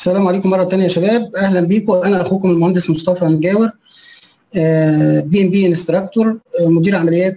السلام عليكم مرة تانية يا شباب، أهلا بيكم. أنا أخوكم المهندس مصطفى مجاور، بي ام بي انستراكتور، مدير عمليات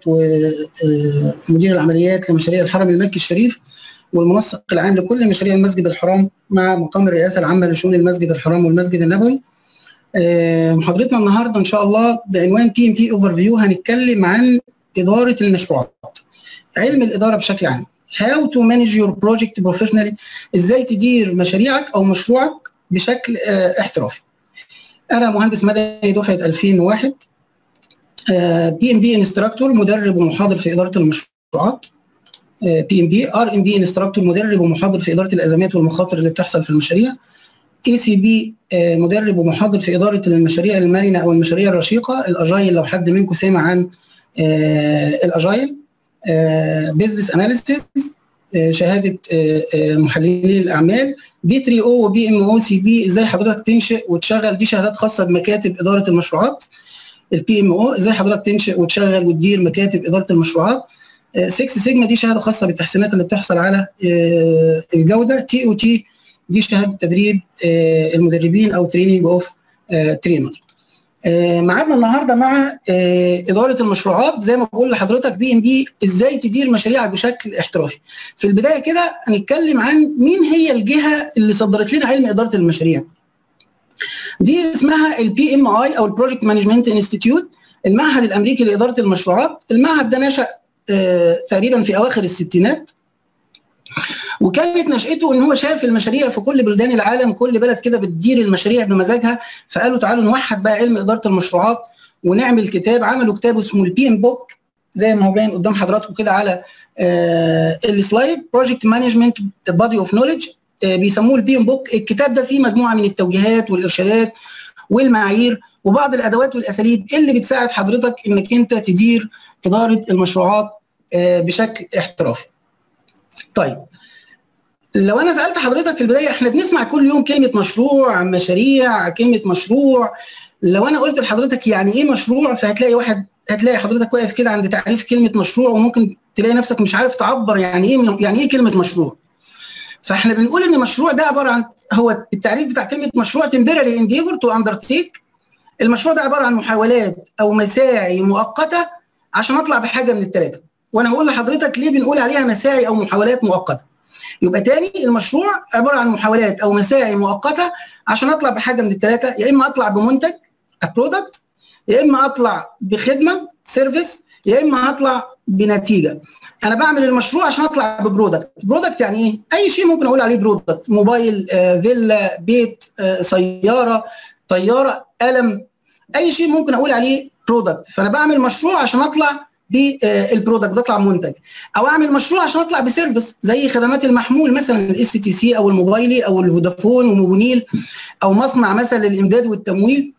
ومدير العمليات لمشاريع الحرم المكي الشريف، والمنسق العام لكل مشاريع المسجد الحرام مع مقام الرئاسة العامة لشؤون المسجد الحرام والمسجد النبوي. محاضرتنا النهارده إن شاء الله بعنوان بي ام بي اوفر فيو، هنتكلم عن إدارة المشروعات، علم الإدارة بشكل عام. How to manage your project professionally، ازاي تدير مشاريعك او مشروعك بشكل احترافي. انا مهندس مدني دفعه 2001، بي ام بي انستراكتور، مدرب ومحاضر في اداره المشروعات. بي ام بي ار ام بي انستراكتور، مدرب ومحاضر في اداره الازمات والمخاطر اللي بتحصل في المشاريع. اي سي بي، مدرب ومحاضر في اداره المشاريع المرنه او المشاريع الرشيقه، الاجايل لو حد منكم سمع عن الاجايل. بيزنس اناليسيس، شهاده محللي الاعمال. بي 3 او وبي ام او سي بي، ازاي حضرتك تنشئ وتشغل، دي شهادات خاصه بمكاتب اداره المشروعات. البي ام او، ازاي حضرتك تنشئ وتشغل وتدير مكاتب اداره المشروعات. 6 سيجما، دي شهاده خاصه بالتحسينات اللي بتحصل على الجوده. تي او تي، دي شهاده تدريب المدربين او تريننج اوف ترينر. معادنا النهارده مع اداره المشروعات. زي ما بقول لحضرتك، بي ام بي ازاي تدير مشاريعك بشكل احترافي. في البدايه كده هنتكلم عن مين هي الجهه اللي صدرت لنا علم اداره المشاريع. دي اسمها البي ام اي او البروجكت مانجمنت انستيتيوت، المعهد الامريكي لاداره المشروعات. المعهد ده نشأ تقريبا في اواخر الستينات، وكانت نشأته ان هو شاف المشاريع في كل بلدان العالم، كل بلد كده بتدير المشاريع بمزاجها، فقالوا تعالوا نوحد بقى علم اداره المشروعات ونعمل كتاب. عملوا كتاب اسمه البي ام بوك، زي ما هو باين قدام حضراتكم كده على السلايد، بروجكت مانجمنت بادي اوف نوليدج، بيسموه البي ام بوك. الكتاب ده فيه مجموعه من التوجيهات والارشادات والمعايير وبعض الادوات والاساليب اللي بتساعد حضرتك انك انت تدير اداره المشروعات بشكل احترافي. طيب، لو انا سالت حضرتك في البدايه، احنا بنسمع كل يوم كلمه مشروع، مشاريع، كلمه مشروع. لو انا قلت لحضرتك يعني ايه مشروع، هتلاقي حضرتك واقف كده عند تعريف كلمه مشروع، وممكن تلاقي نفسك مش عارف تعبر يعني ايه كلمه مشروع. فاحنا بنقول ان مشروع ده عباره عن، هو التعريف بتاع كلمه مشروع temporary endeavor to undertake. المشروع ده عباره عن محاولات او مساعي مؤقته عشان اطلع بحاجه من الثلاثه. وانا هقول لحضرتك ليه بنقول عليها مساعي او محاولات مؤقته. يبقى تاني، المشروع عباره عن محاولات او مساعي مؤقته عشان اطلع بحاجه من الثلاثه، يا اما اطلع بمنتج برودكت، يا اما اطلع بخدمه سيرفيس، يا اما هطلع بنتيجه. انا بعمل المشروع عشان اطلع ببرودكت. برودكت يعني ايه؟ اي شيء ممكن اقول عليه برودكت، موبايل، فيلا، بيت، سياره، طياره، قلم، اي شيء ممكن اقول عليه برودكت. فانا بعمل مشروع عشان اطلع بالبرودكت، بطلع منتج. او اعمل مشروع عشان اطلع بسيرفيس زي خدمات المحمول، مثلا الاس تي سي او الموبايلي او الفودافون وموبونيل، او مصنع مثلا للامداد والتمويل.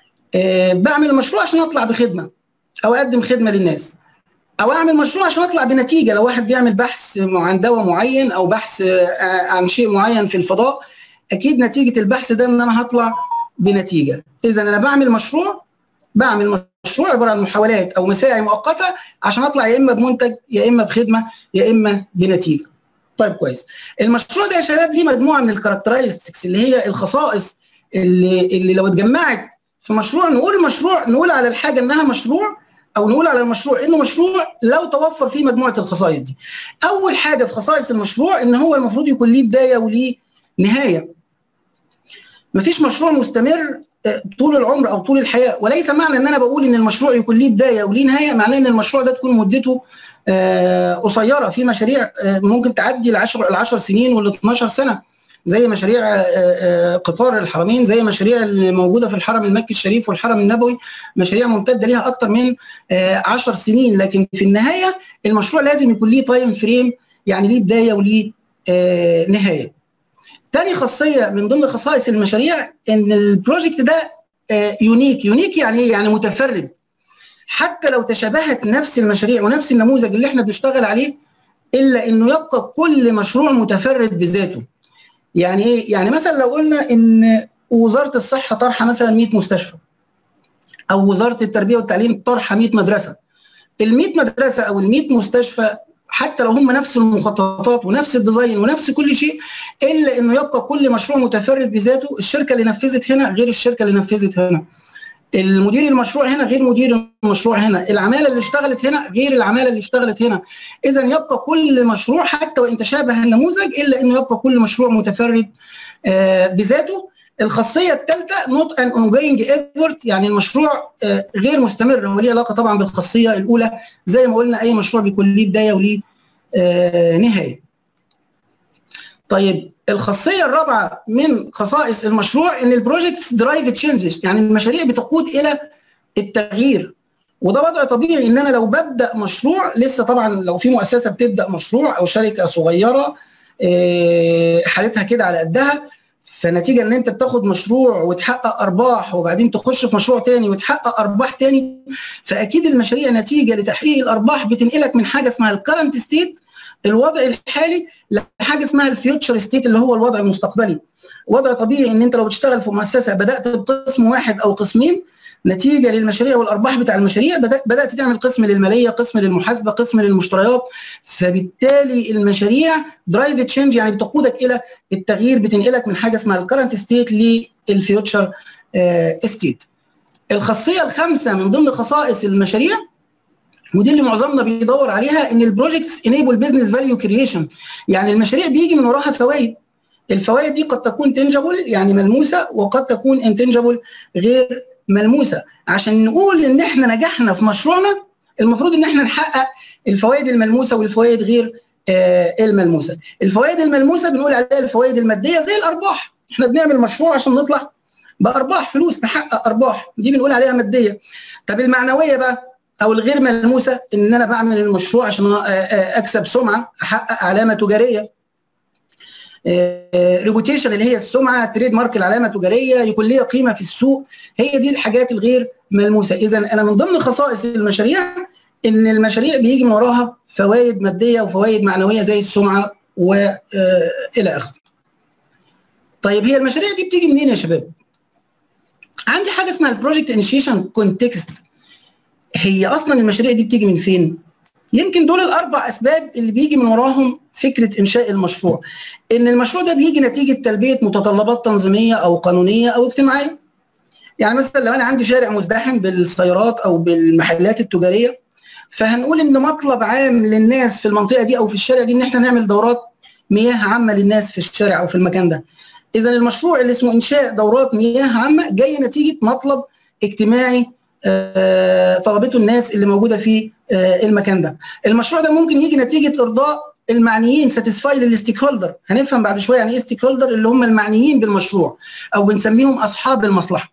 بعمل مشروع عشان اطلع بخدمه او اقدم خدمه للناس. او اعمل مشروع عشان اطلع بنتيجه، لو واحد بيعمل بحث عن دواء معين او بحث عن شيء معين في الفضاء، اكيد نتيجه البحث ده ان انا هطلع بنتيجه. اذا انا بعمل مشروع عباره عن محاولات او مساعي مؤقته عشان اطلع يا اما بمنتج، يا اما بخدمه، يا اما بنتيجه. طيب كويس. المشروع ده يا شباب ليه مجموعه من الكاركترايستكس، اللي هي الخصائص اللي لو اتجمعت في مشروع، نقول على الحاجه انها مشروع، او نقول على المشروع انه مشروع لو توفر فيه مجموعه الخصائص دي. اول حاجه في خصائص المشروع ان هو المفروض يكون ليه بدايه وليه نهايه. مفيش مشروع مستمر طول العمر او طول الحياه، وليس معنى ان انا بقول ان المشروع يكون ليه بدايه وليه نهايه معناه ان المشروع ده تكون مدته قصيره. في مشاريع ممكن تعدي ال 10 سنين وال 12 سنه، زي مشاريع قطار الحرمين، زي مشاريع اللي موجوده في الحرم المكي الشريف والحرم النبوي، مشاريع ممتده ليها اكثر من 10 سنين. لكن في النهايه المشروع لازم يكون ليه تايم فريم، يعني ليه بدايه وليه نهايه. تاني خاصيه من ضمن خصائص المشاريع ان البروجكت ده يونيك يعني ايه؟ يعني متفرد. حتى لو تشابهت نفس المشاريع ونفس النموذج اللي احنا بنشتغل عليه، الا انه يبقى كل مشروع متفرد بذاته. يعني ايه؟ يعني مثلا لو قلنا ان وزاره الصحه طرحه مثلا 100 مستشفى، او وزاره التربيه والتعليم طرحه 100 مدرسه. ال 100 مدرسه او ال 100 مستشفى حتى لو هم نفس المخططات ونفس الديزاين ونفس كل شيء، الا انه يبقى كل مشروع متفرد بذاته. الشركه اللي نفذت هنا غير الشركه اللي نفذت هنا، المدير المشروع هنا غير مدير المشروع هنا، العماله اللي اشتغلت هنا غير العماله اللي اشتغلت هنا. اذا يبقى كل مشروع حتى وان تشابه النموذج الا انه يبقى كل مشروع متفرد بذاته. الخاصيه الثالثه نوت ان اونجوينج ايفورت، يعني المشروع غير مستمر، هو ليه علاقه طبعا بالخاصيه الاولى. زي ما قلنا اي مشروع بيكون ليه بدايه وليه نهايه. طيب الخاصيه الرابعه من خصائص المشروع ان البروجكتس درايف تشينجز، يعني المشاريع بتقود الى التغيير. وده وضع طبيعي ان انا لو ببدا مشروع لسه، طبعا لو في مؤسسه بتبدا مشروع او شركه صغيره حالتها كده على قدها، فنتيجه ان انت بتاخد مشروع وتحقق ارباح وبعدين تخش في مشروع تاني وتحقق ارباح تاني، فاكيد المشاريع نتيجه لتحقيق الارباح بتنقلك من حاجه اسمها الكرنت ستيت الوضع الحالي لحاجه اسمها الفيوتشر ستيت اللي هو الوضع المستقبلي. وضع طبيعي ان انت لو بتشتغل في مؤسسه بدات بقسم واحد او قسمين، نتيجه للمشاريع والارباح بتاع المشاريع بدات تعمل قسم للماليه، قسم للمحاسبه، قسم للمشتريات. فبالتالي المشاريع درايف تشينج، يعني بتقودك الى التغيير، بتنقلك من حاجه اسمها الكرنت ستيت للفيوتشر ستيت. الخاصيه الخامسه من ضمن خصائص المشاريع، ودي اللي معظمنا بيدور عليها، ان البروجكتس انيبل بزنس فاليو كرييشن، يعني المشاريع بيجي من وراها فوائد. الفوائد دي قد تكون تنجبل يعني ملموسه، وقد تكون انتنجبل غير ملموسه. عشان نقول ان احنا نجحنا في مشروعنا المفروض ان احنا نحقق الفوائد الملموسه والفوائد غير الملموسه. الفوائد الملموسه بنقول عليها الفوائد الماديه زي الارباح، احنا بنعمل مشروع عشان نطلع بارباح، فلوس، نحقق ارباح، دي بنقول عليها ماديه. طب المعنويه بقى او الغير ملموسه، ان انا بعمل المشروع عشان اكسب سمعه، احقق علامه تجاريه، ريبوتيشن اللي هي السمعه، تريد مارك العلامه التجاريه، يكون ليها قيمه في السوق. هي دي الحاجات الغير ملموسه. اذا انا من ضمن خصائص المشاريع ان المشاريع بيجي من وراها فوائد ماديه وفوائد معنويه زي السمعه والى اخره. طيب هي المشاريع دي بتيجي منين يا شباب؟ عندي حاجه اسمها البروجكت انيشيشن كونتكست. هي اصلا المشاريع دي بتيجي من فين؟ يمكن دول الاربع اسباب اللي بيجي من وراهم فكره انشاء المشروع. ان المشروع ده بيجي نتيجه تلبيه متطلبات تنظيميه او قانونيه او اجتماعيه. يعني مثلا لو انا عندي شارع مزدحم بالسيارات او بالمحلات التجاريه، فهنقول ان مطلب عام للناس في المنطقه دي او في الشارع دي ان احنا نعمل دورات مياه عامه للناس في الشارع او في المكان ده. اذا المشروع اللي اسمه انشاء دورات مياه عامه جاي نتيجه مطلب اجتماعي طلبته الناس اللي موجوده في المكان ده. المشروع ده ممكن يجي نتيجه ارضاء المعنيين، ساتيسفاي للستيك هولدر. هنفهم بعد شويه يعني ايه ستيك هولدر، اللي هم المعنيين بالمشروع او بنسميهم اصحاب المصلحه.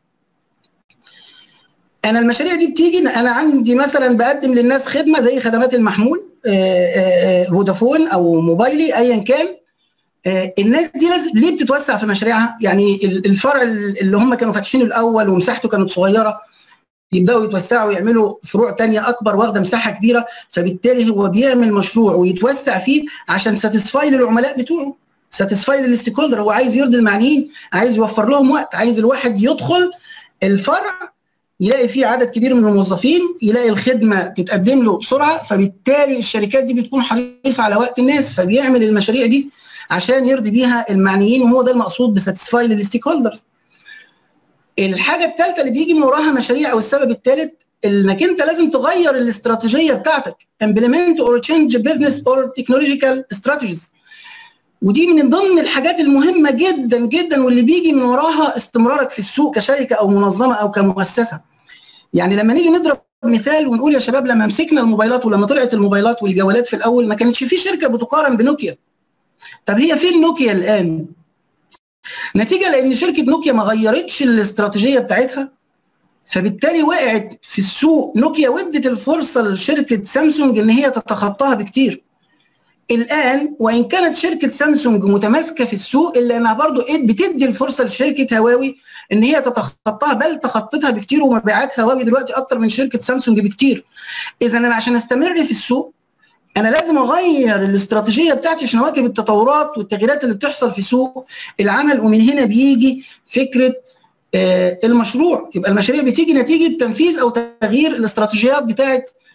انا المشاريع دي بتيجي، انا عندي مثلا بقدم للناس خدمه زي خدمات المحمول، فودافون او موبايلي ايا كان. الناس دي لازم ليه بتتوسع في مشاريعها؟ يعني الفرع اللي هم كانوا فاتحينه الاول ومساحته كانت صغيره يبداوا يتوسعوا ويعملوا فروع تانية اكبر واخده مساحه كبيره، فبالتالي هو بيعمل مشروع ويتوسع فيه عشان ساتيسفاي للعملاء بتوعه، ساتيسفاي للستيك هولدر. هو عايز يرضي المعنيين، عايز يوفر لهم وقت، عايز الواحد يدخل الفرع يلاقي فيه عدد كبير من الموظفين، يلاقي الخدمه تتقدم له بسرعه. فبالتالي الشركات دي بتكون حريصه على وقت الناس، فبيعمل المشاريع دي عشان يرضي بيها المعنيين، وهو ده المقصود بساتيسفاي للستيك هولدرز. الحاجه الثالثه اللي بيجي من وراها مشاريع او السبب الثالث انك انت لازم تغير الاستراتيجيه بتاعتك، implement or change business or technological strategies. ودي من ضمن الحاجات المهمه جدا جدا، واللي بيجي من وراها استمرارك في السوق كشركه او منظمه او كمؤسسه. يعني لما نيجي نضرب مثال ونقول يا شباب، لما مسكنا الموبايلات ولما طلعت الموبايلات والجوالات في الاول ما كانتش في شركه بتقارن بنوكيا. طب هي فين نوكيا الان؟ نتيجه لان شركه نوكيا ما غيرتش الاستراتيجيه بتاعتها، فبالتالي وقعت في السوق نوكيا، وادت الفرصه لشركه سامسونج ان هي تتخطاها بكتير. الان وان كانت شركه سامسونج متماسكه في السوق الا انها برضو بتدي الفرصه لشركه هواوي ان هي تتخطاها، بل تخطتها بكتير، ومبيعات هواوي دلوقتي اكتر من شركه سامسونج بكتير. اذا انا عشان استمر في السوق انا لازم اغير الاستراتيجيه بتاعتي عشان اواكب التطورات والتغييرات اللي بتحصل في سوق العمل. ومن هنا بيجي فكره المشروع. يبقى المشاريع بتيجي نتيجه تنفيذ او تغيير الاستراتيجيات بتاعت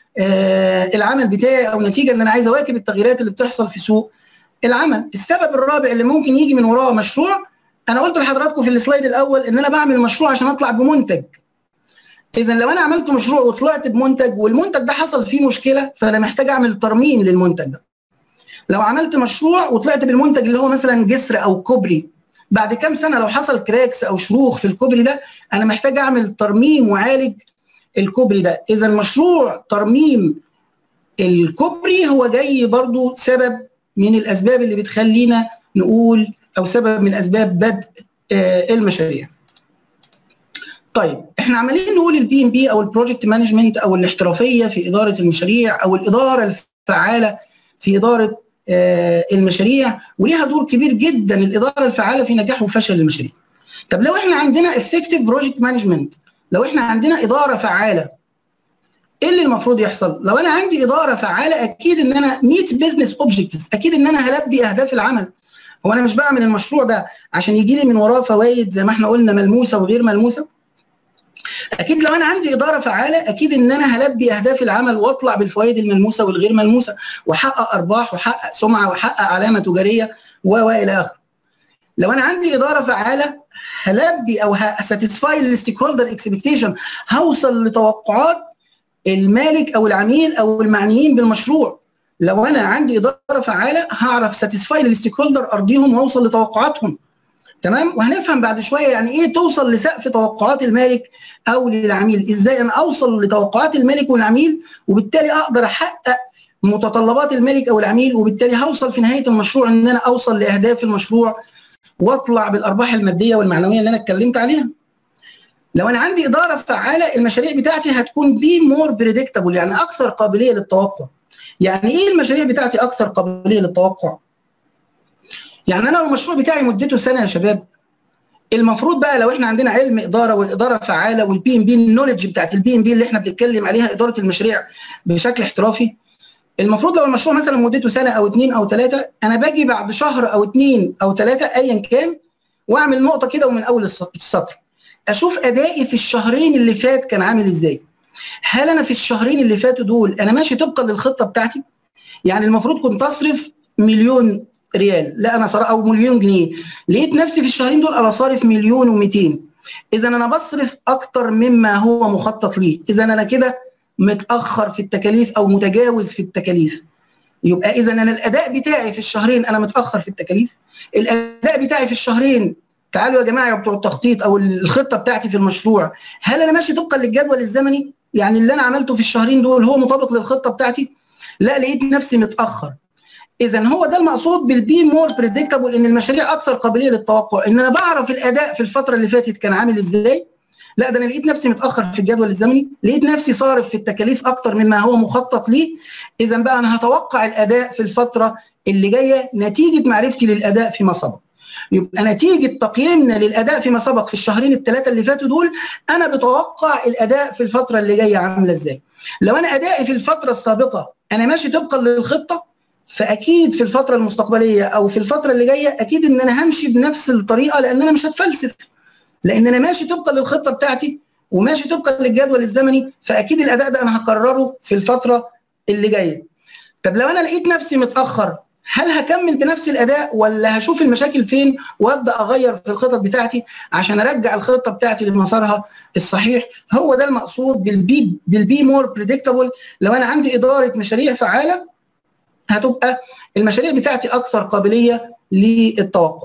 العمل بتاعي او نتيجه ان انا عايز اواكب التغييرات اللي بتحصل في سوق العمل. السبب الرابع اللي ممكن يجي من وراه مشروع، انا قلت لحضراتكم في السلايد الاول ان انا بعمل مشروع عشان اطلع بمنتج. اذا لو انا عملت مشروع وطلعت بمنتج والمنتج ده حصل فيه مشكله، فانا محتاج اعمل ترميم للمنتج ده. لو عملت مشروع وطلعت بالمنتج اللي هو مثلا جسر او كوبري، بعد كام سنه لو حصل كراكس او شروخ في الكوبري ده، انا محتاج اعمل ترميم واعالج الكوبري ده. اذا مشروع ترميم الكوبري هو جاي برضو سبب من الاسباب اللي بتخلينا نقول، او سبب من اسباب بدء المشاريع. طيب احنا عمالين نقول البي ام بي او البروجكت مانجمنت او الاحترافيه في اداره المشاريع او الاداره الفعاله في اداره المشاريع، وليها دور كبير جدا الاداره الفعاله في نجاح وفشل المشاريع. طب لو احنا عندنا effective project management، لو احنا عندنا اداره فعاله، ايه اللي المفروض يحصل؟ لو انا عندي اداره فعاله اكيد ان انا ميت بزنس اوبجكتيفز، اكيد ان انا هلبي اهداف العمل. هو انا مش بعمل المشروع ده عشان يجي لي من وراه فوائد زي ما احنا قلنا ملموسه وغير ملموسه. اكيد لو انا عندي اداره فعاله اكيد ان انا هلبي اهداف العمل واطلع بالفوائد الملموسه والغير ملموسه، واحقق ارباح واحقق سمعه واحقق علامه تجاريه والى اخره. لو انا عندي اداره فعاله هلبي او هساتسفاي الستيك هولدر اكسبكتيشن، هوصل لتوقعات المالك او العميل او المعنيين بالمشروع. لو انا عندي اداره فعاله هعرف ساتسفاي الستيك هولدر، ارضيهم واوصل لتوقعاتهم. تمام؟ وهنفهم بعد شويه يعني ايه توصل لسقف توقعات المالك او للعميل، ازاي انا اوصل لتوقعات المالك والعميل وبالتالي اقدر احقق متطلبات المالك او العميل، وبالتالي هوصل في نهايه المشروع ان انا اوصل لاهداف المشروع واطلع بالارباح الماديه والمعنويه اللي انا اتكلمت عليها. لو انا عندي اداره فعاله المشاريع بتاعتي هتكون بي مور بريدكتابل، يعني اكثر قابليه للتوقع. يعني ايه المشاريع بتاعتي اكثر قابليه للتوقع؟ يعني انا لو المشروع بتاعي مدته سنه يا شباب، المفروض بقى لو احنا عندنا علم اداره والاداره فعاله والبي ام بي، النولج بتاعت البي ام بي اللي احنا بنتكلم عليها اداره المشاريع بشكل احترافي، المفروض لو المشروع مثلا مدته سنه او 2 او 3، انا باجي بعد شهر او 2 او 3 ايا كان واعمل نقطه كده ومن اول السطر اشوف ادائي في الشهرين اللي فات كان عامل ازاي. هل انا في الشهرين اللي فاتوا دول انا ماشي طبقا للخطه بتاعتي؟ يعني المفروض كنت اصرف مليون ريال، لا انا صرف او مليون جنيه، لقيت نفسي في الشهرين دول انا صارف مليون و200. اذا انا بصرف اكتر مما هو مخطط ليه، اذا انا كده متاخر في التكاليف او متجاوز في التكاليف. يبقى اذا انا الاداء بتاعي في الشهرين انا متاخر في التكاليف، الاداء بتاعي في الشهرين، تعالوا يا جماعه يا بتوع التخطيط او الخطه بتاعتي في المشروع، هل انا ماشي طبقا للجدول الزمني؟ يعني اللي انا عملته في الشهرين دول هو مطابق للخطه بتاعتي؟ لا، لقيت نفسي متاخر. اذا هو ده المقصود بالبي مور بريدكتابل، ان المشاريع اكثر قابليه للتوقع، ان انا بعرف الاداء في الفتره اللي فاتت كان عامل ازاي. لا، ده انا لقيت نفسي متاخر في الجدول الزمني، لقيت نفسي صارف في التكاليف اكتر مما هو مخطط ليه. اذا بقى انا هتوقع الاداء في الفتره اللي جايه نتيجه معرفتي للاداء فيما سبق. يبقى نتيجه تقييمنا للاداء فيما سبق في الشهرين الثلاثه اللي فاتوا دول، انا بتوقع الاداء في الفتره اللي جايه عامله ازاي. لو انا ادائي في الفتره السابقه انا ماشي طبقا للخطه، فاكيد في الفتره المستقبليه او في الفتره اللي جايه اكيد ان انا همشي بنفس الطريقه، لان انا مش هتفلسف، لان انا ماشي طبقا للخطه بتاعتي وماشي طبقا للجدول الزمني، فاكيد الاداء ده انا هكرره في الفتره اللي جايه. طب لو انا لقيت نفسي متاخر، هل هكمل بنفس الاداء ولا هشوف المشاكل فين وابدا اغير في الخطط بتاعتي عشان ارجع الخطه بتاعتي لمسارها الصحيح؟ هو ده المقصود بالبي مور بريدكتابل. لو انا عندي اداره مشاريع فعاله هتبقى المشاريع بتاعتي اكثر قابليه للتوقع.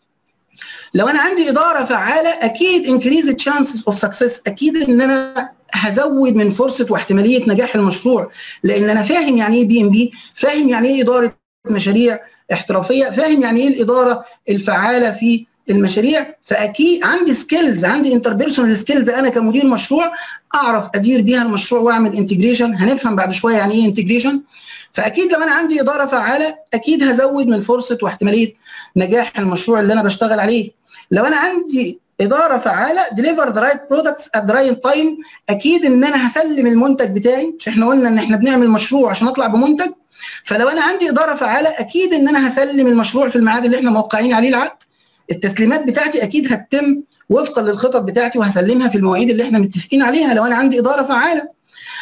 لو انا عندي اداره فعاله اكيد increase chances of success، اكيد ان انا هزود من فرصه واحتماليه نجاح المشروع، لان انا فاهم يعني ايه بي ام بي، فاهم يعني ايه اداره مشاريع احترافيه، فاهم يعني ايه الاداره الفعاله في المشاريع. فاكيد عندي سكيلز، عندي انتربيرسونال سكيلز انا كمدير مشروع اعرف ادير بيها المشروع واعمل انتجريشن. هنفهم بعد شويه يعني ايه انتجريشن. فاكيد لو انا عندي اداره فعاله اكيد هزود من فرصه واحتماليه نجاح المشروع اللي انا بشتغل عليه. لو انا عندي اداره فعاله deliver the right products at the right time، اكيد ان انا هسلم المنتج بتاعي، مش احنا قلنا ان احنا بنعمل مشروع عشان اطلع بمنتج؟ فلو انا عندي اداره فعاله اكيد ان انا هسلم المشروع في الميعاد اللي احنا موقعين عليه العقد. التسليمات بتاعتي اكيد هتتم وفقا للخطط بتاعتي وهسلمها في المواعيد اللي احنا متفقين عليها لو انا عندي اداره فعاله.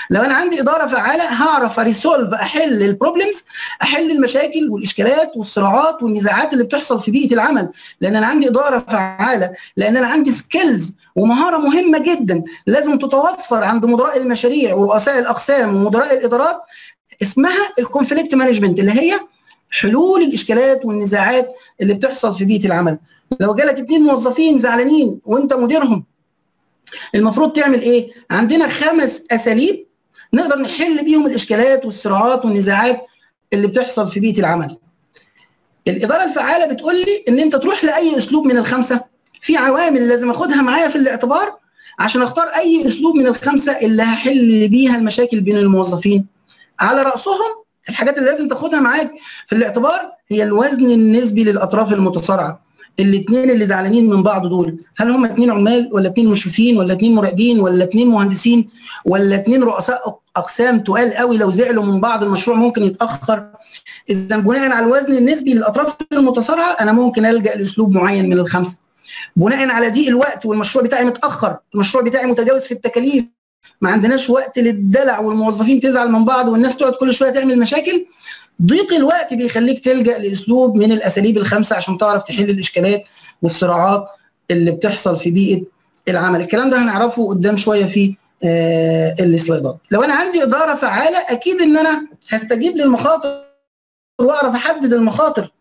لو انا عندي اداره فعاله هعرف اريسولف، احل البروبلمز، احل المشاكل والاشكالات والصراعات والنزاعات اللي بتحصل في بيئه العمل، لان انا عندي اداره فعاله، لان انا عندي سكيلز ومهاره مهمه جدا لازم تتوفر عند مدراء المشاريع ورؤساء الاقسام ومدراء الادارات، اسمها الكونفليكت مانجمنت، اللي هي حلول الاشكالات والنزاعات اللي بتحصل في بيئه العمل. لو جالك 2 موظفين زعلانين وانت مديرهم، المفروض تعمل ايه؟ عندنا 5 اساليب نقدر نحل بيهم الاشكالات والصراعات والنزاعات اللي بتحصل في بيئه العمل. الاداره الفعاله بتقول لي ان انت تروح لاي اسلوب من ال5، في عوامل لازم اخدها معايا في الاعتبار عشان اختار اي اسلوب من ال5 اللي هحل بيها المشاكل بين الموظفين. على راسهم الحاجات اللي لازم تاخدها معاك في الاعتبار هي الوزن النسبي للاطراف المتصارعه. الاثنين اللي زعلانين من بعض دول، هل هم 2 عمال ولا 2 مشرفين ولا 2 مراقبين ولا 2 مهندسين ولا 2 رؤساء اقسام تقال قوي لو زعلوا من بعض المشروع ممكن يتاخر؟ اذا بناء على الوزن النسبي للاطراف المتصارعه انا ممكن الجا لاسلوب معين من ال5. بناء على ضيق الوقت والمشروع بتاعي متاخر، المشروع بتاعي متجاوز في التكاليف، ما عندناش وقت للدلع والموظفين تزعل من بعض والناس تقعد كل شويه تعمل مشاكل، ضيق الوقت بيخليك تلجأ لاسلوب من الاساليب ال5 عشان تعرف تحل الاشكالات والصراعات اللي بتحصل في بيئه العمل. الكلام ده هنعرفه قدام شويه في السلايدات. لو انا عندي اداره فعاله اكيد ان انا هستجيب للمخاطر واعرف احدد المخاطر.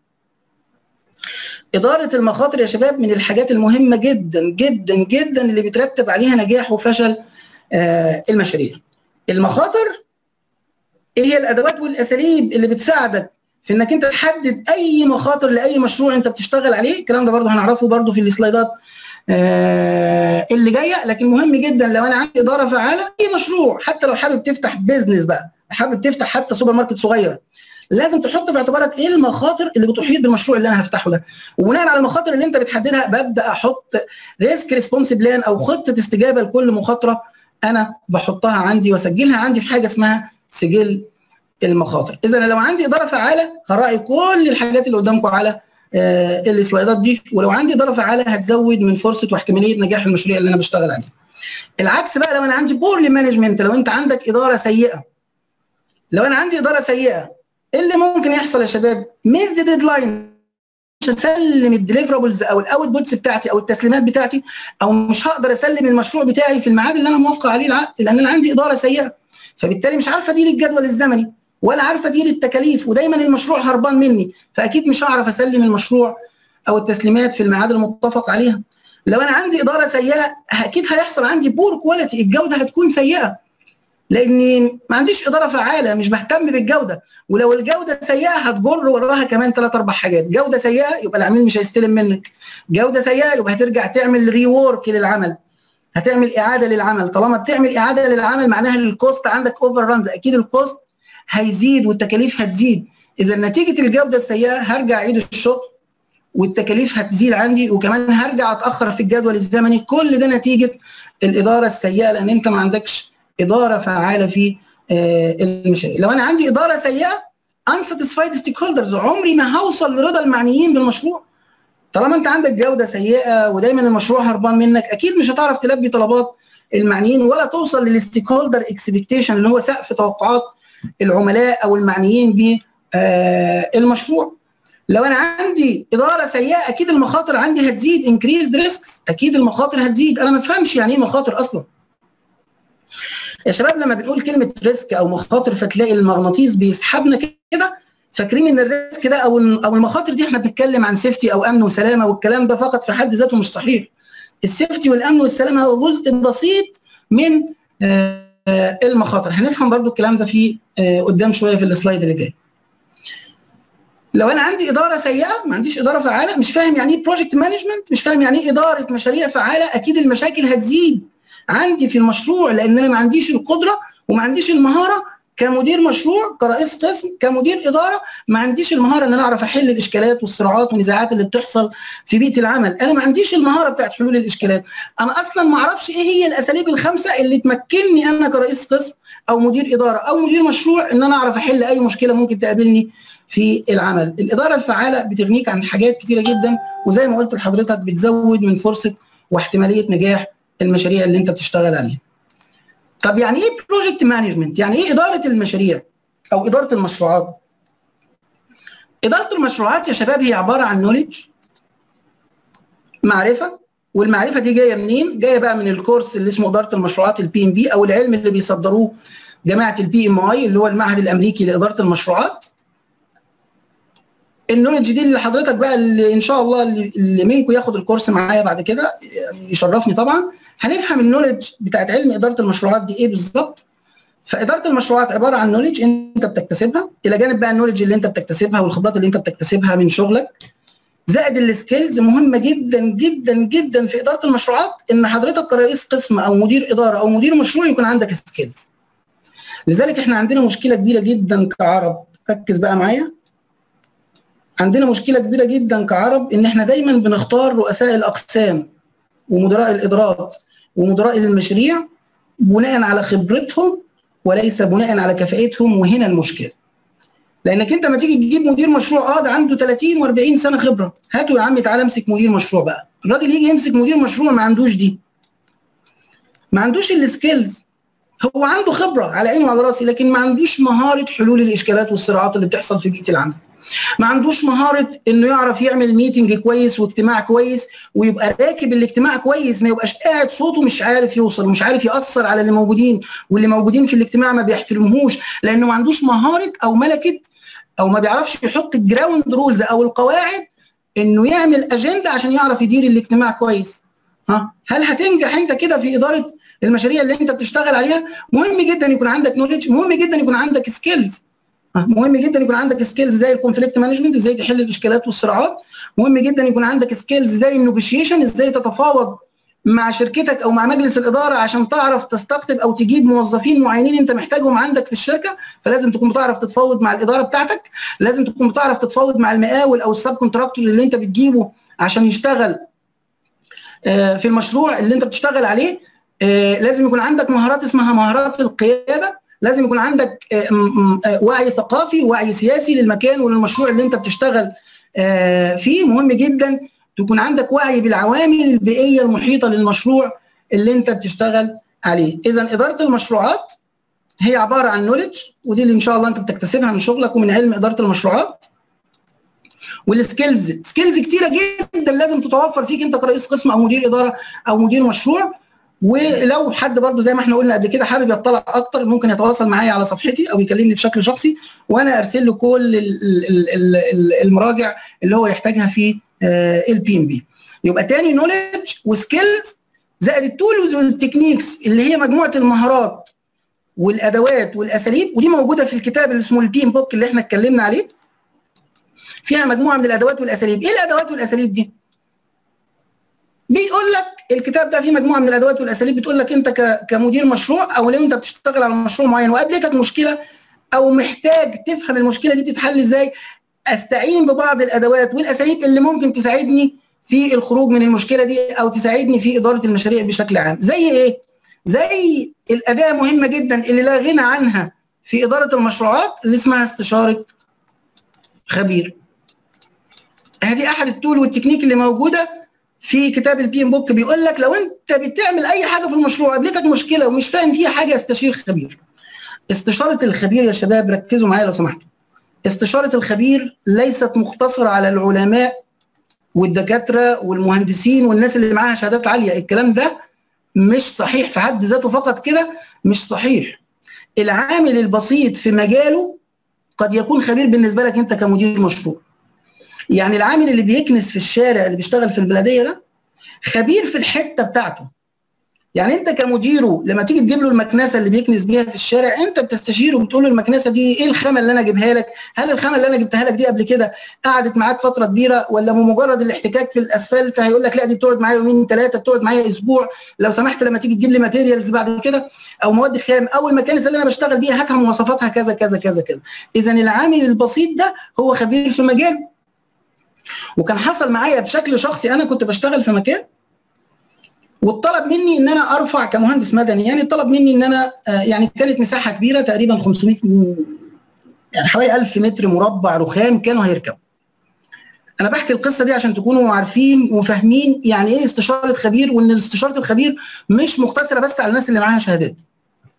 اداره المخاطر يا شباب من الحاجات المهمه جدا جدا جدا اللي بيترتب عليها نجاح وفشل المشاريع. المخاطر ايه هي الادوات والاساليب اللي بتساعدك في انك انت تحدد اي مخاطر لاي مشروع انت بتشتغل عليه. الكلام ده برضه هنعرفه برضه في السلايدات اللي جايه، لكن مهم جدا لو انا عندي اداره فعاله اي مشروع، حتى لو حابب تفتح بيزنس بقى، حابب تفتح حتى سوبر ماركت صغير، لازم تحط في اعتبارك ايه المخاطر اللي بتحيط بالمشروع اللي انا هفتحه ده، وبناء على المخاطر اللي انت بتحددها ببدا احط ريسك ريسبونس بلان او خطه استجابه لكل مخاطره انا بحطها عندي واسجلها عندي في حاجه اسمها سجل المخاطر. اذا لو عندي اداره فعاله هراعي كل الحاجات اللي قدامكم على السلايدات دي، ولو عندي اداره فعاله هتزود من فرصه واحتماليه نجاح المشاريع اللي انا بشتغل عليه. العكس بقى لو انا عندي بورلي مانجمنت، لو انت عندك اداره سيئه، لو انا عندي اداره سيئه ايه اللي ممكن يحصل يا شباب؟ ميز ديدلاين، مش هسلم الديليفرابلز او الاوتبوتس بتاعتي او التسليمات بتاعتي، او مش هقدر اسلم المشروع بتاعي في الميعاد اللي انا موقع عليه العقد، لان انا عندي اداره سيئه، فبالتالي مش عارفه ادير الجدول الزمني ولا عارفه ادير التكاليف، ودايما المشروع هربان مني، فاكيد مش هعرف اسلم المشروع او التسليمات في الميعاد المتفق عليها. لو انا عندي اداره سيئه اكيد هيحصل عندي بور كواليتي، الجوده هتكون سيئه لاني ما عنديش اداره فعاله، مش بهتم بالجوده، ولو الجوده سيئه هتجر وراها كمان 3-4 حاجات. جوده سيئه يبقى العميل مش هيستلم منك، جوده سيئه يبقى هترجع تعمل ري وورك للعمل، هتعمل اعاده للعمل، طالما بتعمل اعاده للعمل معناها الكوست عندك اوفر رانز، اكيد الكوست هيزيد والتكاليف هتزيد. اذا نتيجه الجوده السيئه هرجع اعيد الشغل والتكاليف هتزيد عندي، وكمان هرجع اتاخر في الجدول الزمني، كل ده نتيجه الاداره السيئه، لان انت ما عندكش اداره فعاله في المشاريع. لو انا عندي اداره سيئه unsatisfied stakeholders، عمري ما هوصل لرضا المعنيين بالمشروع. طالما انت عندك جوده سيئه ودايما المشروع هربان منك، اكيد مش هتعرف تلبي طلبات المعنيين ولا توصل للستيك هولدر اكسبكتيشن اللي هو سقف توقعات العملاء او المعنيين بالمشروع. لو انا عندي اداره سيئه اكيد المخاطر عندي هتزيد، increased risks، اكيد المخاطر هتزيد. انا ما بفهمش يعني ايه مخاطر اصلا يا شباب. لما بنقول كلمه ريسك او مخاطر فتلاقي المغناطيس بيسحبنا كده، فاكرين ان الريسك ده او المخاطر دي احنا بنتكلم عن سيفتي او امن وسلامه، والكلام ده فقط في حد ذاته مش صحيح. السيفتي والامن والسلامه هو جزء بسيط من المخاطر. هنفهم برضو الكلام ده في قدام شويه في السلايد اللي جاي. لو انا عندي اداره سيئه، ما عنديش اداره فعاله، مش فاهم يعني ايه بروجكت مانجمنت، مش فاهم يعني ايه اداره مشاريع فعاله، اكيد المشاكل هتزيد عندي في المشروع، لان انا ما عنديش القدره وما عنديش المهاره كمدير مشروع، كرئيس قسم، كمدير اداره، ما عنديش المهاره ان انا اعرف احل الاشكالات والصراعات والنزاعات اللي بتحصل في بيئه العمل. انا ما عنديش المهاره بتاعت حلول الاشكالات، انا اصلا ما اعرفش ايه هي الاساليب الخمسه اللي تمكنني انا كرئيس قسم او مدير اداره او مدير مشروع ان انا اعرف احل اي مشكله ممكن تقابلني في العمل. الاداره الفعاله بتغنيك عن حاجات كتيره جدا، وزي ما قلت لحضرتك بتزود من فرصه واحتماليه نجاح المشاريع اللي انت بتشتغل عليها. طب يعني ايه بروجكت مانجمنت؟ يعني ايه اداره المشاريع او اداره المشروعات؟ اداره المشروعات يا شباب هي عباره عن نوليدج، معرفه، والمعرفه دي جايه منين؟ جايه بقى من الكورس اللي اسمه اداره المشروعات البي ام بي، او العلم اللي بيصدروه جماعه البي ام اي اللي هو المعهد الامريكي لاداره المشروعات. النولج دي اللي حضرتك بقى اللي ان شاء الله اللي منكم ياخد الكورس معايا بعد كده يعني يشرفني طبعا، هنفهم النولج بتاعت علم اداره المشروعات دي ايه بالظبط. فاداره المشروعات عباره عن نولج انت بتكتسبها، الى جانب بقى النولج اللي انت بتكتسبها والخبرات اللي انت بتكتسبها من شغلك، زائد السكيلز. مهمه جدا جدا جدا في اداره المشروعات ان حضرتك كرئيس قسم او مدير اداره او مدير مشروع يكون عندك سكيلز. لذلك احنا عندنا مشكله كبيره جدا كعرب، ركز بقى معايا، عندنا مشكله كبيره جدا كعرب ان احنا دايما بنختار رؤساء الاقسام ومدراء الادارات ومدراء المشاريع بناء على خبرتهم وليس بناء على كفاءتهم، وهنا المشكله. لانك انت لما تيجي تجيب مدير مشروع ده عنده 30 و40 سنه خبره، هاته يا عم تعالى امسك مدير مشروع بقى. الراجل يجي يمسك مدير مشروع ما عندوش دي، ما عندوش السكيلز، هو عنده خبره على عيني وعلى راسي لكن ما عندوش مهاره حلول الاشكالات والصراعات اللي بتحصل في بيئه العمل. ما عندوش مهاره انه يعرف يعمل ميتنج كويس واجتماع كويس ويبقى راكب الاجتماع كويس، ما يبقاش قاعد صوته مش عارف يوصل ومش عارف ياثر على اللي موجودين، واللي موجودين في الاجتماع ما بيحترموهوش لانه ما عندوش مهاره او ملكه او ما بيعرفش يحط الجراوند رولز او القواعد انه يعمل اجنده عشان يعرف يدير الاجتماع كويس. هل هتنجح انت كده في اداره المشاريع اللي انت بتشتغل عليها؟ مهم جدا يكون عندك نوليدج، مهم جدا يكون عندك سكيلز، مهم جدا يكون عندك سكيلز زي الكونفليكت مانجمنت، ازاي تحل الاشكالات والصراعات، مهم جدا يكون عندك سكيلز زي النيجوشيشن، ازاي تتفاوض مع شركتك او مع مجلس الاداره عشان تعرف تستقطب او تجيب موظفين معينين انت محتاجهم عندك في الشركه، فلازم تكون بتعرف تتفاوض مع الاداره بتاعتك، لازم تكون بتعرف تتفاوض مع المقاول او السب كونتراكتور اللي انت بتجيبه عشان يشتغل في المشروع اللي انت بتشتغل عليه، لازم يكون عندك مهارات اسمها مهارات القياده، لازم يكون عندك وعي ثقافي ووعي سياسي للمكان وللمشروع اللي انت بتشتغل فيه، مهم جدا تكون عندك وعي بالعوامل البيئيه المحيطه للمشروع اللي انت بتشتغل عليه. اذا اداره المشروعات هي عباره عن نوليدج، ودي اللي ان شاء الله انت بتكتسبها من شغلك ومن علم اداره المشروعات. والسكيلز، سكيلز كتيره جدا لازم تتوفر فيك انت كرئيس قسم او مدير اداره او مدير مشروع. ولو حد برضه زي ما احنا قلنا قبل كده حابب يطلع اكتر ممكن يتواصل معايا على صفحتي او يكلمني بشكل شخصي وانا ارسل له كل المراجع اللي هو يحتاجها في البي ام بي. يبقى تاني نوليدج وسكيلز زائد التولز والتكنيكس اللي هي مجموعه المهارات والادوات والاساليب، ودي موجوده في الكتاب اللي اسمه البي ام بوك اللي احنا اتكلمنا عليه. فيها مجموعه من الادوات والاساليب. ايه الادوات والاساليب دي؟ بيقول لك الكتاب ده فيه مجموعه من الادوات والاساليب بتقول لك انت كمدير مشروع او لو انت بتشتغل على مشروع معين وقابلتك مشكله او محتاج تفهم المشكله دي تتحل ازاي، استعين ببعض الادوات والاساليب اللي ممكن تساعدني في الخروج من المشكله دي او تساعدني في اداره المشاريع بشكل عام. زي ايه؟ زي الاداه مهمه جدا اللي لا غنى عنها في اداره المشروعات اللي اسمها استشاره خبير. هذه احد التول والتكنيك اللي موجوده في كتاب البي ام بوك. بيقول لك لو انت بتعمل اي حاجه في المشروع قابلتك مشكله ومش فاهم فيها حاجه استشير خبير. استشاره الخبير يا شباب ركزوا معايا لو سمحتوا، استشاره الخبير ليست مقتصره على العلماء والدكاتره والمهندسين والناس اللي معاها شهادات عاليه، الكلام ده مش صحيح في حد ذاته، فقط كده مش صحيح. العامل البسيط في مجاله قد يكون خبير بالنسبه لك انت كمدير مشروع. يعني العامل اللي بيكنس في الشارع اللي بيشتغل في البلديه ده خبير في الحته بتاعته. يعني انت كمديره لما تيجي تجيب له المكنسه اللي بيكنس بيها في الشارع انت بتستشيره وبتقول له المكنسه دي ايه الخامه اللي انا اجيبها لك؟ هل الخامه اللي انا جبتها لك دي قبل كده قعدت معاك فتره كبيره ولا بمجرد الاحتكاك في الاسفلت هيقول لك لا دي بتقعد معايا يومين ثلاثه، بتقعد معايا اسبوع، لو سمحت لما تيجي تجيب لي ماتيريالز بعد كده او مواد خام او المكانس اللي انا بشتغل بيها هاتها مواصفاتها كذا كذا كذا كذا. اذا العامل البسيط ده هو خبير في مجاله. وكان حصل معايا بشكل شخصي، انا كنت بشتغل في مكان والطلب مني ان انا ارفع كمهندس مدني، يعني الطلب مني ان انا يعني كانت مساحه كبيره تقريبا 500 يعني حوالي 1000 متر مربع رخام كانوا هيركبوا. انا بحكي القصه دي عشان تكونوا عارفين وفاهمين يعني ايه استشاره خبير، وان استشاره الخبير مش مقتصره بس على الناس اللي معاها شهادات.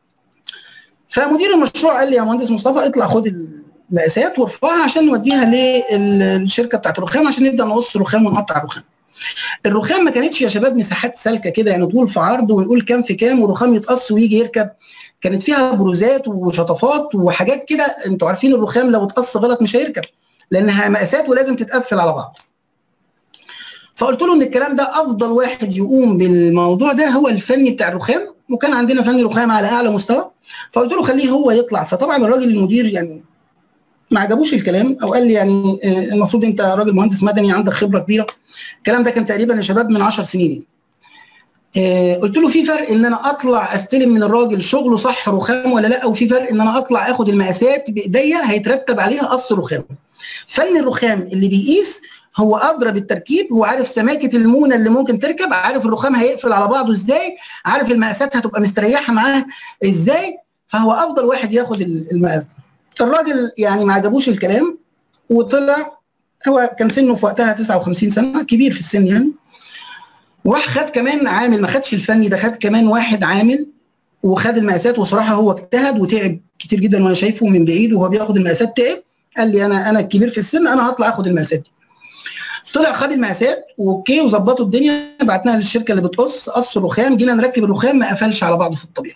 فمدير المشروع قال لي يا مهندس مصطفى اطلع خد المقاسات وارفعها عشان نوديها للشركه بتاعت الرخام عشان نبدا نقص رخام ونقطع الرخام. الرخام ما كانتش يا شباب مساحات سالكه كده، يعني طول في عرض ونقول كام في كام والرخام يتقص ويجي يركب. كانت فيها بروزات وشطفات وحاجات كده. انتوا عارفين الرخام لو اتقص غلط مش هيركب لانها مقاسات ولازم تتقفل على بعض. فقلت له ان الكلام ده افضل واحد يقوم بالموضوع ده هو الفني بتاع الرخام، وكان عندنا فني رخام على اعلى مستوى. فقلت له خليه هو يطلع. فطبعا الراجل المدير يعني ما عجبوش الكلام، او قال لي يعني المفروض انت راجل مهندس مدني عندك خبره كبيره. الكلام ده كان تقريبا يا شباب من 10 سنين. قلت له في فرق ان انا اطلع استلم من الراجل شغله صح رخام ولا لا، وفي فرق ان انا اطلع اخد المقاسات بايديا هيترتب عليها قص رخام. فن الرخام اللي بيقيس هو ادرى بالتركيب، هو عارف سماكه المونه اللي ممكن تركب، عارف الرخام هيقفل على بعضه ازاي، عارف المقاسات هتبقى مستريحه معاه ازاي، فهو افضل واحد ياخد المقاس ده. الراجل يعني ما عجبوش الكلام وطلع. هو كان سنه في وقتها 59 سنه، كبير في السن يعني. وراح خد كمان عامل، ما خدش الفني ده، خد كمان واحد عامل وخد المقاسات. وصراحه هو اجتهد وتعب كتير جدا وانا شايفه من بعيد وهو بياخد المقاسات تعب. قال لي انا الكبير في السن انا هطلع اخد المقاسات دي. طلع خد المقاسات واوكي وظبطوا الدنيا، بعتناها للشركه اللي قص الرخام. جينا نركب الرخام ما قفلش على بعضه في الطبيعه.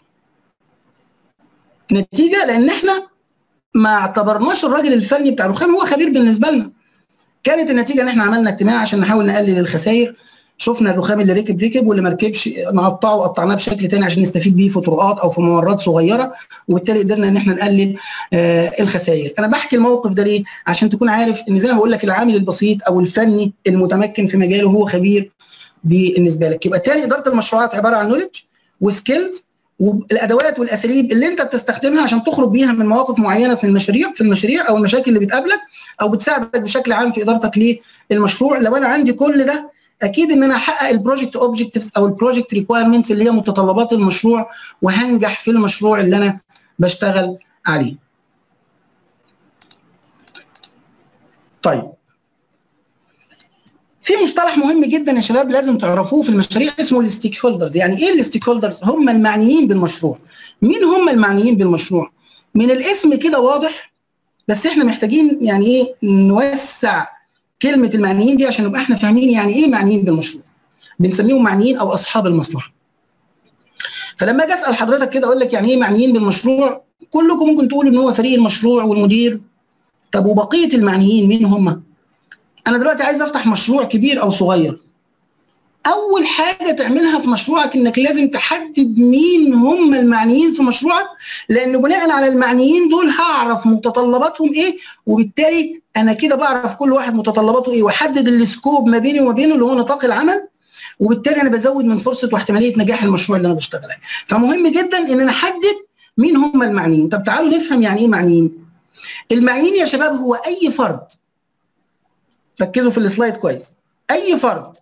نتيجه لان احنا ما اعتبرناش الراجل الفني بتاع الرخام هو خبير بالنسبه لنا. كانت النتيجه ان احنا عملنا اجتماع عشان نحاول نقلل الخسائر. شفنا الرخام اللي ركب واللي ما ركبش نقطعه وقطعناه بشكل ثاني عشان نستفيد بيه في طرقات او في ممرات صغيره، وبالتالي قدرنا ان احنا نقلل الخسائر. انا بحكي الموقف ده ليه؟ عشان تكون عارف ان زي ما بقول لك العامل البسيط او الفني المتمكن في مجاله هو خبير بالنسبه لك. يبقى تاني اداره المشروعات عباره عن نولج وسكيلز والادوات والاساليب اللي انت بتستخدمها عشان تخرج بيها من مواقف معينه في المشاريع او المشاكل اللي بتقابلك او بتساعدك بشكل عام في ادارتك للمشروع. لو انا عندي كل ده اكيد ان انا هحقق البروجكت اوبجكتيفز او البروجكت ريكوايرمنتس اللي هي متطلبات المشروع وهنجح في المشروع اللي انا بشتغل عليه. طيب في مصطلح مهم جدا يا شباب لازم تعرفوه في المشاريع اسمه الستيك هولدرز. يعني ايه الستيك هولدرز؟ هم المعنيين بالمشروع. مين هم المعنيين بالمشروع؟ من الاسم كده واضح، بس احنا محتاجين يعني ايه نوسع كلمه المعنيين دي عشان نبقى احنا فاهمين يعني ايه معنيين بالمشروع. بنسميهم معنيين او اصحاب المصلحه. فلما اجي اسال حضرتك كده اقول لك يعني ايه معنيين بالمشروع، كلكم ممكن تقولوا ان هو فريق المشروع والمدير. طب وبقيه المعنيين مين هم؟ انا دلوقتي عايز افتح مشروع كبير او صغير. اول حاجه تعملها في مشروعك انك لازم تحدد مين هم المعنيين في مشروعك، لان بناء على المعنيين دول هعرف متطلباتهم ايه، وبالتالي انا كده بعرف كل واحد متطلباته ايه واحدد السكوب ما بيني وما بينه اللي هو نطاق العمل، وبالتالي انا بزود من فرصه واحتماليه نجاح المشروع اللي انا بشتغل عليه. فمهم جدا ان انا احدد مين هم المعنيين. طب تعالوا نفهم يعني ايه معنيين. المعنيين يا شباب هو اي فرد، ركزوا في السلايد كويس، اي فرد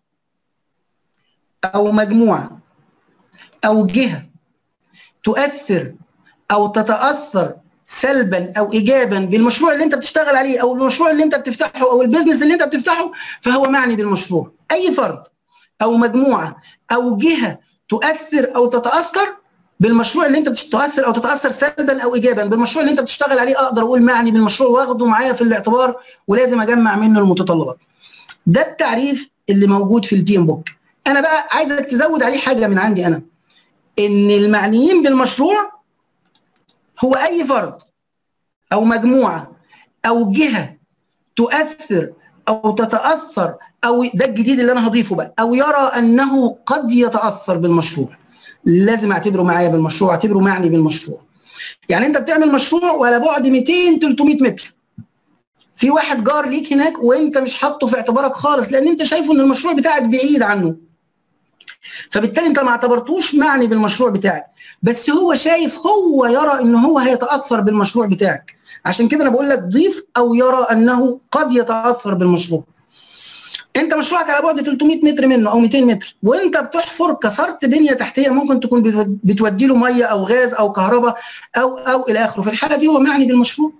او مجموعه او جهه تؤثر او تتاثر سلبا او ايجابا بالمشروع اللي انت بتشتغل عليه او المشروع اللي انت بتفتحه او البيزنس اللي انت بتفتحه فهو معني بالمشروع. اي فرد او مجموعه او جهه تؤثر او تتاثر بالمشروع اللي انت تؤثر او تتاثر سلبا او ايجابا بالمشروع اللي انت بتشتغل عليه اقدر اقول معني بالمشروع واخده معايا في الاعتبار ولازم اجمع منه المتطلبات. ده التعريف اللي موجود في البي ام بوك. انا بقى عايزك تزود عليه حاجه من عندي انا، ان المعنيين بالمشروع هو اي فرد او مجموعه او جهه تؤثر او تتاثر او ده الجديد اللي انا هضيفه بقى، او يرى انه قد يتاثر بالمشروع. لازم اعتبره معايا بالمشروع، اعتبره معني بالمشروع. يعني انت بتعمل مشروع وعلى بعد 200 300 متر، في واحد جار ليك هناك وانت مش حاطه في اعتبارك خالص لان انت شايفه ان المشروع بتاعك بعيد عنه، فبالتالي انت ما اعتبرتوش معني بالمشروع بتاعك، بس هو شايف، هو يرى ان هو هيتاثر بالمشروع بتاعك. عشان كده انا بقول لك ضيف او يرى انه قد يتاثر بالمشروع. انت مشروعك على بعد 300 متر منه او 200 متر وانت بتحفر كسرت بنيه تحتيه ممكن تكون بتودي له ميه او غاز او كهرباء او الى اخره، في الحاله دي هو معني بالمشروع.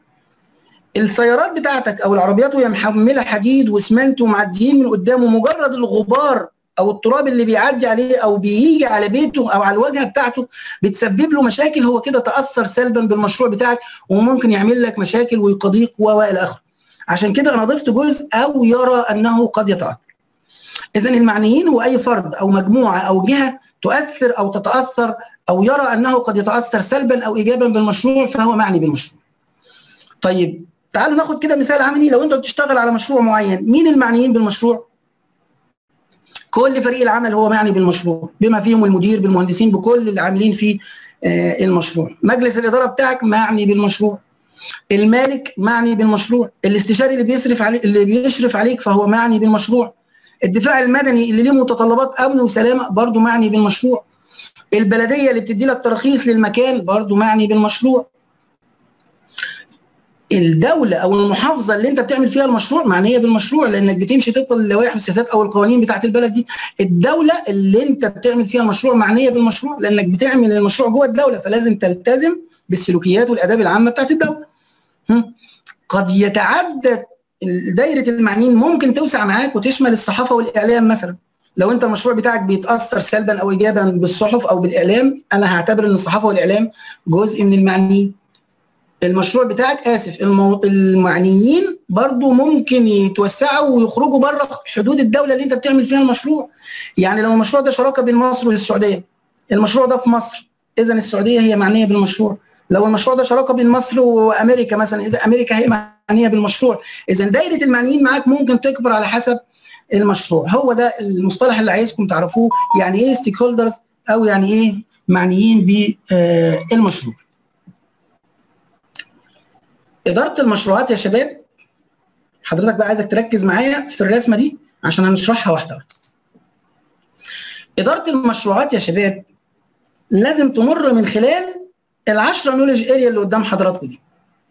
السيارات بتاعتك او العربيات وهي محمله حديد واسمنت ومعديين من قدامه، مجرد الغبار او التراب اللي بيعدي عليه او بيجي على بيته او على الواجهه بتاعته بتسبب له مشاكل، هو كده تاثر سلبا بالمشروع بتاعك وممكن يعمل لك مشاكل ويقاضيك والى اخره. عشان كده انا ضفت جزء او يرى انه قد يتاثر. اذا المعنيين هو اي فرد او مجموعه او جهه تؤثر او تتاثر او يرى انه قد يتاثر سلبا او ايجابا بالمشروع فهو معني بالمشروع. طيب تعالوا ناخد كده مثال عملي. لو انت بتشتغل على مشروع معين، مين المعنيين بالمشروع؟ كل فريق العمل هو معني بالمشروع بما فيهم المدير بالمهندسين بكل اللي عاملين في المشروع. مجلس الاداره بتاعك معني بالمشروع. المالك معني بالمشروع. الاستشاري اللي بيشرف عليك فهو معني بالمشروع. الدفاع المدني اللي ليه متطلبات امن وسلامه برضه معني بالمشروع. البلديه اللي بتدي لك تراخيص للمكان برضه معني بالمشروع. الدوله او المحافظه اللي انت بتعمل فيها المشروع معنيه بالمشروع لانك بتمشي طبقا للوائح والسياسات او القوانين بتاعت البلد دي. الدوله اللي انت بتعمل فيها المشروع معنيه بالمشروع لانك بتعمل المشروع جوه الدوله فلازم تلتزم بالسلوكيات والاداب العامه بتاعت الدوله. قد يتعدد دايره المعنيين، ممكن توسع معاك وتشمل الصحافه والاعلام مثلا. لو انت المشروع بتاعك بيتاثر سلبا او ايجابا بالصحف او بالاعلام، انا هعتبر ان الصحافه والاعلام جزء من المعنيين. المشروع بتاعك المعنيين برضو ممكن يتوسعوا ويخرجوا بره حدود الدوله اللي انت بتعمل فيها المشروع. يعني لو المشروع ده شراكه بين مصر والسعوديه، المشروع ده في مصر، اذا السعوديه هي معنيه بالمشروع. لو المشروع ده شراكه بين مصر وامريكا مثلا، اذا امريكا هي معنيه بالمشروع. اذا دايره المعنيين معاك ممكن تكبر على حسب المشروع. هو ده المصطلح اللي عايزكم تعرفوه، يعني ايه ستيك هولدرز او يعني ايه معنيين بالمشروع. إدارة المشروعات يا شباب، حضرتك بقى عايزك تركز معايا في الرسمة دي عشان هنشرحها واحدة واحدة. إدارة المشروعات يا شباب لازم تمر من خلال ال10 نولج اريا اللي قدام حضراتكم دي.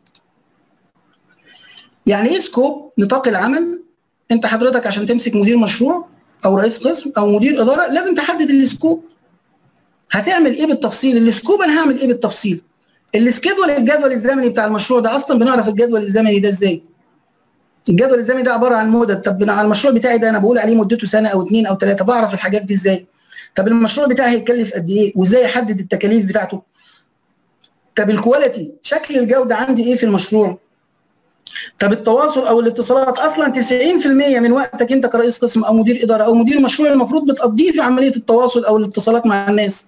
يعني ايه سكوب؟ نطاق العمل. انت حضرتك عشان تمسك مدير مشروع او رئيس قسم او مدير إدارة لازم تحدد السكوب. هتعمل ايه بالتفصيل؟ السكوب انا هعمل ايه بالتفصيل؟ الجدول الزمني بتاع المشروع ده، اصلا بنعرف الجدول الزمني ده ازاي؟ الجدول الزمني ده عباره عن مدد. طب على المشروع بتاعي ده انا بقول عليه مدته سنه او 2 أو 3، بعرف الحاجات دي ازاي؟ طب المشروع بتاعي هيكلف قد ايه؟ وازاي احدد التكاليف بتاعته؟ طب الكواليتي، شكل الجوده عندي ايه في المشروع؟ طب التواصل او الاتصالات، اصلا 90% من وقتك انت كرئيس قسم او مدير اداره او مدير مشروع المفروض بتقضيه في عمليه التواصل او الاتصالات مع الناس.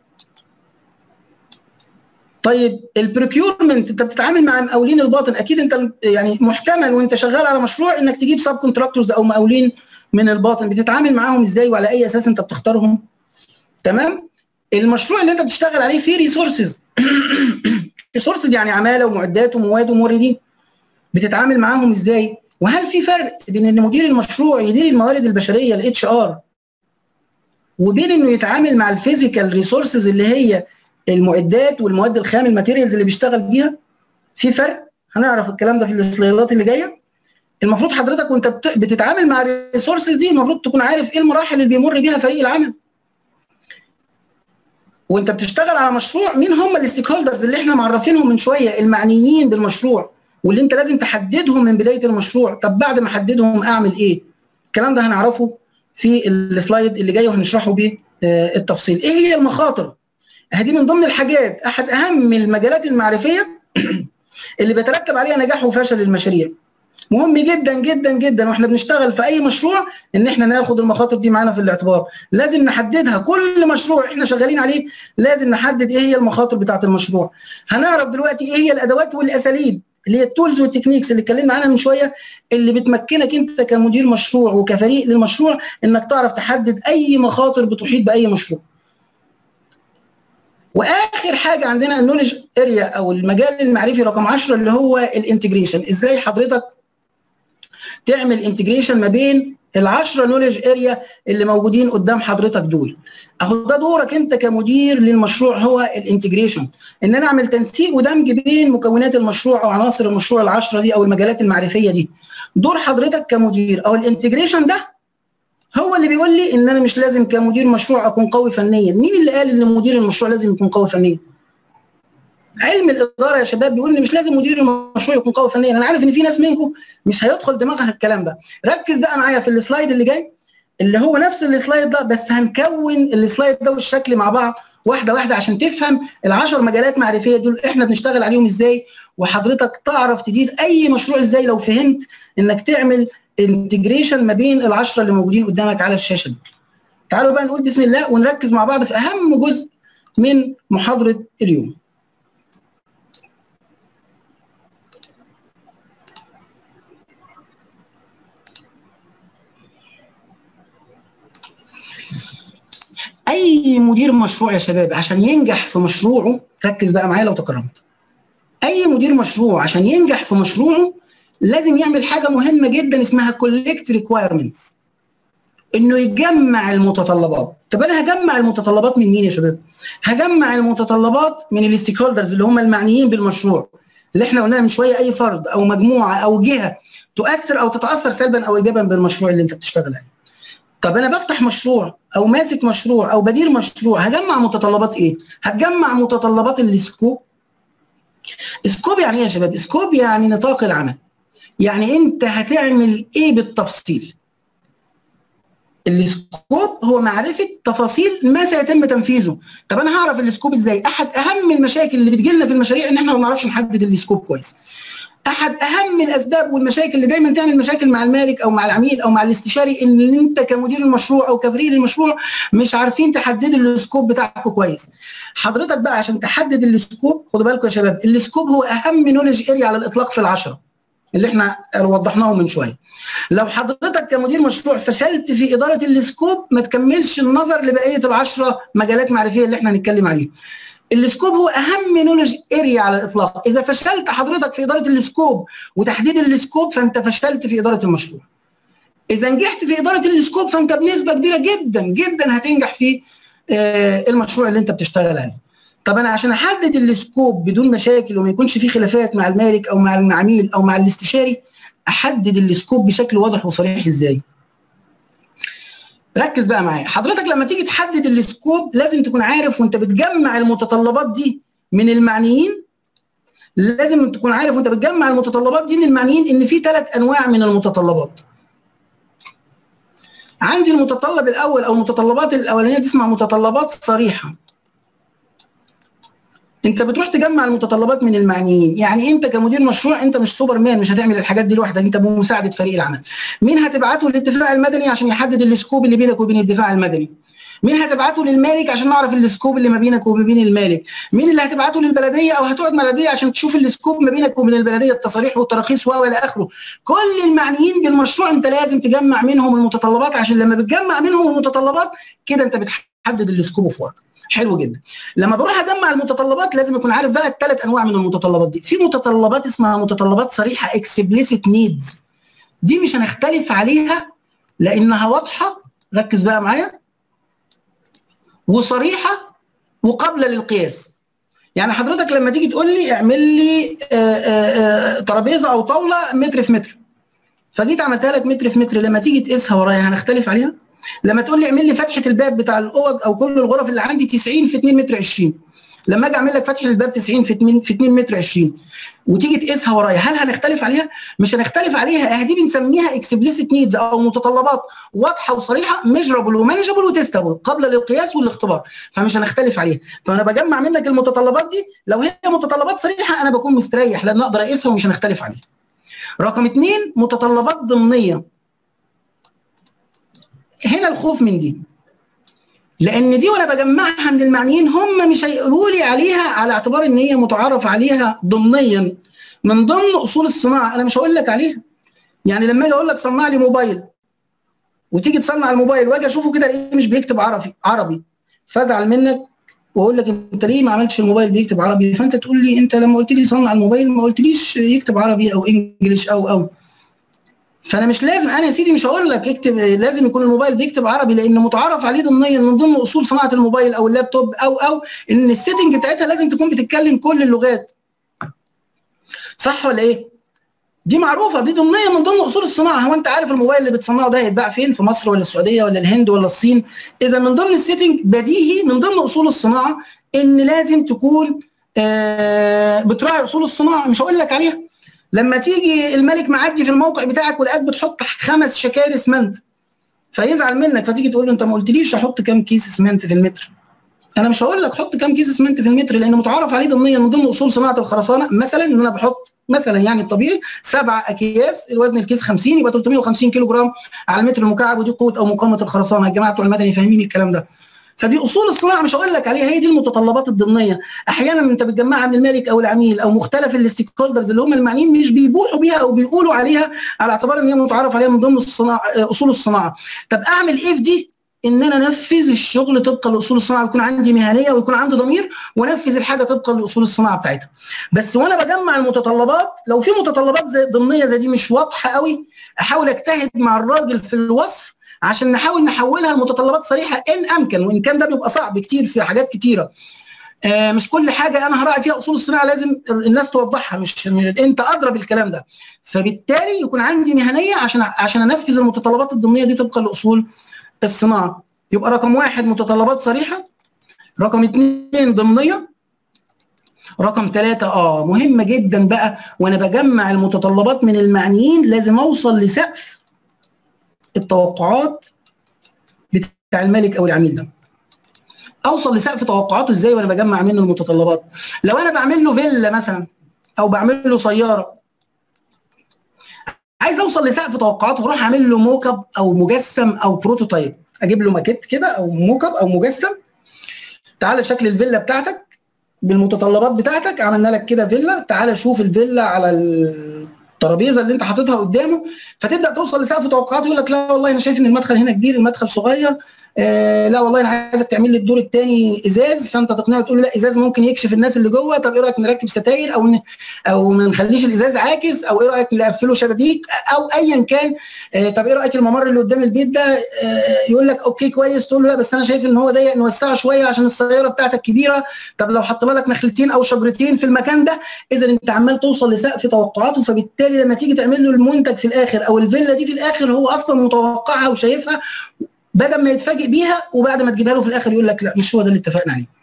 طيب البروكيورمنت، انت بتتعامل مع مقاولين الباطن، اكيد انت يعني محتمل وانت شغال على مشروع انك تجيب سب كونتراكتورز او مقاولين من الباطن، بتتعامل معاهم ازاي وعلى اي اساس انت بتختارهم؟ تمام؟ المشروع اللي انت بتشتغل عليه فيه ريسورسز ريسورسز يعني عماله ومعدات ومواد وموردين، بتتعامل معاهم ازاي؟ وهل في فرق بين ان مدير المشروع يدير الموارد البشريه الاتش ار وبين انه يتعامل مع الفيزيكال ريسورسز اللي هي المعدات والمواد الخام الماتيريالز اللي بيشتغل بيها؟ في فرق، هنعرف الكلام ده في السلايدات اللي جايه. المفروض حضرتك وانت بتتعامل مع الريسورسز دي المفروض تكون عارف ايه المراحل اللي بيمر بيها فريق العمل. وانت بتشتغل على مشروع، مين هم الستيك هولدرز اللي احنا معرفينهم من شويه، المعنيين بالمشروع، واللي انت لازم تحددهم من بدايه المشروع. طب بعد ما احددهم اعمل ايه؟ الكلام ده هنعرفه في السلايد اللي جاي وهنشرحه بالتفصيل. ايه هي المخاطر؟ دي من ضمن الحاجات، احد اهم المجالات المعرفيه اللي بيترتب عليها نجاح وفشل المشاريع. مهم جدا جدا جدا واحنا بنشتغل في اي مشروع ان احنا ناخد المخاطر دي معانا في الاعتبار، لازم نحددها. كل مشروع احنا شغالين عليه لازم نحدد ايه هي المخاطر بتاعه المشروع. هنعرف دلوقتي ايه هي الادوات والاساليب اللي هي التولز والتكنيكس اللي اتكلمنا عنها من شويه، اللي بتمكنك انت كمدير مشروع وكفريق للمشروع انك تعرف تحدد اي مخاطر بتحيط باي مشروع. واخر حاجه عندنا النولج اريا او المجال المعرفي رقم 10 اللي هو الانتجريشن. ازاي حضرتك تعمل انتجريشن ما بين ال10 نولج اريا اللي موجودين قدام حضرتك دول. اهو ده دورك انت كمدير للمشروع، هو الانتجريشن، ان انا اعمل تنسيق ودمج بين مكونات المشروع او عناصر المشروع ال10 دي او المجالات المعرفيه دي. دور حضرتك كمدير او الانتجريشن ده هو اللي بيقول لي ان انا مش لازم كمدير مشروع اكون قوي فنيا. مين اللي قال ان مدير المشروع لازم يكون قوي فنيا؟ علم الاداره يا شباب بيقول ان مش لازم مدير المشروع يكون قوي فنيا. انا عارف ان في ناس منكم مش هيدخل دماغها الكلام ده. ركز بقى معايا في السلايد اللي جاي. اللي هو نفس السلايد ده، بس هنكون السلايد ده والشكل مع بعض واحده واحده عشان تفهم ال10 مجالات معرفيه دول احنا بنشتغل عليهم ازاي، وحضرتك تعرف تدير اي مشروع ازاي لو فهمت انك تعمل انتجريشن ما بين ال10 اللي موجودين قدامك على الشاشه دي. تعالوا بقى نقول بسم الله ونركز مع بعض في اهم جزء من محاضره اليوم. اي مدير مشروع يا شباب عشان ينجح في مشروعه، ركز بقى معايا لو تكرمت، اي مدير مشروع عشان ينجح في مشروعه لازم يعمل حاجه مهمه جدا اسمها كولكت ريكوايرمنتس، انه يجمع المتطلبات. طب انا هجمع المتطلبات من مين يا شباب؟ هجمع المتطلبات من الستيك هولدرز اللي هم المعنيين بالمشروع، اللي احنا قلناها من شويه، اي فرد او مجموعه او جهه تؤثر او تتاثر سلبا او ايجابا بالمشروع اللي انت بتشتغل عليه. طب انا بفتح مشروع او ماسك مشروع او بدير مشروع، هجمع متطلبات ايه؟ هتجمع متطلبات السكوب. سكوب يعني ايه يا شباب؟ سكوب يعني نطاق العمل، يعني انت هتعمل ايه بالتفصيل. السكوب هو معرفه تفاصيل ما سيتم تنفيذه. طب انا هعرف السكوب ازاي؟ احد اهم المشاكل اللي بتجيلنا في المشاريع ان احنا ما بنعرفش نحدد السكوب كويس. احد اهم الاسباب والمشاكل اللي دايما تعمل مشاكل مع المالك او مع العميل او مع الاستشاري ان انت كمدير المشروع او كفريق المشروع مش عارفين تحددوا السكوب بتاعكم كويس. حضرتك بقى عشان تحدد السكوب، خدوا بالكم يا شباب، السكوب هو اهم نولج اريا على الاطلاق في ال10 اللي احنا وضحناه من شويه. لو حضرتك كمدير مشروع فشلت في اداره السكوب ما تكملش النظر لبقيه ال10 مجالات معرفيه اللي احنا هنتكلم عليها. السكوب هو اهم نولج اريا على الاطلاق. اذا فشلت حضرتك في اداره السكوب وتحديد السكوب فانت فشلت في اداره المشروع. اذا نجحت في اداره السكوب فانت بنسبه كبيره جدا جدا هتنجح في المشروع اللي انت بتشتغل عليه. طب انا عشان احدد السكوب بدون مشاكل وما يكونش في خلافات مع المالك او مع العميل او مع الاستشاري، احدد السكوب بشكل واضح وصريح ازاي؟ ركز بقى معايا. حضرتك لما تيجي تحدد السكوب لازم تكون عارف وانت بتجمع المتطلبات دي من المعنيين، لازم تكون عارف وانت بتجمع المتطلبات دي من المعنيين ان في 3 انواع من المتطلبات. عندي المتطلب الاول او المتطلبات الاولانيه دي اسمها متطلبات صريحه. انت بتروح تجمع المتطلبات من المعنيين، يعني انت كمدير مشروع انت مش سوبر مان، مش هتعمل الحاجات دي لوحدك، انت بمساعده فريق العمل. مين هتبعته للدفاع المدني عشان يحدد السكوب اللي بينك وبين الدفاع المدني؟ مين هتبعته للمالك عشان نعرف السكوب اللي ما بينك وبين المالك؟ مين اللي هتبعته للبلديه او هتقعد مع البلديه عشان تشوف السكوب ما بينك وبين البلديه، التصاريح والتراخيص والى اخره. كل المعنيين بالمشروع انت لازم تجمع منهم المتطلبات، عشان لما بتجمع منهم المتطلبات كده انت بتحدد السكوب اوف ورك. حلو جدا. لما بروح اجمع المتطلبات لازم اكون عارف بقى ال3 انواع من المتطلبات دي. في متطلبات اسمها متطلبات صريحه explicit needs، دي مش هنختلف عليها لانها واضحه، ركز بقى معايا، وصريحه وقابله للقياس. يعني حضرتك لما تيجي تقول لي اعمل لي ترابيزه او طاوله متر في متر، فجيت عملتها لك متر في متر، لما تيجي تقيسها ورايا هنختلف عليها؟ لما تقول لي اعمل لي فتحه الباب بتاع الاوض او كل الغرف اللي عندي 90 في 2 متر 20، لما اجي اعمل لك فتحه الباب 90 في 2 متر 20 وتيجي تقيسها ورايا، هل هنختلف عليها؟ مش هنختلف عليها. دي بنسميها اكسبليسيت نيدز او متطلبات واضحه وصريحه، ميجرابل ومانجبل وتستبل، قابله للقياس والاختبار، فمش هنختلف عليها. فانا بجمع منك المتطلبات دي، لو هي متطلبات صريحه انا بكون مستريح لان اقدر اقيسها ومش هنختلف عليها. رقم 2 متطلبات ضمنيه. هنا الخوف من دي، لان دي وانا بجمعها من المعنيين هم مش هيقولوا لي عليها على اعتبار ان هي متعارف عليها ضمنيا من ضمن اصول الصناعه، انا مش هقول لك عليها. يعني لما اجي اقول لك صنع لي موبايل وتيجي تصنع الموبايل واجي اشوفه كده الاقيه مش بيكتب عربي فازعل منك واقول لك انت ليه ما عملتش الموبايل بيكتب عربي؟ فانت تقول لي انت لما قلت لي صنع الموبايل ما قلتليش يكتب عربي او انجلش او فانا مش لازم، انا يا سيدي مش هقول لك اكتب لازم يكون الموبايل بيكتب عربي، لان متعارف عليه ضمنيا من ضمن اصول صناعه الموبايل او اللابتوب او ان السيتنج بتاعتها لازم تكون بتتكلم كل اللغات. صح ولا ايه؟ دي معروفه، دي ضمنيه من ضمن اصول الصناعه. هو انت عارف الموبايل اللي بتصنعه ده هيتباع فين؟ في مصر ولا السعوديه ولا الهند ولا الصين؟ اذا من ضمن السيتنج بديهي من ضمن اصول الصناعه ان لازم تكون بتراعي اصول الصناعه، مش هقول لك عليها. لما تيجي الملك معدي في الموقع بتاعك ولقاك بتحط 5 شكاير اسمنت فيزعل منك، فتيجي تقول له انت ما قلتليش احط كام كيس اسمنت في المتر. انا مش هقول لك حط كام كيس اسمنت في المتر، لان متعارف عليه ضمنيا من ضمن اصول صناعه الخرسانه مثلا ان انا بحط مثلا يعني الطبيعي 7 اكياس، الوزن الكيس 50 يبقى 350 كيلو جرام على المتر المكعب، ودي قوه او مقاومه الخرسانه. الجماعه بتوع المدني فاهمين الكلام ده. فدي اصول الصناعه مش هقول لك عليها، هي دي المتطلبات الضمنيه. احيانا انت بتجمعها من المالك او العميل او مختلف الستيك هولدرز اللي هم المعنيين، مش بيبوحوا بيها او بيقولوا عليها على اعتبار ان هي متعارف عليها من ضمن الصناعه اصول الصناعه. طب اعمل ايه في دي؟ ان انا انفذ الشغل طبقا لاصول الصناعه، ويكون عندي مهنيه ويكون عندي ضمير، وانفذ الحاجه طبقا لاصول الصناعه بتاعتها. بس وانا بجمع المتطلبات، لو في متطلبات زي ضمنيه زي دي مش واضحه قوي، احاول اجتهد مع الراجل في الوصف عشان نحاول نحولها لمتطلبات صريحه ان امكن، وان كان ده بيبقى صعب كتير في حاجات كتيره. مش كل حاجه انا هراعي فيها اصول الصناعه لازم الناس توضحها، مش انت ادرى بالكلام ده. فبالتالي يكون عندي مهنيه عشان انفذ المتطلبات الضمنيه دي طبقا لاصول الصناعه. يبقى رقم 1 متطلبات صريحه، رقم 2 ضمنيه، رقم 3 مهمه جدا بقى وانا بجمع المتطلبات من المعنيين لازم اوصل لسقف التوقعات بتاع المالك او العميل ده. اوصل لسقف توقعاته ازاي وانا بجمع منه المتطلبات؟ لو انا بعمل له فيلا مثلا او بعمل له سياره، عايز اوصل لسقف توقعاته، اروح اعمل له موك اب او مجسم او بروتوتايب، اجيب له ماكيت كده او موك اب او مجسم. تعالى شكل الفيلا بتاعتك بالمتطلبات بتاعتك، عملنا لك كده فيلا، تعالى شوف الفيلا على الترابيزه اللي انت حاططها قدامه. فتبدا توصل لسقف توقعاته، يقول لك لا والله انا شايف ان المدخل هنا كبير، المدخل صغير، لا والله انا عايزك تعمل لي الدور الثاني ازاز. فانت تقنعه تقول له لا، ازاز ممكن يكشف الناس اللي جوه، طب ايه رايك نركب ستاير او ما نخليش الازاز عاكس، او ايه رايك نقفله شبابيك او ايا كان. طب ايه رايك الممر اللي قدام البيت ده؟ يقول لك اوكي كويس، تقول له لا بس انا شايف ان هو ضيق، نوسعه شويه عشان السياره بتاعتك كبيره. طب لو حطينا لك نخلتين او شجرتين في المكان ده. اذا انت عمال توصل لسقف توقعاته، فبالتالي لما تيجي تعمل له المنتج في الاخر او الفيلا دي في الاخر هو اصلا متوقعها وشايفها، بدل ما يتفاجئ بيها وبعد ما تجيبها له في الاخر يقول لك لا مش هو ده اللي اتفقنا عليه.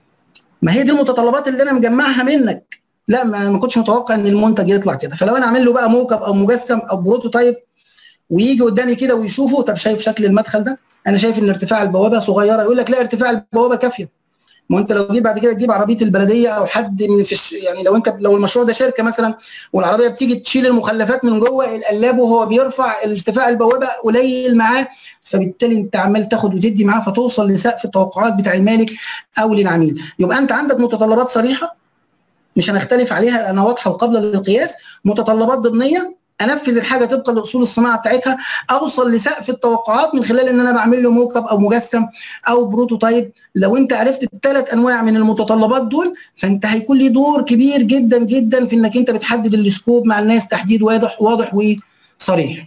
ما هي دي المتطلبات اللي انا مجمعها منك، لا ما كنتش متوقع ان المنتج يطلع كده. فلو انا اعمل له بقى موك اب او مجسم او بروتوتايب ويجي قدامي كده ويشوفه، طب شايف شكل المدخل ده؟ انا شايف ان ارتفاع البوابه صغيره، يقول لك لا ارتفاع البوابه كافيه. ما انت لو جيت بعد كده تجيب عربيه البلديه او حد من يعني لو المشروع ده شركه مثلا والعربيه بتيجي تشيل المخلفات من جوه القلاب وهو بيرفع، ارتفاع البوابه قليل معاه، فبالتالي انت عمال تاخد وتدي معاه فتوصل لسقف التوقعات بتاع المالك او للعميل. يبقى انت عندك متطلبات صريحه مش هنختلف عليها لانها واضحه وقابله للقياس، متطلبات ضمنيه انفذ الحاجه طبقا لاصول الصناعه بتاعتها، اوصل لسقف التوقعات من خلال ان انا بعمل له موك اب او مجسم او بروتوتايب. لو انت عرفت ال3 انواع من المتطلبات دول، فانت هيكون لي دور كبير جدا جدا في انك انت بتحدد السكوب مع الناس تحديد واضح وصريح.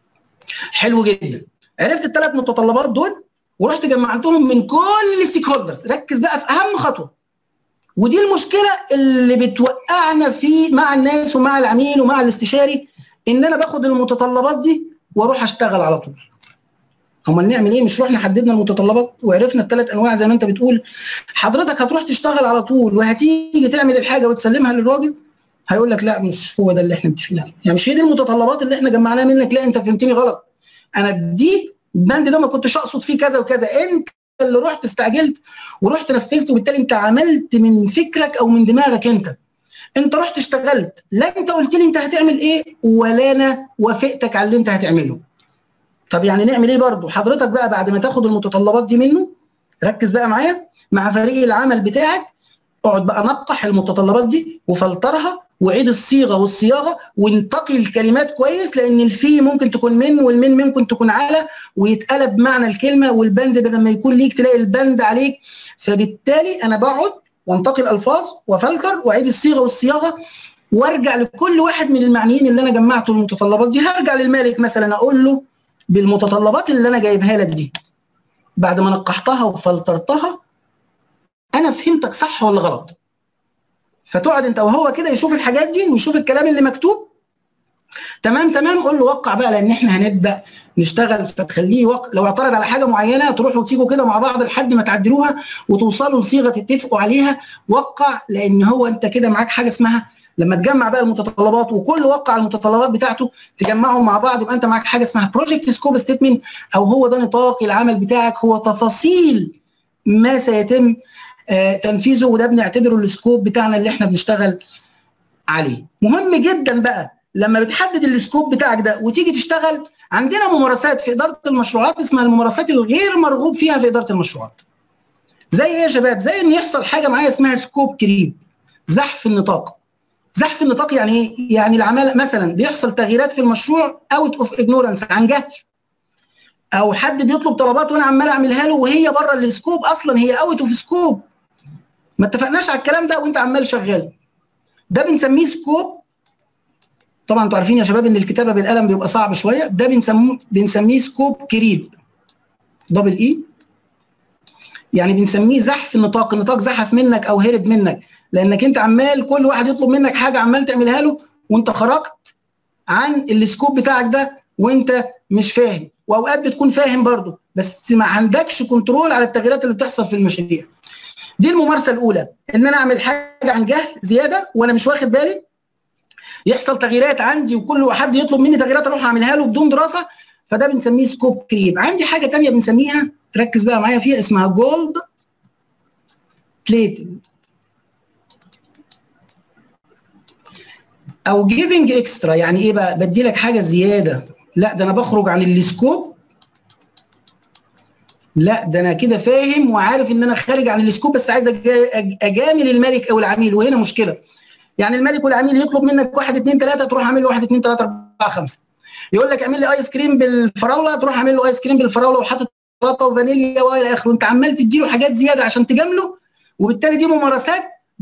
حلو جدا. عرفت ال3 متطلبات دول ورحت جمعتهم من كل الستيك هولدرز. ركز بقى في اهم خطوه، ودي المشكله اللي بتوقعنا في مع الناس ومع العميل ومع الاستشاري، ان انا باخد المتطلبات دي واروح اشتغل على طول. امال نعمل ايه؟ مش رحنا حددنا المتطلبات وعرفنا ال3 انواع زي ما انت بتقول، حضرتك هتروح تشتغل على طول وهتيجي تعمل الحاجه وتسلمها للراجل، هيقول لك لا مش هو ده اللي احنا متفقين عليه، يعني مش هي دي المتطلبات اللي احنا جمعناها منك، لا انت فهمتني غلط، انا دي البند ده ما كنتش اقصد فيه كذا وكذا، انت اللي رحت استعجلت ورحت نفذت، وبالتالي انت عملت من فكرك او من دماغك انت رحت اشتغلت، لا انت قلت لي انت هتعمل ايه ولا انا وافقتك على اللي انت هتعمله. طب يعني نعمل ايه برضه؟ حضرتك بقى بعد ما تاخد المتطلبات دي منه، ركز بقى معايا مع فريق العمل بتاعك، اقعد بقى نقح المتطلبات دي وفلترها وعيد الصيغه والصياغه وانتقي الكلمات كويس، لان الفي ممكن تكون من والمن ممكن تكون على ويتقلب معنى الكلمه، والبند بدل ما يكون ليك تلاقي البند عليك. فبالتالي انا بقعد وانتقي الالفاظ وفلتر واعيد الصيغه والصياغه وارجع لكل واحد من المعنيين اللي انا جمعته المتطلبات دي. هرجع للمالك مثلا اقول له بالمتطلبات اللي انا جايبها لك دي بعد ما نقحتها وفلترتها، انا فهمتك صح ولا غلط؟ فتقعد انت وهو كده يشوف الحاجات دي ويشوف الكلام اللي مكتوب. تمام قول له وقع بقى، لان احنا هنبدا نشتغل. فتخليه لو اعترض على حاجه معينه تروحوا تيجوا كده مع بعض لحد ما تعدلوها وتوصلوا لصيغه تتفقوا عليها. وقع، لان هو انت كده معاك حاجه اسمها لما تجمع بقى المتطلبات وكل وقع المتطلبات بتاعته تجمعهم مع بعض، يبقى انت معاك حاجه اسمها بروجكت سكوب ستيتمنت، او هو ده نطاق العمل بتاعك، هو تفاصيل ما سيتم تنفيذه، وده بنعتبره السكوب بتاعنا اللي احنا بنشتغل عليه. مهم جدا بقى لما بتحدد السكوب بتاعك ده وتيجي تشتغل، عندنا ممارسات في اداره المشروعات اسمها الممارسات الغير مرغوب فيها في اداره المشروعات. زي ايه يا شباب؟ زي ان يحصل حاجه معايا اسمها سكوب كريب، زحف النطاق. زحف النطاق يعني ايه؟ يعني العماله مثلا بيحصل تغييرات في المشروع اوت اوف اجنورنس، عن جهل، او حد بيطلب طلبات وانا عمال اعملها له وهي بره السكوب، اصلا هي اوت اوف سكوب، ما اتفقناش على الكلام ده وانت عمال شغال. ده بنسميه سكوب. طبعا انتوا عارفين يا شباب ان الكتابه بالقلم بيبقى صعب شويه، ده بنسميه سكوب كريب، دبل اي، يعني بنسميه زحف النطاق. النطاق زحف منك او هرب منك لانك انت عمال كل واحد يطلب منك حاجه عمال تعملها له، وانت خرجت عن السكوب بتاعك ده وانت مش فاهم، واوقات بتكون فاهم برضه بس ما عندكش كنترول على التغييرات اللي بتحصل في المشاريع. دي الممارسه الاولى، ان انا اعمل حاجه عن جهل زياده وانا مش واخد بالي، يحصل تغييرات عندي وكل حد يطلب مني تغييرات اروح اعملها له بدون دراسه، فده بنسميه سكوب كريب. عندي حاجه ثانيه بنسميها، ركز بقى معايا فيها، اسمها جولد بليتنج او جيفنج اكسترا. يعني ايه بقى؟ بدي لك حاجه زياده، لا ده انا بخرج عن السكوب، لا ده انا كده فاهم وعارف ان انا خارج عن السكوب بس عايز اجامل الملك او العميل، وهنا مشكله. يعني الملك والعميل يطلب منك 1 2 3 تروح عامل له 1 2 3 4 5، يقول لك اعمل لي ايس كريم بالفراوله تروح عامل له ايس كريم بالفراوله وحاطط شوكولاته وفانيليا والى اخره، وانت عمال تدي له حاجات زياده عشان تجامله، وبالتالي دي ممارسات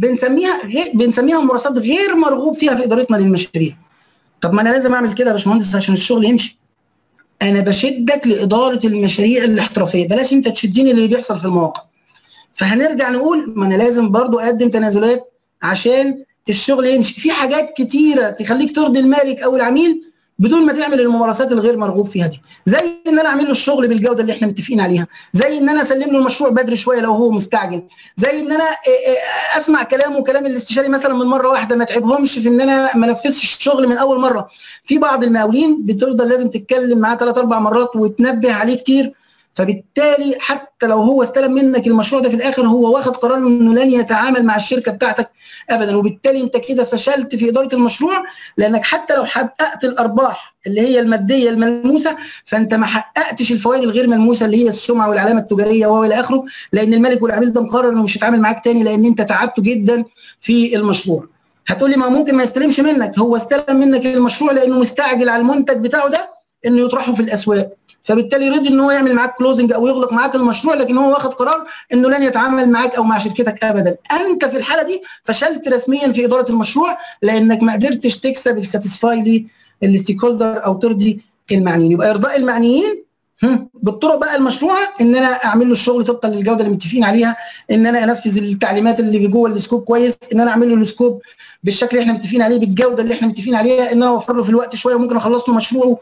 بنسميها ممارسات غير مرغوب فيها في ادارتنا للمشاريع. طب ما انا لازم اعمل كده يا باشمهندس عشان الشغل يمشي. انا بشدك لاداره المشاريع الاحترافيه، بلاش انت تشدني اللي بيحصل في المواقع. فهنرجع نقول ما انا لازم برضو اقدم تنازلات عشان الشغل يمشي. في حاجات كتيره تخليك ترضي المالك او العميل بدون ما تعمل الممارسات الغير مرغوب فيها دي، زي ان انا اعمل له الشغل بالجوده اللي احنا متفقين عليها، زي ان انا اسلم له المشروع بدري شويه لو هو مستعجل، زي ان انا اسمع كلامه وكلام الاستشاري مثلا من مره واحده، ما تعبهمش في ان انا ما انفذش الشغل من اول مره. في بعض المقاولين بتفضل لازم تتكلم معاه 3 4 مرات وتنبه عليه كتير، فبالتالي حتى لو هو استلم منك المشروع ده في الاخر هو واخد قرار انه لن يتعامل مع الشركه بتاعتك ابدا، وبالتالي انت كده فشلت في اداره المشروع، لانك حتى لو حققت الارباح اللي هي الماديه الملموسه فانت ما حققتش الفوائد الغير ملموسه اللي هي السمعه والعلامه التجاريه والى اخره، لان الملك والعميل ده مقرر انه مش هيتعامل معاك تاني لان انت تعبته جدا في المشروع. هتقول لي ما ممكن ما يستلمش منك، هو استلم منك المشروع لانه مستعجل على المنتج بتاعه ده انه يطرحه في الاسواق، فبالتالي رضي ان هو يعمل معاك كلوزنج او يغلق معاك المشروع، لكن هو واخد قرار انه لن يتعامل معاك او مع شركتك ابدا. انت في الحاله دي فشلت رسميا في اداره المشروع لانك ما قدرتش تكسب الساتسفاي للستيك هولدر او ترضي المعنيين. يبقى ارضاء المعنيين بالطرق بقى المشروعه، ان انا اعمل له الشغل طبقا للجوده اللي متفقين عليها، ان انا انفذ التعليمات اللي جوه السكوب كويس، ان انا اعمل له السكوب بالشكل اللي احنا متفقين عليه بالجوده اللي احنا متفقين عليها، ان انا اوفر له في الوقت شويه وممكن اخلص له مشروعه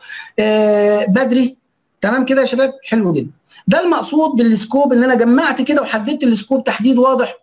بدري. تمام كده يا شباب؟ حلو جدا. ده المقصود بالسكوب، ان انا جمعت كده وحددت السكوب تحديد واضح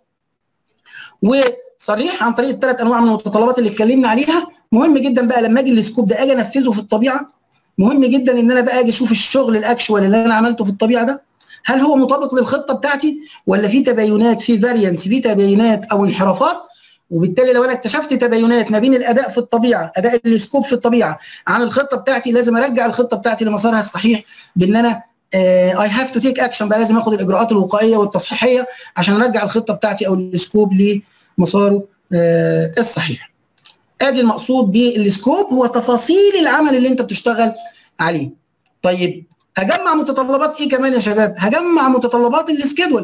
وصريح عن طريق ال3 انواع من المتطلبات اللي اتكلمنا عليها. مهم جدا بقى لما اجي السكوب ده اجي انفذه في الطبيعه، مهم جدا ان انا بقى اجي اشوف الشغل الاكشوال اللي انا عملته في الطبيعه ده هل هو مطابق للخطه بتاعتي ولا في تباينات، في فاريانس، في تباينات او انحرافات. وبالتالي لو انا اكتشفت تباينات ما بين الاداء في الطبيعه، اداء السكوب في الطبيعه عن الخطه بتاعتي، لازم ارجع الخطه بتاعتي لمسارها الصحيح، بان انا اي هاف تو تيك اكشن، بقى لازم اخد الاجراءات الوقائيه والتصحيحيه عشان ارجع الخطه بتاعتي او السكوب لمساره الصحيح. ادي المقصود بالسكوب، هو تفاصيل العمل اللي انت بتشتغل عليه. طيب هجمع متطلبات ايه كمان يا شباب؟ هجمع متطلبات السكيدول.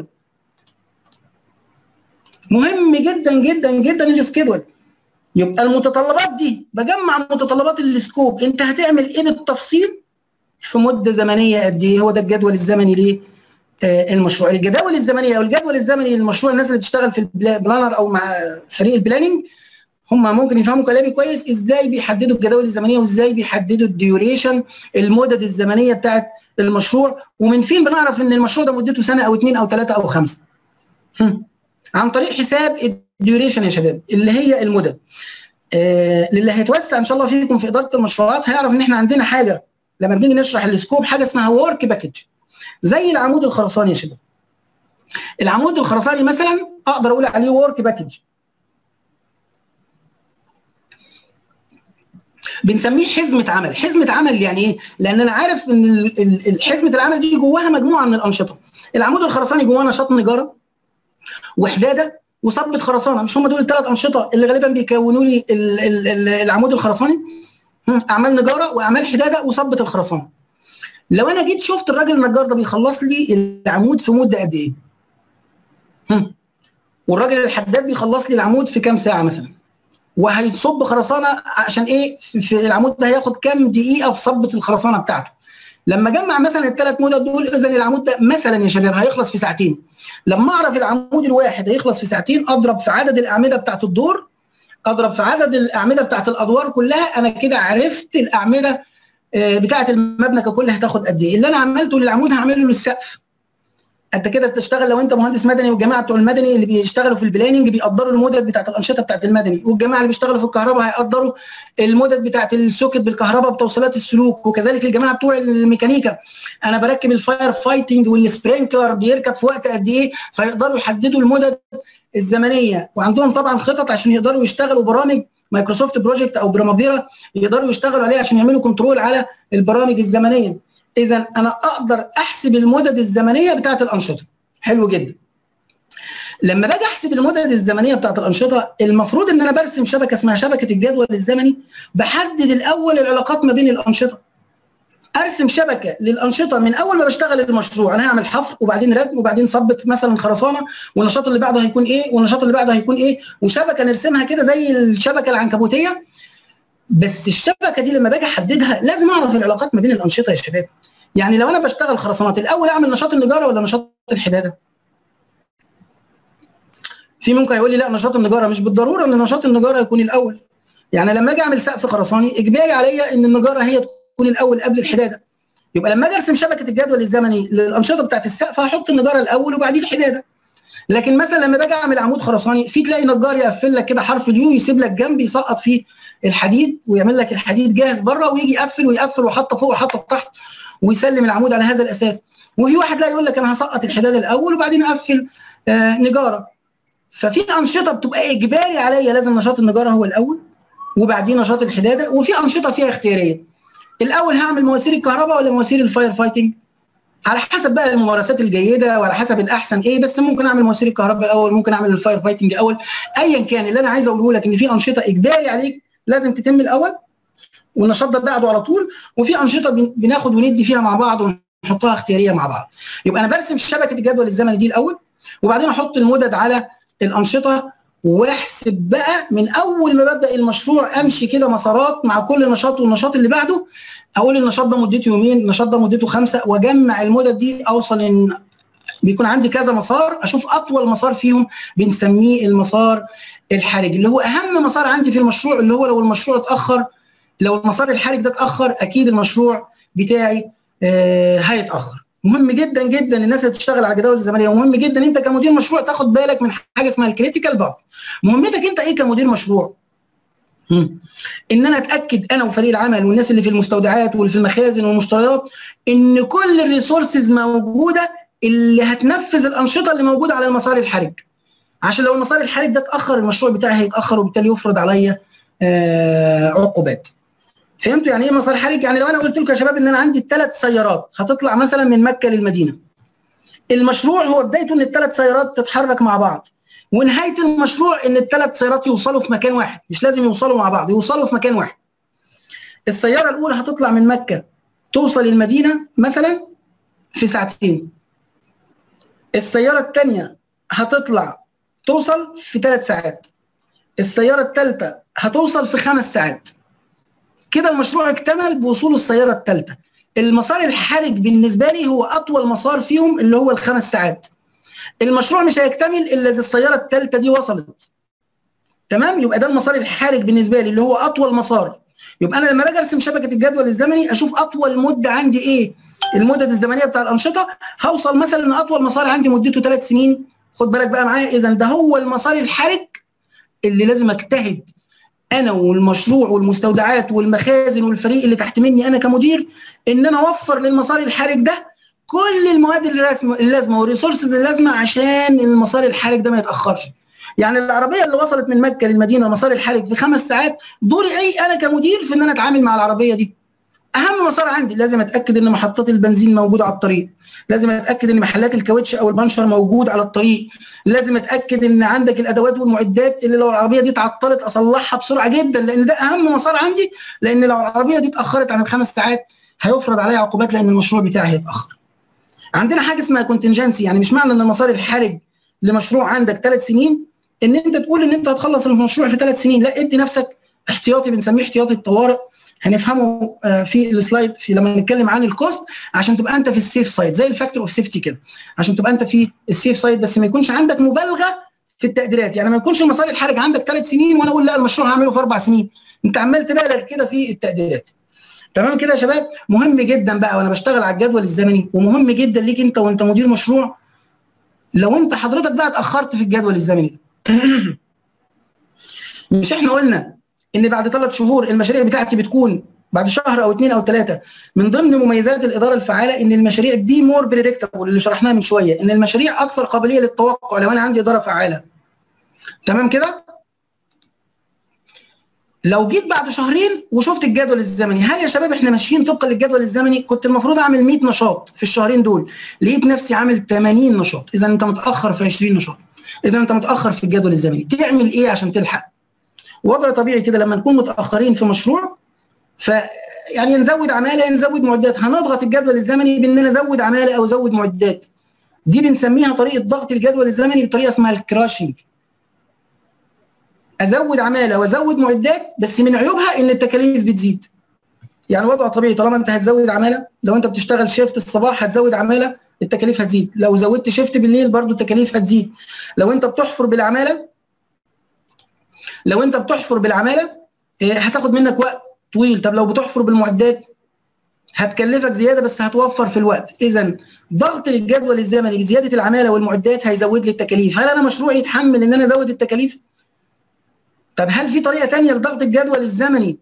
مهم جدا جدا جدا السكيدول. يبقى المتطلبات دي بجمع متطلبات السكوب، انت هتعمل ايه بالتفصيل في مده زمنيه قد ايه، هو ده الجدول الزمني ليه المشروع. الجداول الزمنيه او الجدول الزمني للمشروع، الناس اللي بتشتغل في البلانر او مع فريق البلاننج هم ممكن يفهموا كلامي كويس، ازاي بيحددوا الجداول الزمنيه وازاي بيحددوا الديوريشن، المدد الزمنيه بتاعت المشروع، ومن فين بنعرف ان المشروع ده مدته سنه او 2 او 3 او 5. عن طريق حساب الديوريشن يا شباب اللي هي المدد. للي هيتوسع ان شاء الله فيكم في اداره المشروعات هيعرف ان احنا عندنا حاجه لما بنيجي نشرح السكوب حاجه اسمها ورك باكج، زي العمود الخرساني يا شباب. العمود الخرساني مثلا اقدر اقول عليه ورك باكج، بنسميه حزمه عمل. حزمه عمل يعني ايه؟ لان انا عارف ان حزمه العمل دي جواها مجموعه من الانشطه. العمود الخرساني جواه نشاط نجاره وحداده وصبة خرسانه، مش هم دول الثلاث انشطه اللي غالبا بيكونوا لي العمود الخرساني؟ اعمال نجاره واعمال حداده وصبة الخرسانه. لو انا جيت شفت الراجل النجار ده بيخلص لي العمود في مده قد ايه؟ والراجل الحداد بيخلص لي العمود في كام ساعه مثلا؟ وهيصب خرسانه عشان ايه؟ في العمود ده هياخد كام دقيقه في صبة الخرسانه بتاعته. لما اجمع مثلا الثلاث مدد دول، اذا العمود ده مثلا يا شباب هيخلص في ساعتين. لما اعرف العمود الواحد هيخلص في ساعتين، اضرب في عدد الاعمده بتاعت الدور، اضرب في عدد الاعمده بتاعت الادوار كلها، انا كده عرفت الاعمده بتاعت المبنى ككل هتاخد قد ايه. اللي انا عملته للعمود هعمله للسقف. انت كده بتشتغل لو انت مهندس مدني، والجماعه بتوع المدني اللي بيشتغلوا في البلاننج بيقدروا المدد بتاعت الانشطه بتاعت المدني، والجماعه اللي بيشتغلوا في الكهرباء هيقدروا المدد بتاعت السوكت بالكهرباء بتوصيلات السلوك، وكذلك الجماعه بتوع الميكانيكا انا بركب الفاير فايتنج والسبرينكلر بيركب في وقت قد ايه، فيقدروا يحددوا المدد الزمنيه. وعندهم طبعا خطط عشان يقدروا يشتغلوا برامج مايكروسوفت بروجكت او برامافيرا يقدروا يشتغلوا عليها عشان يعملوا كنترول على البرامج الزمنيه. اذا انا اقدر احسب المدد الزمنيه بتاعت الانشطه. حلو جدا. لما باجي احسب المدد الزمنيه بتاعت الانشطه، المفروض ان انا برسم شبكه اسمها شبكه الجدول الزمني. بحدد الاول العلاقات ما بين الانشطه. ارسم شبكه للانشطه من اول ما بشتغل المشروع. انا هعمل حفر وبعدين ردم وبعدين صبة مثلا خرسانه، والنشاط اللي بعده هيكون ايه والنشاط اللي بعده هيكون ايه، وشبكه نرسمها كده زي الشبكه العنكبوتيه. بس الشبكه دي لما باجي احددها لازم اعرف العلاقات ما بين الانشطه يا شباب. يعني لو انا بشتغل خرسانات، الاول اعمل نشاط النجاره ولا نشاط الحداده؟ في ممكن يقول لي لا نشاط النجاره. مش بالضروره ان نشاط النجاره يكون الاول. يعني لما اجي اعمل سقف خرساني اجباري عليا ان النجاره هي تكون الاول قبل الحداده. يبقى لما اجي ارسم شبكه الجدول الزمني للانشطه بتاعت السقف هحط النجاره الاول وبعدين الحداده. لكن مثلا لما باجي اعمل عمود خرساني، في تلاقي نجار يقفل لك كده حرف اليو، يسيب لك جنب يسقط فيه الحديد ويعمل لك الحديد جاهز بره، ويجي يقفل ويقفل وحطه فوق وحطه تحت ويسلم العمود على هذا الاساس. وفي واحد لا يقول لك انا هسقط الحداد الاول وبعدين اقفل نجاره. ففي انشطه بتبقى اجباري عليا لازم نشاط النجاره هو الاول وبعدين نشاط الحداده، وفي انشطه فيها اختياريه. الاول هعمل مواسير الكهرباء ولا مواسير الفاير فايتنج؟ على حسب بقى الممارسات الجيده وعلى حسب الاحسن ايه. بس ممكن اعمل مواسير الكهرباء الاول، ممكن اعمل الفاير فايتنج الاول، ايا كان. اللي انا عايز اقوله لك ان في انشطه اجباري عليك لازم تتم الاول والنشاط ده بعده على طول، وفي انشطه بناخد وندي فيها مع بعض ونحطها اختياريه مع بعض. يبقى انا برسم شبكه الجدول الزمني دي الاول، وبعدين احط المدد على الانشطه، واحسب بقى من اول ما ببدا المشروع امشي كده مسارات مع كل نشاط والنشاط اللي بعده. اقول النشاط ده مدته يومين، النشاط ده مدته 5، واجمع المدد دي اوصل ان بيكون عندي كذا مسار. اشوف اطول مسار فيهم بنسميه المسار الحرج، اللي هو اهم مسار عندي في المشروع. اللي هو لو المشروع اتاخر، لو المسار الحرج ده اتاخر، اكيد المشروع بتاعي هيتاخر. مهم جدا جدا الناس اللي بتشتغل على الجداول الزمنيه، ومهم جدا انت كمدير مشروع تاخد بالك من حاجه اسمها الكريتيكال باث. مهمتك انت ايه كمدير مشروع؟ ان انا اتاكد انا وفريق العمل والناس اللي في المستودعات واللي في المخازن والمشتريات ان كل الريسورسز موجوده اللي هتنفذ الانشطه اللي موجوده على المسار الحرج. عشان لو المسار الحرج ده اتاخر، المشروع بتاعي هيتاخر وبالتالي يفرض عليا عقوبات. فهمتوا يعني ايه مسار حرج؟ يعني لو انا قلت لكم يا شباب ان انا عندي 3 سيارات هتطلع مثلا من مكه للمدينه، المشروع هو بدايته ان ال3 سيارات تتحرك مع بعض، ونهايه المشروع ان ال3 سيارات يوصلوا في مكان واحد. مش لازم يوصلوا مع بعض، يوصلوا في مكان واحد. السياره الاولى هتطلع من مكه توصل المدينه مثلا في ساعتين. السياره الثانيه هتطلع توصل في 3 ساعات. السياره الثالثه هتوصل في 5 ساعات. كده المشروع اكتمل بوصول السياره الثالثه. المسار الحرج بالنسبه لي هو اطول مسار فيهم اللي هو ال5 ساعات. المشروع مش هيكتمل الا اذا السياره الثالثه دي وصلت. تمام؟ يبقى ده المسار الحرج بالنسبه لي اللي هو اطول مسار. يبقى انا لما باجي ارسم شبكه الجدول الزمني اشوف اطول مده عندي ايه؟ المدد الزمنيه بتاع الانشطه. هوصل مثلا ان اطول مسار عندي مدته 3 سنين. خد بالك بقى معايا، اذا ده هو المسار الحرج اللي لازم اجتهد انا والمشروع والمستودعات والمخازن والفريق اللي تحت مني انا كمدير، ان انا اوفر للمسار الحرج ده كل المواد اللازمه والريسورسز اللازمه عشان المسار الحرج ده ما يتاخرش. يعني العربيه اللي وصلت من مكه للمدينه مسار الحرج في 5 ساعات، دوري ايه انا كمدير في ان انا اتعامل مع العربيه دي. اهم مسار عندي لازم اتاكد ان محطات البنزين موجوده على الطريق، لازم اتاكد ان محلات الكاوتش او البنشر موجود على الطريق، لازم اتاكد ان عندك الادوات والمعدات اللي لو العربيه دي اتعطلت اصلحها بسرعه جدا، لان ده اهم مسار عندي، لان لو العربيه دي اتاخرت عن ال5 ساعات هيفرض عليا عقوبات لان المشروع بتاعي هيتاخر. عندنا حاجه اسمها كونتنجنسي، يعني مش معنى ان المسار الحرج لمشروع عندك 3 سنين ان انت تقول ان انت هتخلص المشروع في 3 سنين، لا ادي نفسك احتياطي بنسميه احتياطي الطوارئ، هنفهمه في السلايد في لما نتكلم عن الكوست، عشان تبقى انت في السيف سايد زي الفاكتور اوف سيفتي كده، عشان تبقى انت في السيف سايد، بس ما يكونش عندك مبالغه في التقديرات. يعني ما يكونش المسار الحرج عندك 3 سنين وانا اقول لا المشروع هعمله في 4 سنين، انت عمال تبالغ كده في التقديرات. تمام كده يا شباب؟ مهم جدا بقى وانا بشتغل على الجدول الزمني، ومهم جدا ليك انت وانت مدير مشروع، لو انت حضرتك بقى اتاخرت في الجدول الزمني مش احنا قلنا ان بعد 3 شهور المشاريع بتاعتي بتكون بعد شهر او 2 أو 3، من ضمن مميزات الاداره الفعاله ان المشاريع بي مور بريدكتبل اللي شرحناها من شويه، ان المشاريع اكثر قابليه للتوقع لو انا عندي اداره فعاله. تمام كده؟ لو جيت بعد شهرين وشفت الجدول الزمني، هل يا شباب احنا ماشيين طبقا للجدول الزمني؟ كنت المفروض اعمل 100 نشاط في الشهرين دول، لقيت نفسي عامل 80 نشاط، اذا انت متاخر في 20 نشاط، اذا انت متاخر في الجدول الزمني. تعمل ايه عشان تلحق؟ وضع طبيعي كده لما نكون متاخرين في مشروع، ف يعني نزود عماله نزود معدات، هنضغط الجدول الزمني بان انا ازود عماله او ازود معدات. دي بنسميها طريقه ضغط الجدول الزمني بطريقه اسمها الكراشنج. ازود عماله وازود معدات، بس من عيوبها ان التكاليف بتزيد. يعني وضع طبيعي طالما انت هتزود عماله، لو انت بتشتغل شيفت الصباح هتزود عماله التكاليف هتزيد، لو زودت شيفت بالليل برضو التكاليف هتزيد. لو انت بتحفر بالعماله هتاخد منك وقت طويل. طب لو بتحفر بالمعدات هتكلفك زياده بس هتوفر في الوقت. اذا ضغط الجدول الزمني بزياده العماله والمعدات هيزود لي التكاليف. هل انا مشروعي يتحمل ان انا ازود التكاليف؟ طب هل في طريقه ثانيه لضغط الجدول الزمني؟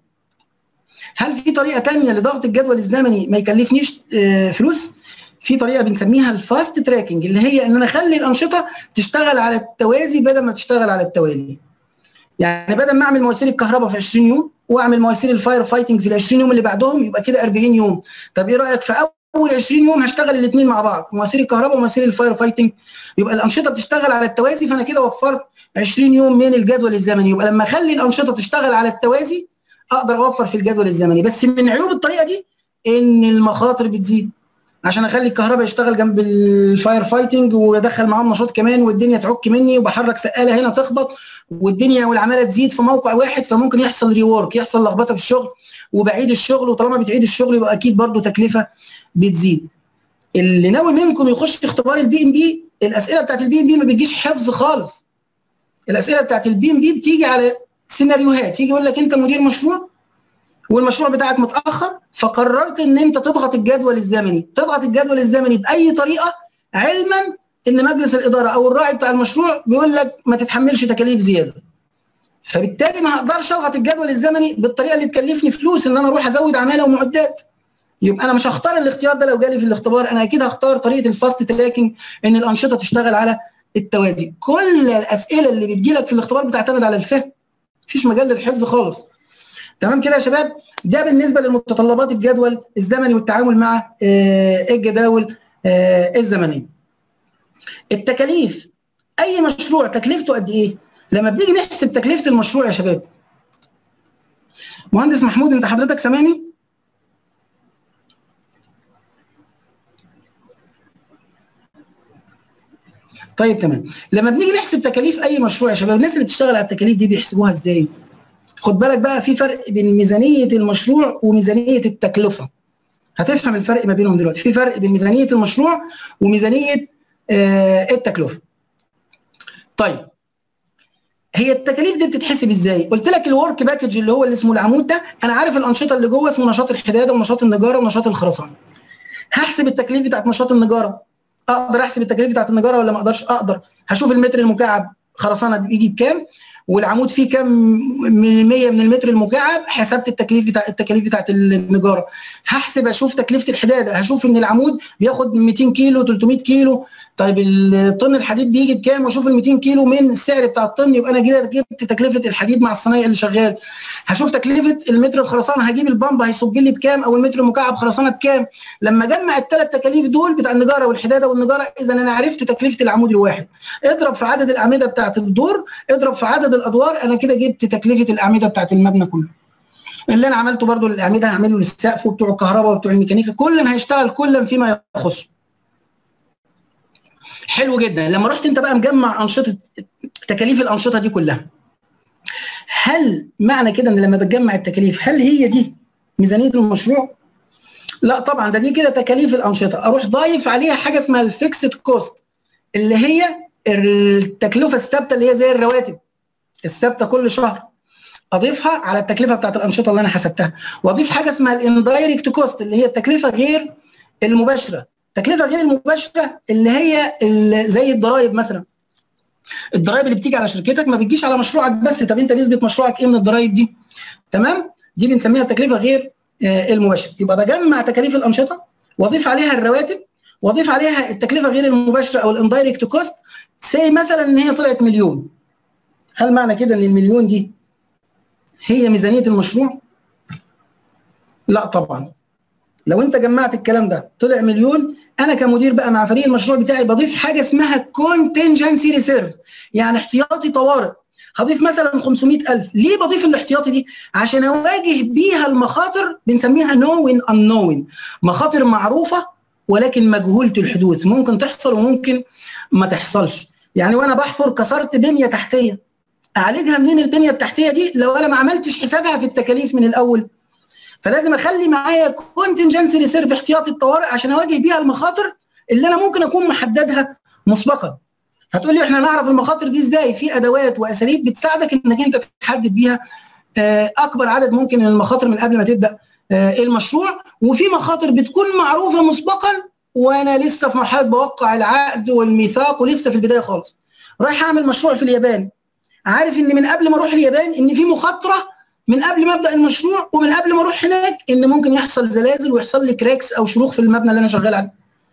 ما يكلفنيش فلوس؟ في طريقه بنسميها الفاست تراكنج، اللي هي ان انا اخلي الانشطه تشتغل على التوازي بدل ما تشتغل على التوالي. يعني بدل ما اعمل مواسير الكهرباء في 20 يوم واعمل مواسير الفاير فايتنج في ال 20 يوم اللي بعدهم، يبقى كده 40 يوم. طب ايه رايك في اول 20 يوم هشتغل الاثنين مع بعض، مواسير الكهرباء ومواسير الفاير فايتنج، يبقى الانشطه بتشتغل على التوازي، فانا كده وفرت 20 يوم من الجدول الزمني. يبقى لما اخلي الانشطه تشتغل على التوازي اقدر اوفر في الجدول الزمني. بس من عيوب الطريقه دي ان المخاطر بتزيد، عشان اخلي الكهرباء يشتغل جنب الفاير فايتنج وادخل معاهم نشاط كمان والدنيا تعك مني، وبحرك سقاله هنا تخبط والدنيا والعماله تزيد في موقع واحد، فممكن يحصل ريورك، يحصل لخبطه في الشغل وبعيد الشغل، وطالما بتعيد الشغل يبقى اكيد برضو تكلفه بتزيد. اللي ناوي منكم يخش اختبار البي ام بي، الاسئله بتاعت البي ام بي ما بتجيش حفظ خالص. الاسئله بتاعت البي ام بي بتيجي على سيناريوهات، يجي يقول لك انت مدير مشروع والمشروع بتاعك متاخر، فقررت ان انت تضغط الجدول الزمني باي طريقه، علما ان مجلس الاداره او الراعي بتاع المشروع بيقول لك ما تتحملش تكاليف زياده. فبالتالي ما هقدرش اضغط الجدول الزمني بالطريقه اللي تكلفني فلوس ان انا اروح ازود عماله ومعدات. يبقى انا مش هختار الاختيار ده لو جالي في الاختبار، انا اكيد هختار طريقه الفاست تراكنج، ان الانشطه تشتغل على التوازي. كل الاسئله اللي بتجيلك في الاختبار بتعتمد على الفهم، مفيش مجال للحفظ خالص. تمام كده يا شباب؟ ده بالنسبه للمتطلبات الجدول الزمني والتعامل مع الجداول الزمنيه. التكاليف، اي مشروع تكلفته قد ايه؟ لما بنيجي نحسب تكلفه المشروع يا شباب، مهندس محمود انت حضرتك سامعني؟ طيب تمام. لما بنيجي نحسب تكاليف اي مشروع يا شباب، الناس اللي بتشتغل على التكاليف دي بيحسبوها ازاي؟ خد بالك بقى، في فرق بين ميزانيه المشروع وميزانيه التكلفه. هتفهم الفرق ما بينهم دلوقتي. في فرق بين ميزانيه المشروع وميزانيه التكلفه. طيب هي التكاليف دي بتتحسب ازاي؟ قلت لك الورك باكج اللي هو اللي اسمه العمود ده، انا عارف الانشطه اللي جوه اسمه نشاط الحداده ونشاط النجاره ونشاط الخرسانه. هحسب التكليف بتاعت نشاط النجاره. اقدر احسب التكليف بتاعت النجاره ولا ما اقدرش؟ اقدر. هشوف المتر المكعب خرسانه بيجي بكام، والعمود فيه كام من 100 من المتر المكعب، حسبت التكاليف بتاعت النجاره. هحسب اشوف تكلفه الحداده، هشوف ان العمود بياخد 200 كيلو 300 كيلو، طيب الطن الحديد بيجي بكام، واشوف ال 200 كيلو من السعر بتاع الطن، يبقى انا كده جبت تكلفه الحديد مع الصنايعي اللي شغال. هشوف تكلفه المتر الخرسانه، هجيب البامب هيصب لي بكام، او المتر المكعب خرسانه بكام. لما اجمع الثلاث تكاليف دول بتاع النجاره والحداده والنجاره، اذا انا عرفت تكلفه العمود الواحد. اضرب في عدد الاعمده بتاعت الدور، اضرب في عدد الادوار، انا كده جبت تكلفه الاعمده بتاعت المبنى كله. اللي انا عملته برده للاعمده هعمله للسقف وبتوع الكهرباء وبتوع الميكانيكا، كل هيشتغل كل فيما يخصه. حلو جدا. لما رحت انت بقى مجمع انشطه، تكاليف الانشطه دي كلها، هل معنى كده ان لما بتجمع التكاليف هل هي دي ميزانيه المشروع؟ لا طبعا، دي كده تكاليف الانشطه، اروح ضايف عليها حاجه اسمها الفيكسد كوست، اللي هي التكلفه الثابته اللي هي زي الرواتب الثابته كل شهر، اضيفها على التكلفه بتاعت الانشطه اللي انا حسبتها. واضيف حاجه اسمها الاندايركت كوست، اللي هي التكلفه غير المباشره. التكلفه غير المباشره اللي هي زي الضرائب مثلا. الضرائب اللي بتيجي على شركتك ما بتجيش على مشروعك بس، طب انت نسبه مشروعك ايه من الضرائب دي؟ تمام؟ دي بنسميها التكلفه غير المباشره. يبقى بجمع تكاليف الانشطه واضيف عليها الرواتب واضيف عليها التكلفه غير المباشره او الاندايركت كوست. سي مثلا ان هي طلعت مليون، هل معنى كده ان المليون دي هي ميزانيه المشروع؟ لا طبعا. لو انت جمعت الكلام ده طلع مليون، انا كمدير بقى مع فريق المشروع بتاعي بضيف حاجه اسمها كونتنجنسي ريسيرف، يعني احتياطي طوارئ. هضيف مثلا 500,000. ليه بضيف الاحتياطي دي؟ عشان اواجه بيها المخاطر، بنسميها نوين انوين، مخاطر معروفه ولكن مجهوله الحدوث، ممكن تحصل وممكن ما تحصلش. يعني وانا بحفر كسرت بنيه تحتيه، اعالجها منين البنيه التحتيه دي لو انا ما عملتش حسابها في التكاليف من الاول؟ فلازم اخلي معايا كونتنجنسي ريسيرف، احتياطي الطوارئ، عشان اواجه بيها المخاطر اللي انا ممكن اكون محددها مسبقا. هتقول لي احنا نعرف المخاطر دي ازاي؟ في ادوات واساليب بتساعدك انك انت تحدد بيها اكبر عدد ممكن من المخاطر من قبل ما تبدا المشروع. وفي مخاطر بتكون معروفه مسبقا وانا لسه في مرحله بوقع العقد والميثاق ولسه في البدايه خالص. رايح اعمل مشروع في اليابان، عارف ان من قبل ما اروح اليابان ان في مخاطره من قبل ما ابدا المشروع، ومن قبل ما اروح هناك ان ممكن يحصل زلازل ويحصل لي كراكس او شروخ في المبنى اللي انا شغال عليه.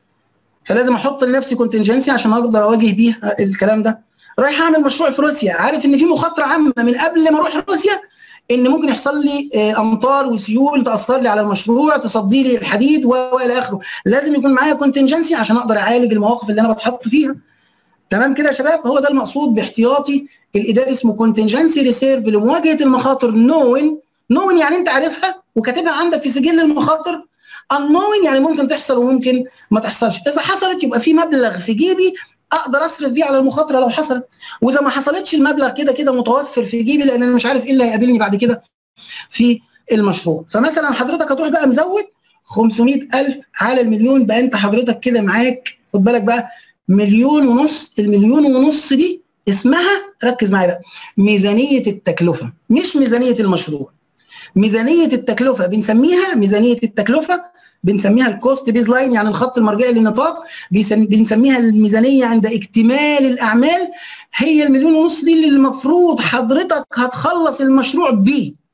فلازم احط لنفسي كونتنجنسي عشان اقدر اواجه بيها الكلام ده. رايح اعمل مشروع في روسيا، عارف ان في مخاطره عامه من قبل ما اروح روسيا ان ممكن يحصل لي امطار وسيول تاثر لي على المشروع، تصدي لي الحديد والى اخره. لازم يكون معايا كونتنجنسي عشان اقدر اعالج المواقف اللي انا بتحط فيها. تمام كده يا شباب؟ هو ده المقصود باحتياطي الاداري، اسمه كونتنجنسي ريسيرف لمواجهه المخاطر. نوين يعني انت عارفها وكاتبها عندك في سجل المخاطر. unknown يعني ممكن تحصل وممكن ما تحصلش. اذا حصلت يبقى في مبلغ في جيبي اقدر اصرف بيه على المخاطره لو حصلت، واذا ما حصلتش المبلغ كده كده متوفر في جيبي، لان انا مش عارف ايه اللي هيقابلني بعد كده في المشروع. فمثلا حضرتك هتروح بقى مزود 500,000 على المليون، بقى انت حضرتك كده معاك، خد بالك بقى، 1.5 مليون. المليون ونص دي اسمها، ركز معايا بقى، ميزانيه التكلفه مش ميزانيه المشروع. ميزانيه التكلفه بنسميها ميزانيه التكلفه، بنسميها الكوست بيز لاين، يعني الخط المرجعي للنطاق. بنسميها الميزانيه عند اكتمال الاعمال. هي 1.5 مليون دي اللي المفروض حضرتك هتخلص المشروع بيه.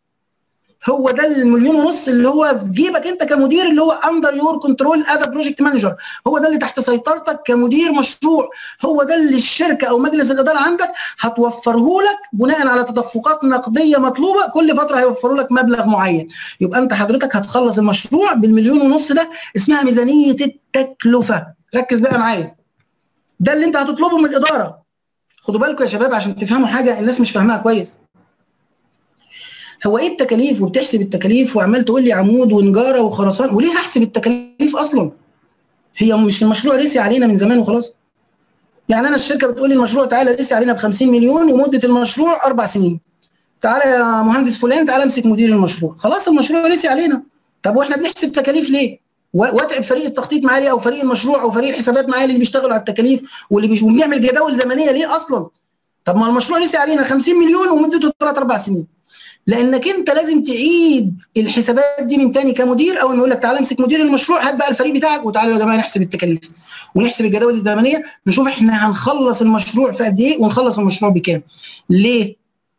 هو ده 1.5 مليون اللي هو في جيبك انت كمدير، اللي هو اندر يور كنترول از بروجكت مانجر. هو ده اللي تحت سيطرتك كمدير مشروع. هو ده اللي الشركه او مجلس الاداره عندك هتوفره لك بناء على تدفقات نقديه مطلوبه. كل فتره هيوفروا لك مبلغ معين. يبقى انت حضرتك هتخلص المشروع بال1.5 مليون ده، اسمها ميزانيه التكلفه. ركز بقى معايا، ده اللي انت هتطلبه من الاداره. خدوا بالكم يا شباب عشان تفهموا حاجه الناس مش فاهماها كويس. هو ايه التكاليف وبتحسب التكاليف وعمال تقول لي عمود ونجاره وخرسان؟ وليه هحسب التكاليف اصلا؟ هي مش المشروع رسي علينا من زمان وخلاص؟ يعني انا الشركه بتقول لي المشروع تعالى رسي علينا ب50 مليون ومده المشروع 4 سنين. تعالى يا مهندس فلان تعالى امسك مدير المشروع. خلاص المشروع رسي علينا. طب واحنا بنحسب تكاليف ليه؟ واتعب فريق التخطيط معايا او فريق المشروع او فريق الحسابات معايا اللي بيشتغلوا على التكاليف وبنعمل جداول زمنيه ليه اصلا؟ طب ما المشروع رسي علينا 50 مليون ومدته 3 4 سنين. لانك انت لازم تعيد الحسابات دي من تاني كمدير. اول ما يقول لك تعالى امسك مدير المشروع، هات بقى الفريق بتاعك وتعالوا يا جماعه نحسب التكاليف ونحسب الجداول الزمنيه، نشوف احنا هنخلص المشروع في قد ايه ونخلص المشروع بكام. ليه؟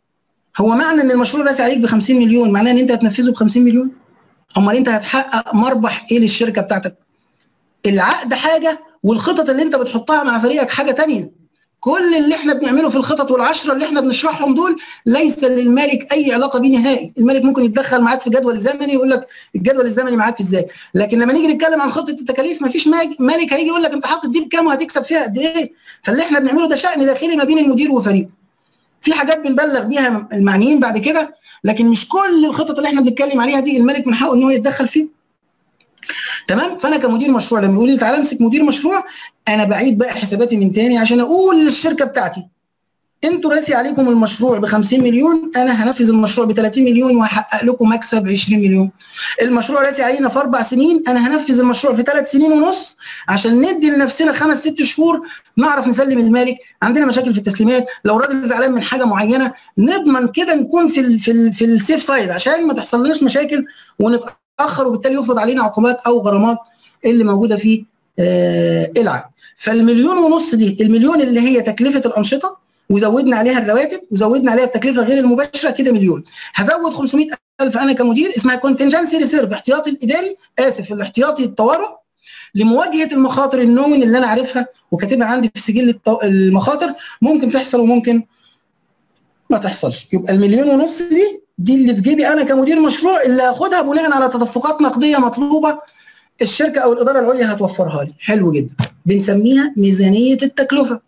هو معنى ان المشروع راسي عليك ب 50 مليون معناه ان انت هتنفذه ب 50 مليون؟ امال انت هتحقق مربح ايه للشركه بتاعتك؟ العقد حاجه والخطط اللي انت بتحطها مع فريقك حاجه ثانيه. كل اللي احنا بنعمله في الخطط والعشره اللي احنا بنشرحهم دول ليس للمالك اي علاقه بيه نهائي، المالك ممكن يتدخل معاك في جدول زمني يقول لك الجدول الزمني معاك ازاي، لكن لما نيجي نتكلم عن خطه التكاليف مفيش مالك هيجي يقول لك انت حاطط دي بكام وهتكسب فيها قد ايه، فاللي احنا بنعمله ده شأن داخلي ما بين المدير وفريقه. في حاجات بنبلغ بيها المعنيين بعد كده، لكن مش كل الخطط اللي احنا بنتكلم عليها دي المالك من حقه ان هو يتدخل فيه. تمام؟ فانا كمدير مشروع لما يقول لي تعالى امسك مدير مشروع، انا بعيد بقى حساباتي من تاني عشان اقول للشركه بتاعتي انتوا راسي عليكم المشروع ب 50 مليون، انا هنفذ المشروع ب 30 مليون وهحقق لكم مكسب 20 مليون. المشروع راسي علينا في 4 سنين، انا هنفذ المشروع في 3 سنين ونص عشان ندي لنفسنا 5 6 شهور نعرف نسلم المالك، عندنا مشاكل في التسليمات، لو الراجل زعلان من حاجه معينه نضمن كده نكون في السيف سايد عشان ما تحصل لناش مشاكل ونتاخر وبالتالي يفرض علينا عقوبات او غرامات اللي موجوده في العقد. فالمليون ونص دي المليون اللي هي تكلفه الانشطه وزودنا عليها الرواتب وزودنا عليها التكلفه غير المباشره كده مليون. هزود 500,000 انا كمدير اسمها كونتنجنسي ريسيرف، احتياطي الاداري، الاحتياطي الطوارئ لمواجهه المخاطر النون اللي انا عارفها وكاتبها عندي في سجل المخاطر ممكن تحصل وممكن ما تحصلش. يبقى المليون ونص دي اللي في جيبي انا كمدير مشروع اللي هاخدها بناء على تدفقات نقديه مطلوبه الشركه او الاداره العليا هتوفرها لي. حلو جدا، بنسميها ميزانيه التكلفه.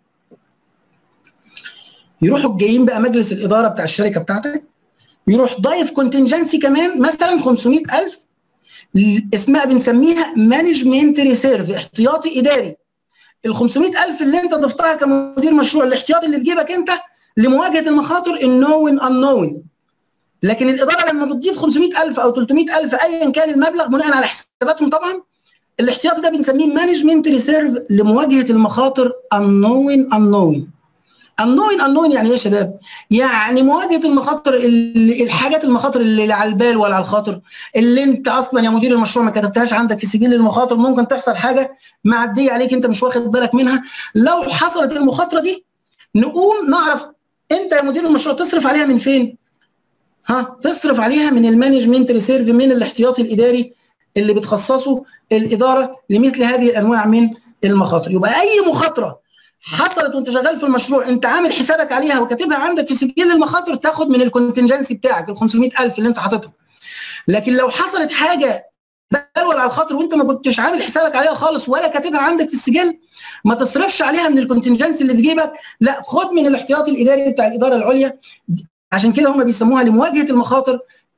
يروحوا جايين بقى مجلس الاداره بتاع الشركه بتاعتك يروح ضايف كونتنجنسي كمان مثلا 500,000 اسمها بنسميها مانجمنت ريسيرف، احتياطي اداري. ال 500,000 اللي انت ضفتها كمدير مشروع الاحتياطي اللي في جيبك انت لمواجهه المخاطر النون انون. لكن الاداره لما بتضيف 500,000 او 300,000 ايا كان المبلغ بناء على حساباتهم طبعا، الاحتياطي ده بنسميه مانجمنت ريسيرف لمواجهه المخاطر النون انون. النون يعني ايه يا شباب؟ يعني مواجهه المخاطر الحاجات المخاطر اللي على البال ولا على الخاطر اللي انت اصلا يا مدير المشروع ما كتبتهاش عندك في سجل المخاطر، ممكن تحصل حاجه معديه عليك انت مش واخد بالك منها. لو حصلت المخاطره دي نقوم نعرف انت يا مدير المشروع تصرف عليها من فين؟ تصرف عليها من المانجمنت ريسيرف، من الاحتياطي الاداري اللي بتخصصه الاداره لمثل هذه الانواع من المخاطر. يبقى اي مخاطره حصلت وانت شغال في المشروع انت عامل حسابك عليها وكاتبها عندك في سجل المخاطر تاخد من الكونتنجنسي بتاعك ال 500,000 اللي انت حاططها. لكن لو حصلت حاجه بال ولا على الخاطر وانت ما كنتش عامل حسابك عليها خالص ولا كاتبها عندك في السجل، ما تصرفش عليها من الكونتنجنسي اللي في جيبك، لا خد من الاحتياطي الاداري بتاع الاداره العليا. عشان كده هم بيسموها لمواجهه المخاطر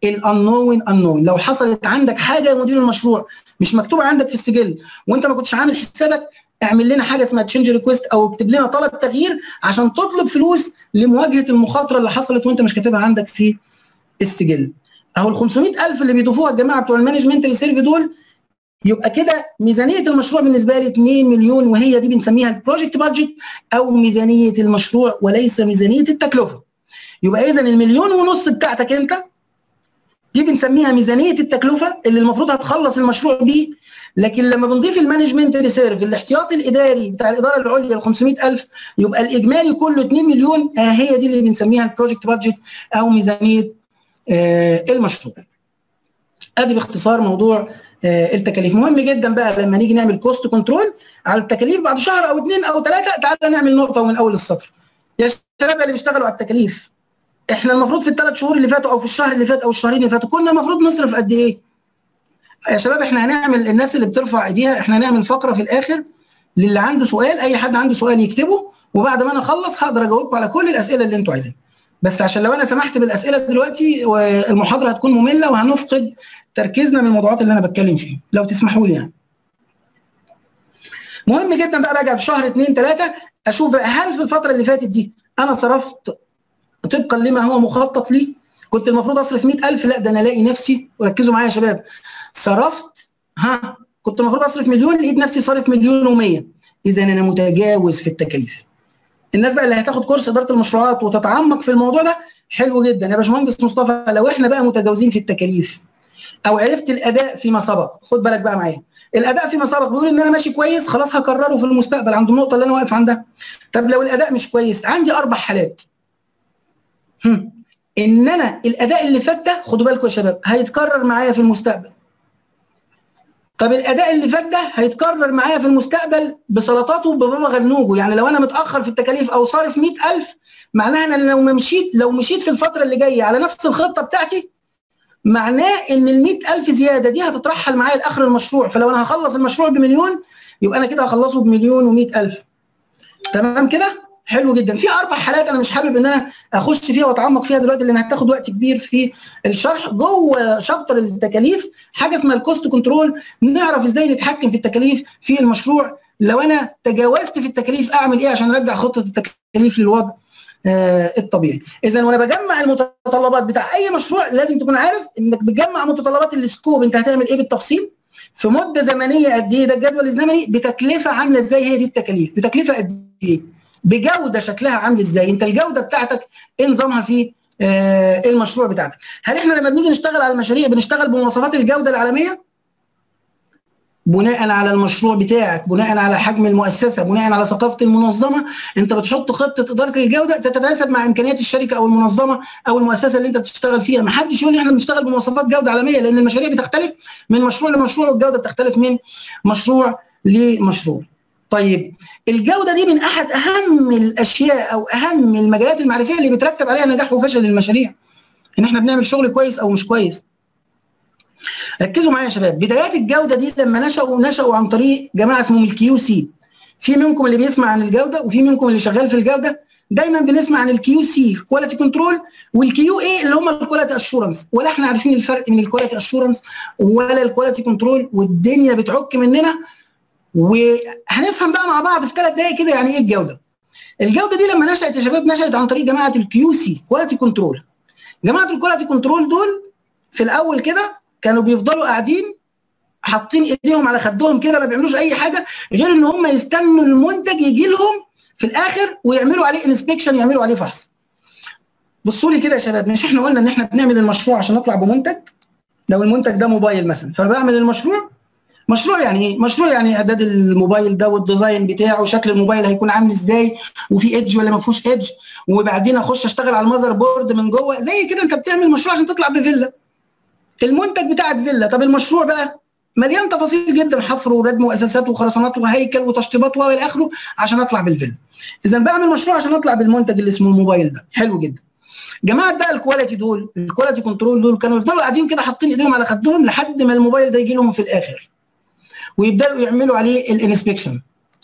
الانون. لو حصلت عندك حاجه يا مدير المشروع مش مكتوبه عندك في السجل وانت ما كنتش عامل حسابك، اعمل لنا حاجه اسمها تشينج ريكويست او اكتب لنا طلب تغيير عشان تطلب فلوس لمواجهه المخاطره اللي حصلت وانت مش كاتبها عندك في السجل. اهو ال 500,000 اللي بيضيفوها الجماعه بتوع المانجمنت ريسيرف دول، يبقى كده ميزانيه المشروع بالنسبه لي 2 مليون، وهي دي بنسميها البروجكت بادجت او ميزانيه المشروع وليس ميزانيه التكلفه. يبقى اذا المليون ونص بتاعتك انت دي بنسميها ميزانيه التكلفه اللي المفروض هتخلص المشروع بيه. لكن لما بنضيف المانجمنت ريسيرف الاحتياطي الاداري بتاع الاداره العليا ال 500,000 يبقى الاجمالي كله 2 مليون. هي دي اللي بنسميها البروجكت بادجت او ميزانيه المشروع. ادي باختصار موضوع التكاليف. مهم جدا بقى لما نيجي نعمل كوست كنترول على التكاليف بعد شهر او 2 أو 3 تعالى نعمل نقطه من اول السطر. يا شباب اللي بيشتغلوا على التكاليف، احنا المفروض في ال3 شهور اللي فاتوا او في الشهر اللي فات او الشهرين اللي فاتوا كنا المفروض نصرف قد ايه؟ يا شباب احنا هنعمل، الناس اللي بترفع ايديها احنا هنعمل فقره في الاخر للي عنده سؤال، اي حد عنده سؤال يكتبه وبعد ما انا اخلص هقدر اجاوبكم على كل الاسئله اللي انتوا عايزينها. بس عشان لو انا سمحت بالاسئله دلوقتي المحاضره هتكون ممله وهنفقد تركيزنا من الموضوعات اللي انا بتكلم فيها لو تسمحوا لي يعني. مهم جدا بقى راجع بشهر 2 3 اشوف بقى هل في الفتره اللي فاتت دي انا صرفت طبقا لما هو مخطط لي. كنت المفروض اصرف 100,000، لا ده انا الاقي نفسي، وركزوا معايا يا شباب، صرفت كنت المفروض اصرف مليون لقيت نفسي صارف 1,100,000. اذا انا متجاوز في التكاليف. الناس بقى اللي هتاخد كورس اداره المشروعات وتتعمق في الموضوع ده حلو جدا يا باشمهندس مصطفى. لو احنا بقى متجاوزين في التكاليف او عرفت الاداء فيما سبق، خد بالك بقى معايا، الاداء فيما سبق بيقول ان انا ماشي كويس خلاص هكرره في المستقبل عند النقطه اللي انا واقف عندها. طب لو الاداء مش كويس عندي 4 حالات. ان انا الاداء اللي فات ده خدوا بالكم يا شباب هيتكرر معايا في المستقبل. طب الاداء اللي فات ده هيتكرر معايا في المستقبل بسلطاته وببابا غنوجه. يعني لو انا متاخر في التكاليف او صارف 100,000 معناها ان انا لو مشيت في الفتره اللي جايه على نفس الخطه بتاعتي معناه ان ال 100,000 زياده دي هتترحل معايا لاخر المشروع. فلو انا هخلص المشروع بمليون يبقى انا كده هخلصه بمليون و100,000. تمام كده؟ حلو جدا. في 4 حالات انا مش حابب ان انا اخش فيها واتعمق فيها دلوقتي لان هتاخد وقت كبير في الشرح. جوه شابتر التكاليف حاجه اسمها الكوست كنترول، نعرف ازاي نتحكم في التكاليف في المشروع. لو انا تجاوزت في التكاليف اعمل ايه عشان ارجع خطه التكاليف للوضع الطبيعي. اذا وانا بجمع المتطلبات بتاع اي مشروع لازم تكون عارف انك بتجمع متطلبات السكوب، انت هتعمل ايه بالتفصيل في مده زمنيه قد ايه، ده الجدول الزمني، بتكلفه عامله ازاي، هي دي التكاليف، بتكلفه قد ايه، بجوده شكلها عامل ازاي، انت الجوده بتاعتك ايه نظامها في المشروع بتاعتك. هل احنا لما بنيجي نشتغل على المشاريع بنشتغل بمواصفات الجوده العالميه؟ بناء على المشروع بتاعك، بناء على حجم المؤسسه، بناء على ثقافه المنظمه، انت بتحط خطه اداره الجوده تتناسب مع امكانيات الشركه او المنظمه او المؤسسه اللي انت بتشتغل فيها. ما حدش يقول لي احنا بنشتغل بمواصفات جوده عالميه، لان المشاريع بتختلف من مشروع لمشروع والجوده بتختلف من مشروع لمشروع. طيب الجوده دي من احد اهم الاشياء او اهم المجالات المعرفيه اللي بيترتب عليها نجاح وفشل المشاريع، ان احنا بنعمل شغل كويس او مش كويس. ركزوا معايا يا شباب، بدايات الجوده دي لما نشأوا عن طريق جماعه اسمهم الكيو سي. في منكم اللي بيسمع عن الجوده وفي منكم اللي شغال في الجوده. دايما بنسمع عن الكيو سي كواليتي كنترول والكيو اي اللي هم الكواليتي اشورنس، ولا احنا عارفين الفرق بين الكواليتي اشورنس ولا الكواليتي كنترول، والدنيا بتعك مننا. وهنفهم بقى مع بعض في 3 دقائق كده يعني ايه الجوده. الجوده دي لما نشأت يا شباب نشأت عن طريق جماعه الكيو سي كواليتي كنترول. جماعه الكواليتي كنترول دول في الاول كده كانوا بيفضلوا قاعدين حاطين ايديهم على خدهم كده ما بيعملوش اي حاجه غير ان هم يستنوا المنتج يجي لهم في الاخر ويعملوا عليه انسبكشن، يعملوا عليه فحص. بصوا لي كده يا شباب، مش احنا قلنا ان احنا بنعمل المشروع عشان نطلع بمنتج؟ لو المنتج ده موبايل مثلا فبعمل المشروع. مشروع يعني ايه؟ مشروع يعني اعداد الموبايل ده والديزاين بتاعه، شكل الموبايل هيكون عامل ازاي، وفي ايدج ولا ما فيهوش ايدج، وبعدين اخش اشتغل على المذر بورد من جوه. زي كده انت بتعمل مشروع عشان تطلع بفيلا، المنتج بتاعك فيلا. طب المشروع بقى مليان تفاصيل جدا، حفر وردم واساسات وخرسانات وهيكل وتشطيبات والى اخره عشان اطلع بالفيلا. اذا بعمل مشروع عشان اطلع بالمنتج اللي اسمه الموبايل ده. حلو جدا. جماعه بقى الكواليتي دول، الكواليتي كنترول دول، كانوا يفضلوا قاعدين كده حاطين ايديهم على خدهم لحد ما الموبايل ده يجي لهم في الاخر، ويبداوا يعملوا عليه الانسبكشن،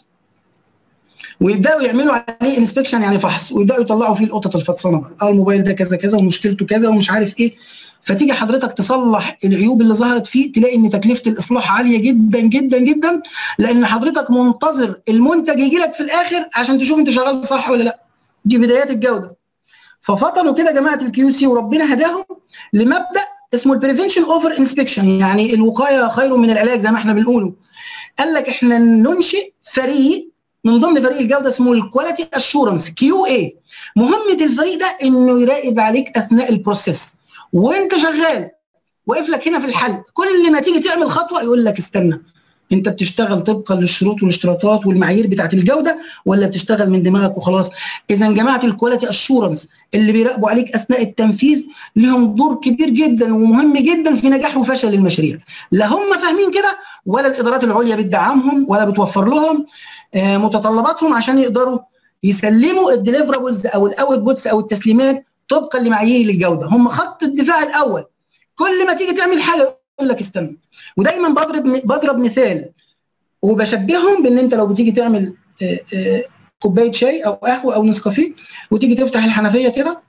يعني فحص، ويبداوا يطلعوا فيه القطط الفطسانه بقى، الموبايل ده كذا كذا ومشكلته كذا ومش عارف ايه. فتيجي حضرتك تصلح العيوب اللي ظهرت فيه تلاقي ان تكلفه الاصلاح عاليه جدا جدا جدا، لان حضرتك منتظر المنتج يجي لك في الاخر عشان تشوف انت شغال صح ولا لا. دي بدايات الجوده. ففطنوا كده جماعه الكيو سي وربنا هداهم لمبدا اسمه البريفنشن اوفر انسبكشن، يعني الوقايه خير من العلاج زي ما احنا بنقوله. قال لك احنا ننشئ فريق من ضمن فريق الجوده اسمه الكواليتي اشورنس كيو اي. مهمه الفريق ده انه يراقب عليك اثناء البروسيس وانت شغال، واقف لك هنا في الحل. كل ما تيجي تعمل خطوه يقول لك استنى، انت بتشتغل طبقا للشروط والاشتراطات والمعايير بتاعت الجوده ولا بتشتغل من دماغك وخلاص؟ اذا جماعه الكواليتي اشورنس اللي بيراقبوا عليك اثناء التنفيذ لهم دور كبير جدا ومهم جدا في نجاح وفشل المشاريع. لا هم فاهمين كده ولا الادارات العليا بتدعمهم ولا بتوفر لهم متطلباتهم عشان يقدروا يسلموا الديليفرابلز او الاوتبوتس او التسليمات طبقا لمعايير الجوده. هم خط الدفاع الاول. كل ما تيجي تعمل حاجه يقول لك استنى. ودايما بضرب مثال وبشبههم بان انت لو بتيجي تعمل كوبايه شاي او قهوه او نسكافيه وتيجي تفتح الحنفيه كده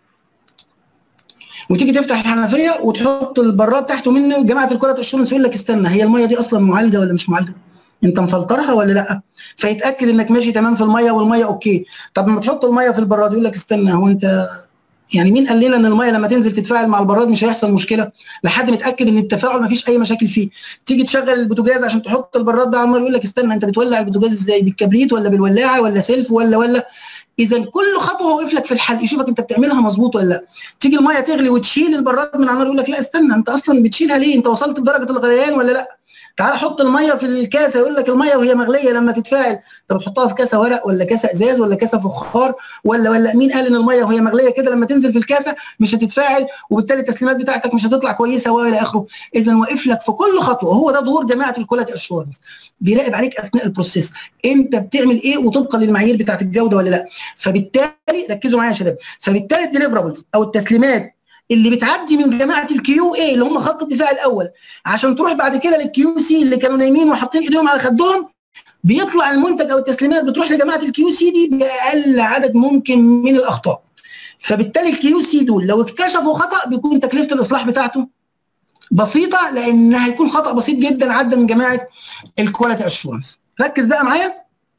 وتحط البراد تحته منه، جماعه الكواليتي اشورنس يقول لك استنى، هي الميه دي اصلا معالجه ولا مش معالجه؟ انت مفلترها ولا لا؟ فيتاكد انك ماشي تمام في الميه والميه اوكي. طب لما تحط الميه في البراد يقول لك استنى، هو انت يعني مين قال لنا ان الميه لما تنزل تتفاعل مع البراد مش هيحصل مشكله؟ لحد ما تتاكد ان التفاعل ما فيش اي مشاكل فيه. تيجي تشغل البوتاجاز عشان تحط البراد ده على النار يقول لك استنى، انت بتولع البوتاجاز ازاي؟ بالكبريت ولا بالولاعه ولا سلف ولا اذا كل خطوه واقف لك في الحل يشوفك انت بتعملها مظبوط ولا لا. تيجي الميه تغلي وتشيل البراد من على النار يقول لك لا استنى، انت اصلا بتشيلها ليه؟ انت وصلت بدرجه الغليان ولا لا؟ تعال حط الميه في الكاسه، يقول لك الميه وهي مغليه لما تتفاعل، طب تحطها في كاسه ورق ولا كاسه ازاز ولا كاسه فخار ولا مين قال ان الميه وهي مغليه كده لما تنزل في الكاسه مش هتتفاعل وبالتالي التسليمات بتاعتك مش هتطلع كويسه والى اخره. اذا واقف لك في كل خطوه، هو ده دور جماعه الكواليتي اشورنس، بيراقب عليك اثناء البروسيس انت بتعمل ايه وطبقا للمعايير بتاعت الجوده ولا لا. فبالتالي ركزوا معايا يا شباب، فبالتالي الديليفرابلز او التسليمات اللي بتعدي من جماعه الكيو اي اللي هم خط الدفاع الاول عشان تروح بعد كده للكيو سي اللي كانوا نايمين وحاطين ايديهم على خدهم، بيطلع المنتج او التسليمات بتروح لجماعه الكيو سي دي باقل عدد ممكن من الاخطاء. فبالتالي الكيو سي دول لو اكتشفوا خطا بيكون تكلفه الاصلاح بتاعته بسيطه، لان هيكون خطا بسيط جدا عدى من جماعه الكواليتي اشورنس. ركز بقى معايا.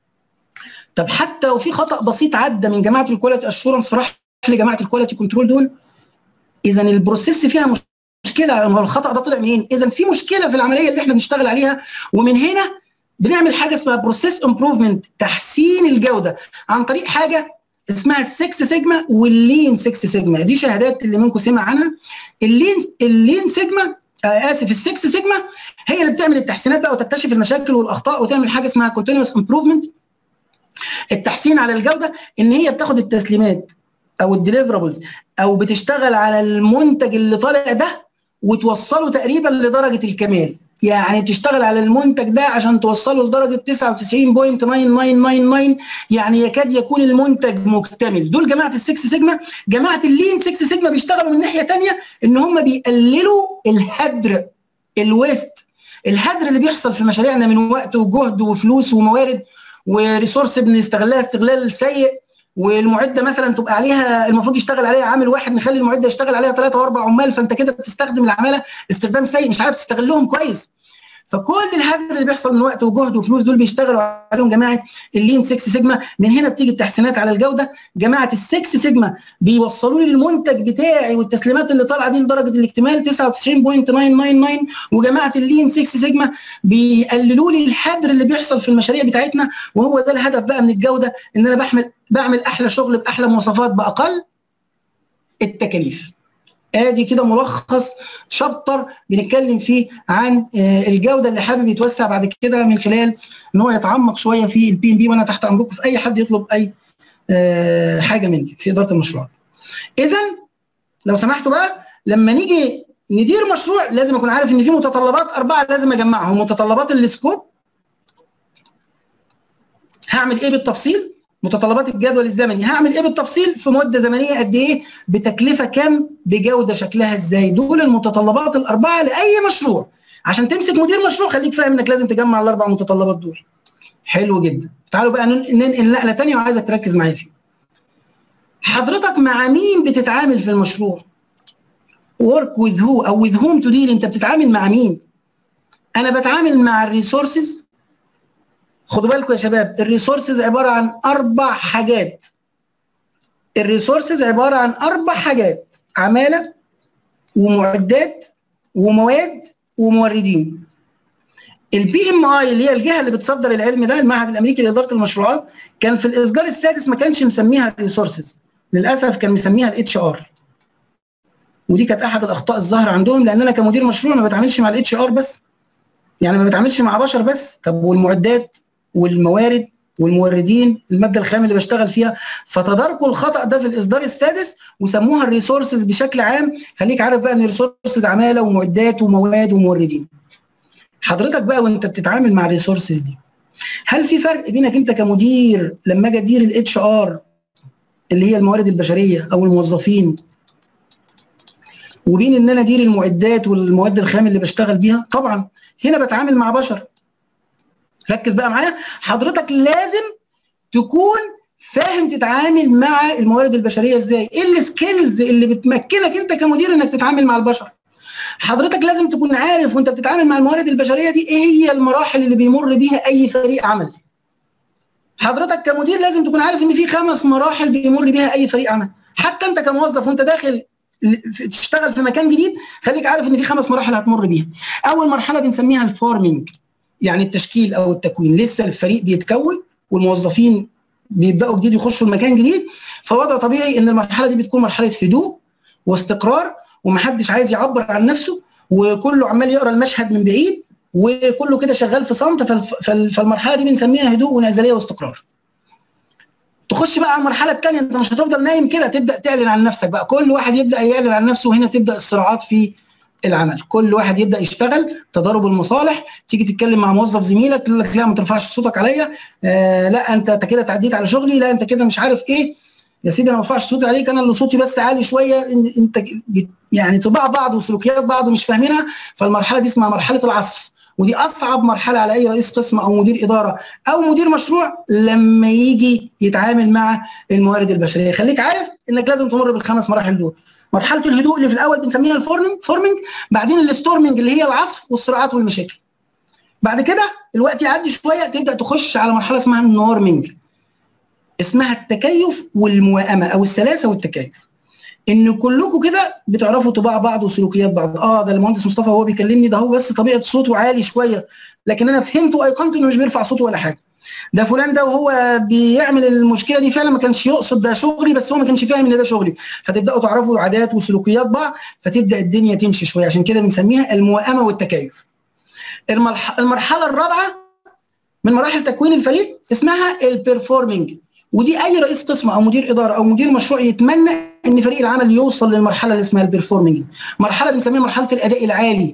طب حتى لو في خطا بسيط عدى من جماعه الكواليتي اشورنس راح لجماعه الكواليتي كنترول دول، اذا البروسيس فيها مشكله، الخطا ده طلع منين؟ اذا في مشكله في العمليه اللي احنا بنشتغل عليها، ومن هنا بنعمل حاجه اسمها بروسيس امبروفمنت، تحسين الجوده عن طريق حاجه اسمها السكس سيجما واللين 6 سيجما. دي شهادات اللي منكم سمع عنها. اللين سيجما السكس سيجما هي اللي بتعمل التحسينات بقى وتكتشف المشاكل والاخطاء وتعمل حاجه اسمها كونتينوس امبروفمنت، التحسين على الجوده، ان هي بتاخد التسليمات او الديليفرابلز او بتشتغل على المنتج اللي طالع ده وتوصله تقريبا لدرجه الكمال. يعني بتشتغل على المنتج ده عشان توصله لدرجه 99.9999، يعني يكاد يكون المنتج مكتمل. دول جماعه السكس سيجما. جماعه اللين 6 سيجما بيشتغلوا من ناحيه ثانيه ان هم بيقللوا الهدر، الويست، الهدر اللي بيحصل في مشاريعنا من وقت وجهد وفلوس وموارد وريسورس بنستغلها استغلال سيء، والمعده مثلا تبقى عليها المفروض يشتغل عليها عامل واحد، نخلي المعده يشتغل عليها 3 و4 عمال، فانت كده بتستخدم العماله استخدام سيء، مش عارف تستغلهم كويس. فكل الهدر اللي بيحصل من وقت وجهد وفلوس دول بيشتغلوا عليهم جماعه اللين 6 سيجما. من هنا بتيجي التحسينات على الجوده. جماعه السكس سيجما بيوصلوا لي المنتج بتاعي والتسليمات اللي طالعه دي لدرجه الاكتمال 99.999، وجماعه اللين 6 سيجما بيقللوا لي الهدر اللي بيحصل في المشاريع بتاعتنا. وهو ده الهدف بقى من الجوده، ان انا بعمل احلى شغل باحلى مواصفات باقل التكاليف. ادي كده ملخص شابتر بنتكلم فيه عن الجوده. اللي حابب يتوسع بعد كده من خلال ان هو يتعمق شويه في البي ام بي، وانا تحت امركم في اي حد يطلب اي حاجه مني في اداره المشروع. اذا لو سمحتوا بقى، لما نيجي ندير مشروع لازم اكون عارف ان في متطلبات 4 لازم اجمعهم. متطلبات السكوب، هعمل ايه بالتفصيل؟ متطلبات الجدول الزمني، هعمل ايه بالتفصيل؟ في مده زمنيه قد ايه؟ بتكلفه كام؟ بجوده شكلها ازاي؟ دول المتطلبات ال4 لاي مشروع. عشان تمسك مدير مشروع خليك فاهم انك لازم تجمع ال4 متطلبات دول. حلو جدا. تعالوا بقى ننقل نقله ثانيه وعايزك تركز معايا فيها. حضرتك مع مين بتتعامل في المشروع؟ work with who او with whom to deal. انت بتتعامل مع مين؟ انا بتعامل مع الريسورسز. خدوا بالكم يا شباب، الريسورسز عباره عن 4 حاجات. الريسورسز عباره عن 4 حاجات: عماله ومعدات ومواد وموردين. البي ام اي اللي هي الجهه اللي بتصدر العلم ده، المعهد الامريكي لاداره المشروعات، كان في الاصدار السادس ما كانش مسميها الريسورسز، للاسف كان مسميها الاتش ار. ودي كانت احد الاخطاء الظاهره عندهم، لان انا كمدير مشروع ما بتعاملش مع الاتش ار بس، يعني ما بتعاملش مع بشر بس. طب والمعدات والموارد والموردين، الماده الخام اللي بشتغل فيها. فتداركوا الخطا ده في الاصدار السادس وسموها الريسورسز بشكل عام. خليك عارف بقى ان الريسورسز عماله ومعدات ومواد وموردين. حضرتك بقى وانت بتتعامل مع الريسورسز دي، هل في فرق بينك انت كمدير لما اجي ادير الاتش ار اللي هي الموارد البشريه او الموظفين، وبين ان انا ادير المعدات والمواد الخام اللي بشتغل بيها؟ طبعا هنا بتعامل مع بشر. ركز بقى معايا. حضرتك لازم تكون فاهم تتعامل مع الموارد البشريه ازاي، ايه السكيلز اللي بتمكنك انت كمدير انك تتعامل مع البشر. حضرتك لازم تكون عارف وانت بتتعامل مع الموارد البشريه دي ايه هي المراحل اللي بيمر بيها اي فريق عمل. حضرتك كمدير لازم تكون عارف ان في 5 مراحل بيمر بيها اي فريق عمل. حتى انت كموظف وانت داخل تشتغل في مكان جديد خليك عارف ان في 5 مراحل هتمر بيها. اول مرحله بنسميها الفورمينج، يعني التشكيل او التكوين. لسه الفريق بيتكون والموظفين بيبداوا جديد يخشوا المكان جديد، فوضع طبيعي ان المرحله دي بتكون مرحله هدوء واستقرار، ومحدش عايز يعبر عن نفسه، وكله عمال يقرا المشهد من بعيد، وكله كده شغال في صمت، فالمرحله دي بنسميها هدوء وانعزاليه واستقرار. تخش بقى على المرحله الثانيه، انت مش هتفضل نايم كده، تبدا تعلن عن نفسك بقى، كل واحد يبدا يعلن عن نفسه، وهنا تبدا الصراعات في العمل، كل واحد يبدا يشتغل، تضارب المصالح، تيجي تتكلم مع موظف زميلك يقول لك لا ما ترفعش صوتك عليا، لا انت كده تعديت على شغلي، لا انت كده مش عارف ايه، يا سيدي انا ما برفعش صوتي عليك، انا اللي صوتي بس عالي شويه، انت يعني طباع بعض وسلوكيات بعض مش فاهمينها. فالمرحله دي اسمها مرحله العصف، ودي اصعب مرحله على اي رئيس قسم او مدير اداره او مدير مشروع لما يجي يتعامل مع الموارد البشريه. خليك عارف انك لازم تمر بالخمس مراحل دول. مرحله الهدوء اللي في الاول بنسميها الفورمنج، بعدين الستورمنج اللي هي العصف والصراعات والمشاكل. بعد كده الوقت يعدي شويه تبدا تخش على مرحله اسمها النورمنج، اسمها التكيف والموائمه او السلاسه والتكيف. ان كلكم كده بتعرفوا طباع بعض وسلوكيات بعض. ده المهندس مصطفى وهو بيكلمني ده هو بس طبيعه صوته عالي شويه، لكن انا فهمت وايقنت انه مش بيرفع صوته ولا حاجه. ده فلان ده وهو بيعمل المشكله دي فعلا ما كانش يقصد ده شغلي، بس هو ما كانش فاهم ان ده شغلي، فتبداوا تعرفوا عادات وسلوكيات بعض، فتبدا الدنيا تمشي شويه. عشان كده بنسميها الموائمه والتكيف. المرحله الرابعه من مراحل تكوين الفريق اسمها البرفورمينج، ودي اي رئيس قسم او مدير اداره او مدير مشروع يتمنى ان فريق العمل يوصل للمرحله اللي اسمها البرفورمينج. مرحله بنسميها مرحله الاداء العالي.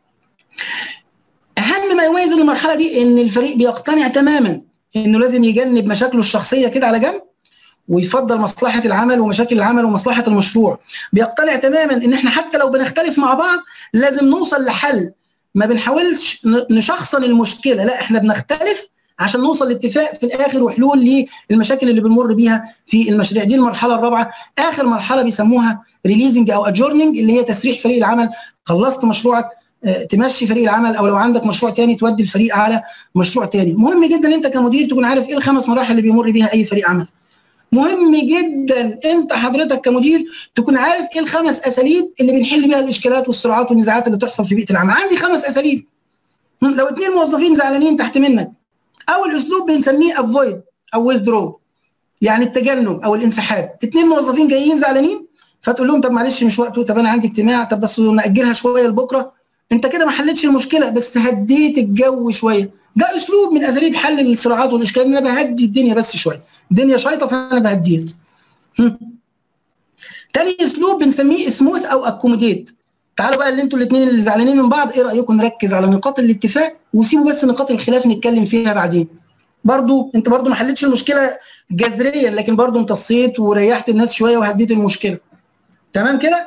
اهم ما يميز المرحله دي ان الفريق بيقتنع تماما انه لازم يجنب مشاكله الشخصيه كده على جنب، ويفضل مصلحه العمل ومشاكل العمل ومصلحه المشروع. بيقتنع تماما ان احنا حتى لو بنختلف مع بعض لازم نوصل لحل، ما بنحاولش نشخصن المشكله، لا احنا بنختلف عشان نوصل لاتفاق في الاخر وحلول للمشاكل اللي بنمر بيها في المشاريع. دي المرحله الرابعه. اخر مرحله بيسموها ريليزنج او ادجورنينج، اللي هي تسريح فريق العمل. خلصت مشروعك تمشي فريق العمل، او لو عندك مشروع تاني تودي الفريق على مشروع تاني. مهم جدا انت كمدير تكون عارف ايه الخمس مراحل اللي بيمر بيها اي فريق عمل. مهم جدا انت حضرتك كمدير تكون عارف ايه الخمس اساليب اللي بنحل بيها الاشكالات والصراعات والنزاعات اللي بتحصل في بيئه العمل. عندي 5 اساليب. لو 2 موظفين زعلانين تحت منك، اول اسلوب بنسميه افويد او ويزدرو، يعني التجنب او الانسحاب. 2 موظفين جايين زعلانين فتقول لهم طب معلش مش وقته، طب انا عندي اجتماع، طب بس ناجلها شويه لبكره. انت كده ما حلتش المشكله بس هديت الجو شويه. ده اسلوب من اساليب حل الصراعات والاشكالات، ان انا بهدي الدنيا بس شويه، الدنيا شايطه فانا بهديها. تاني اسلوب بنسميه سموث او اكوموديت. تعالوا بقى اللي انتوا الاثنين اللي زعلانين من بعض، ايه رايكم نركز على نقاط الاتفاق وسيبوا بس نقاط الخلاف نتكلم فيها بعدين. برضو انت برضو ما حلتش المشكله جذريا، لكن برضو امتصيت وريحت الناس شويه وهديت المشكله. تمام كده؟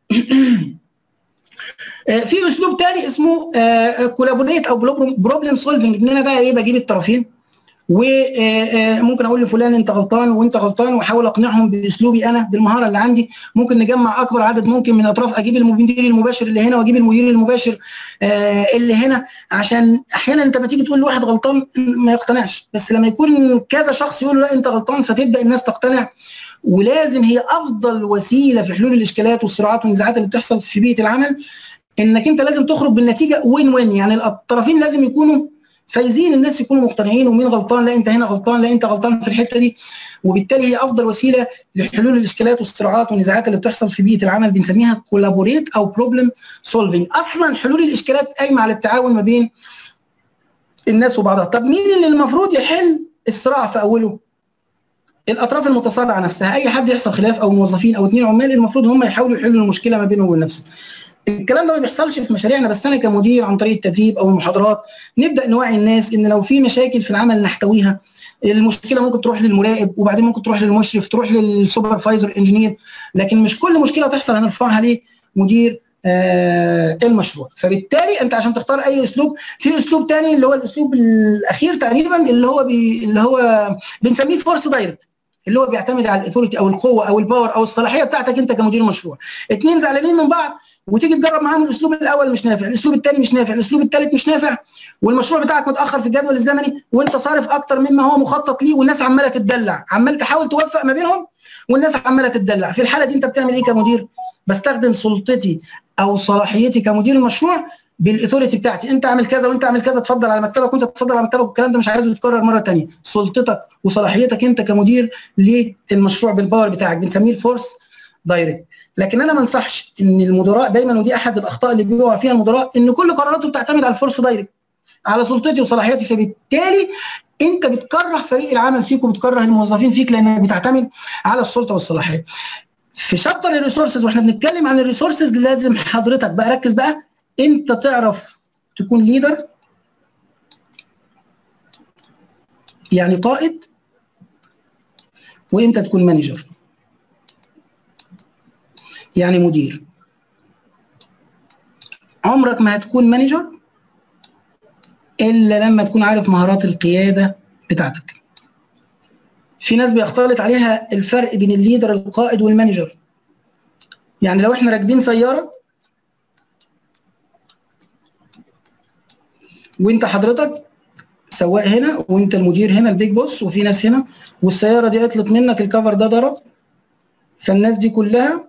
في اسلوب تاني اسمه كولابوريت او بروبلم سولفنج، ان انا بقى ايه بجيب الطرفين وممكن اقول لفلان انت غلطان وانت غلطان، واحاول اقنعهم باسلوبي انا بالمهاره اللي عندي. ممكن نجمع اكبر عدد ممكن من الاطراف، اجيب المدير المباشر اللي هنا واجيب المدير المباشر اللي هنا، عشان احيانا انت لما تيجي تقول لواحد غلطان ما يقتنعش، بس لما يكون كذا شخص يقول له لا انت غلطان فتبدا الناس تقتنع. ولازم هي افضل وسيله في حلول الاشكالات والصراعات والنزاعات اللي بتحصل في بيئه العمل، انك انت لازم تخرج بالنتيجه وين وين، يعني الطرفين لازم يكونوا فايزين، الناس يكونوا مقتنعين، ومين غلطان لا انت هنا غلطان لا انت غلطان في الحته دي. وبالتالي هي افضل وسيله لحلول الاشكالات والصراعات والنزاعات اللي بتحصل في بيئه العمل، بنسميها كولابوريت او بروبلم سولفنج. اصلا حلول الاشكالات قايمه على التعاون ما بين الناس وبعضها. طب مين اللي المفروض يحل الصراع في اوله؟ الاطراف المتصارعه نفسها. اي حد يحصل خلاف او موظفين او 2 عمال المفروض هم يحاولوا يحلوا المشكله ما بينهم وبين نفسهم. الكلام ده ما بيحصلش في مشاريعنا، بس انا كمدير عن طريق التدريب او المحاضرات نبدا نوعي الناس ان لو في مشاكل في العمل نحتويها. المشكله ممكن تروح للمراقب، وبعدين ممكن تروح للمشرف، تروح للسوبرفايزر انجينير، لكن مش كل مشكله تحصل هنرفعها لمدير المشروع. فبالتالي انت عشان تختار اي اسلوب، في اسلوب تاني اللي هو الاسلوب الاخير تقريبا اللي هو بنسميه فورس دايركت، اللي هو بيعتمد على الاثوريتي او القوه او الباور او الصلاحيه بتاعتك انت كمدير مشروع. 2 زعلانين من بعض وتيجي تجرب معاهم الاسلوب الاول مش نافع، الاسلوب الثاني مش نافع، الاسلوب الثالث مش نافع، والمشروع بتاعك متاخر في الجدول الزمني وانت صارف اكتر مما هو مخطط ليه، والناس عماله تتدلع، عمال تحاول توفق ما بينهم والناس عماله تتدلع. في الحاله دي انت بتعمل ايه كمدير؟ بستخدم سلطتي او صلاحيتي كمدير المشروع بالاثوريتي بتاعتي، انت اعمل كذا وانت اعمل كذا، اتفضل على مكتبك وانت تتفضل على مكتبك، والكلام ده مش عايزه يتكرر مره ثانيه. سلطتك وصلاحيتك انت كمدير للمشروع بالباور بتاعك بنسميه الفورس دايركت. لكن انا ما انصحش ان المدراء دايما، ودي احد الاخطاء اللي بيقع فيها المدراء، ان كل قراراته بتعتمد على الفورس دايركت، على سلطتي وصلاحياتي، فبالتالي انت بتكره فريق العمل فيك وبتكره الموظفين فيك لانك بتعتمد على السلطه والصلاحيات. في شابتر الريسورسز واحنا بنتكلم عن الريسورسز لازم حضرتك بقى ركز بقى، انت تعرف تكون ليدر يعني قائد، وانت تكون مانجر يعني مدير. عمرك ما هتكون مانجر الا لما تكون عارف مهارات القياده بتاعتك. في ناس بيختلط عليها الفرق بين الليدر القائد والمانجر. يعني لو احنا راكبين سياره وانت حضرتك سواق هنا وانت المدير هنا البيج بوس وفي ناس هنا، والسياره دي عطلت منك، الكفر ده ضرب، فالناس دي كلها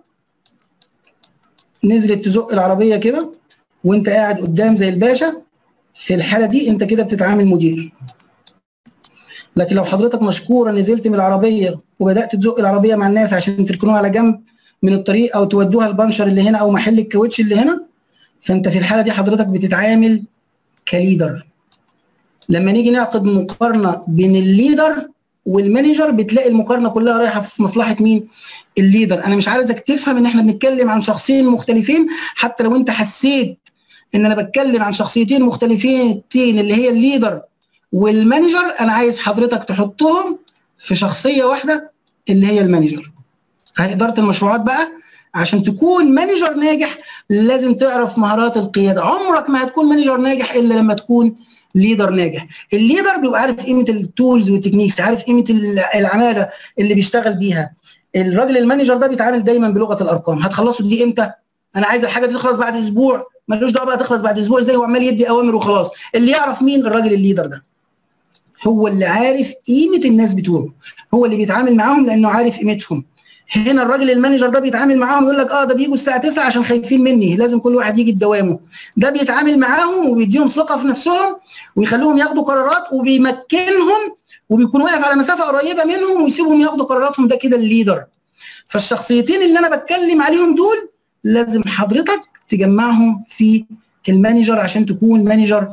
نزلت تزق العربيه كده وانت قاعد قدام زي الباشا، في الحاله دي انت كده بتتعامل مدير. لكن لو حضرتك مشكوره نزلت من العربيه وبدات تزق العربيه مع الناس عشان تركنوها على جنب من الطريق او تودوها البنشر اللي هنا او محل الكاوتش اللي هنا، فانت في الحاله دي حضرتك بتتعامل كليدر. لما نيجي نعقد مقارنه بين الليدر والمانجر بتلاقي المقارنه كلها رايحه في مصلحه مين؟ الليدر. انا مش عايزك تفهم ان احنا بنتكلم عن شخصين مختلفين، حتى لو انت حسيت ان انا بتكلم عن شخصيتين مختلفين اللي هي الليدر والمانجر، انا عايز حضرتك تحطهم في شخصيه واحده اللي هي المانجر. اداره المشروعات بقى عشان تكون مانجر ناجح لازم تعرف مهارات القياده. عمرك ما هتكون مانجر ناجح الا لما تكون ليدر ناجح. الليدر بيبقى عارف قيمه التولز والتكنيكس، عارف قيمه العماله اللي بيشتغل بيها. الراجل المانجر ده بيتعامل دايما بلغه الارقام. هتخلصوا دي امتى؟ انا عايز الحاجه دي تخلص بعد اسبوع، ملوش دعوه بقى تخلص بعد اسبوع ازاي، هو عمال يدي اوامر وخلاص. اللي يعرف مين الراجل الليدر ده، هو اللي عارف قيمه الناس بتوعه، هو اللي بيتعامل معاهم لانه عارف قيمتهم. هنا الراجل المانجر ده بيتعامل معاهم يقول لك ده بيجوا الساعه 9 عشان خايفين مني، لازم كل واحد يجي بدوامه. ده بيتعامل معاهم وبيديهم ثقه في نفسهم ويخليهم ياخدوا قرارات وبيمكنهم وبيكون واقف على مسافه قريبه منهم ويسيبهم ياخدوا قراراتهم. ده كده الليدر. فالشخصيتين اللي انا بتكلم عليهم دول لازم حضرتك تجمعهم في المانجر عشان تكون مانجر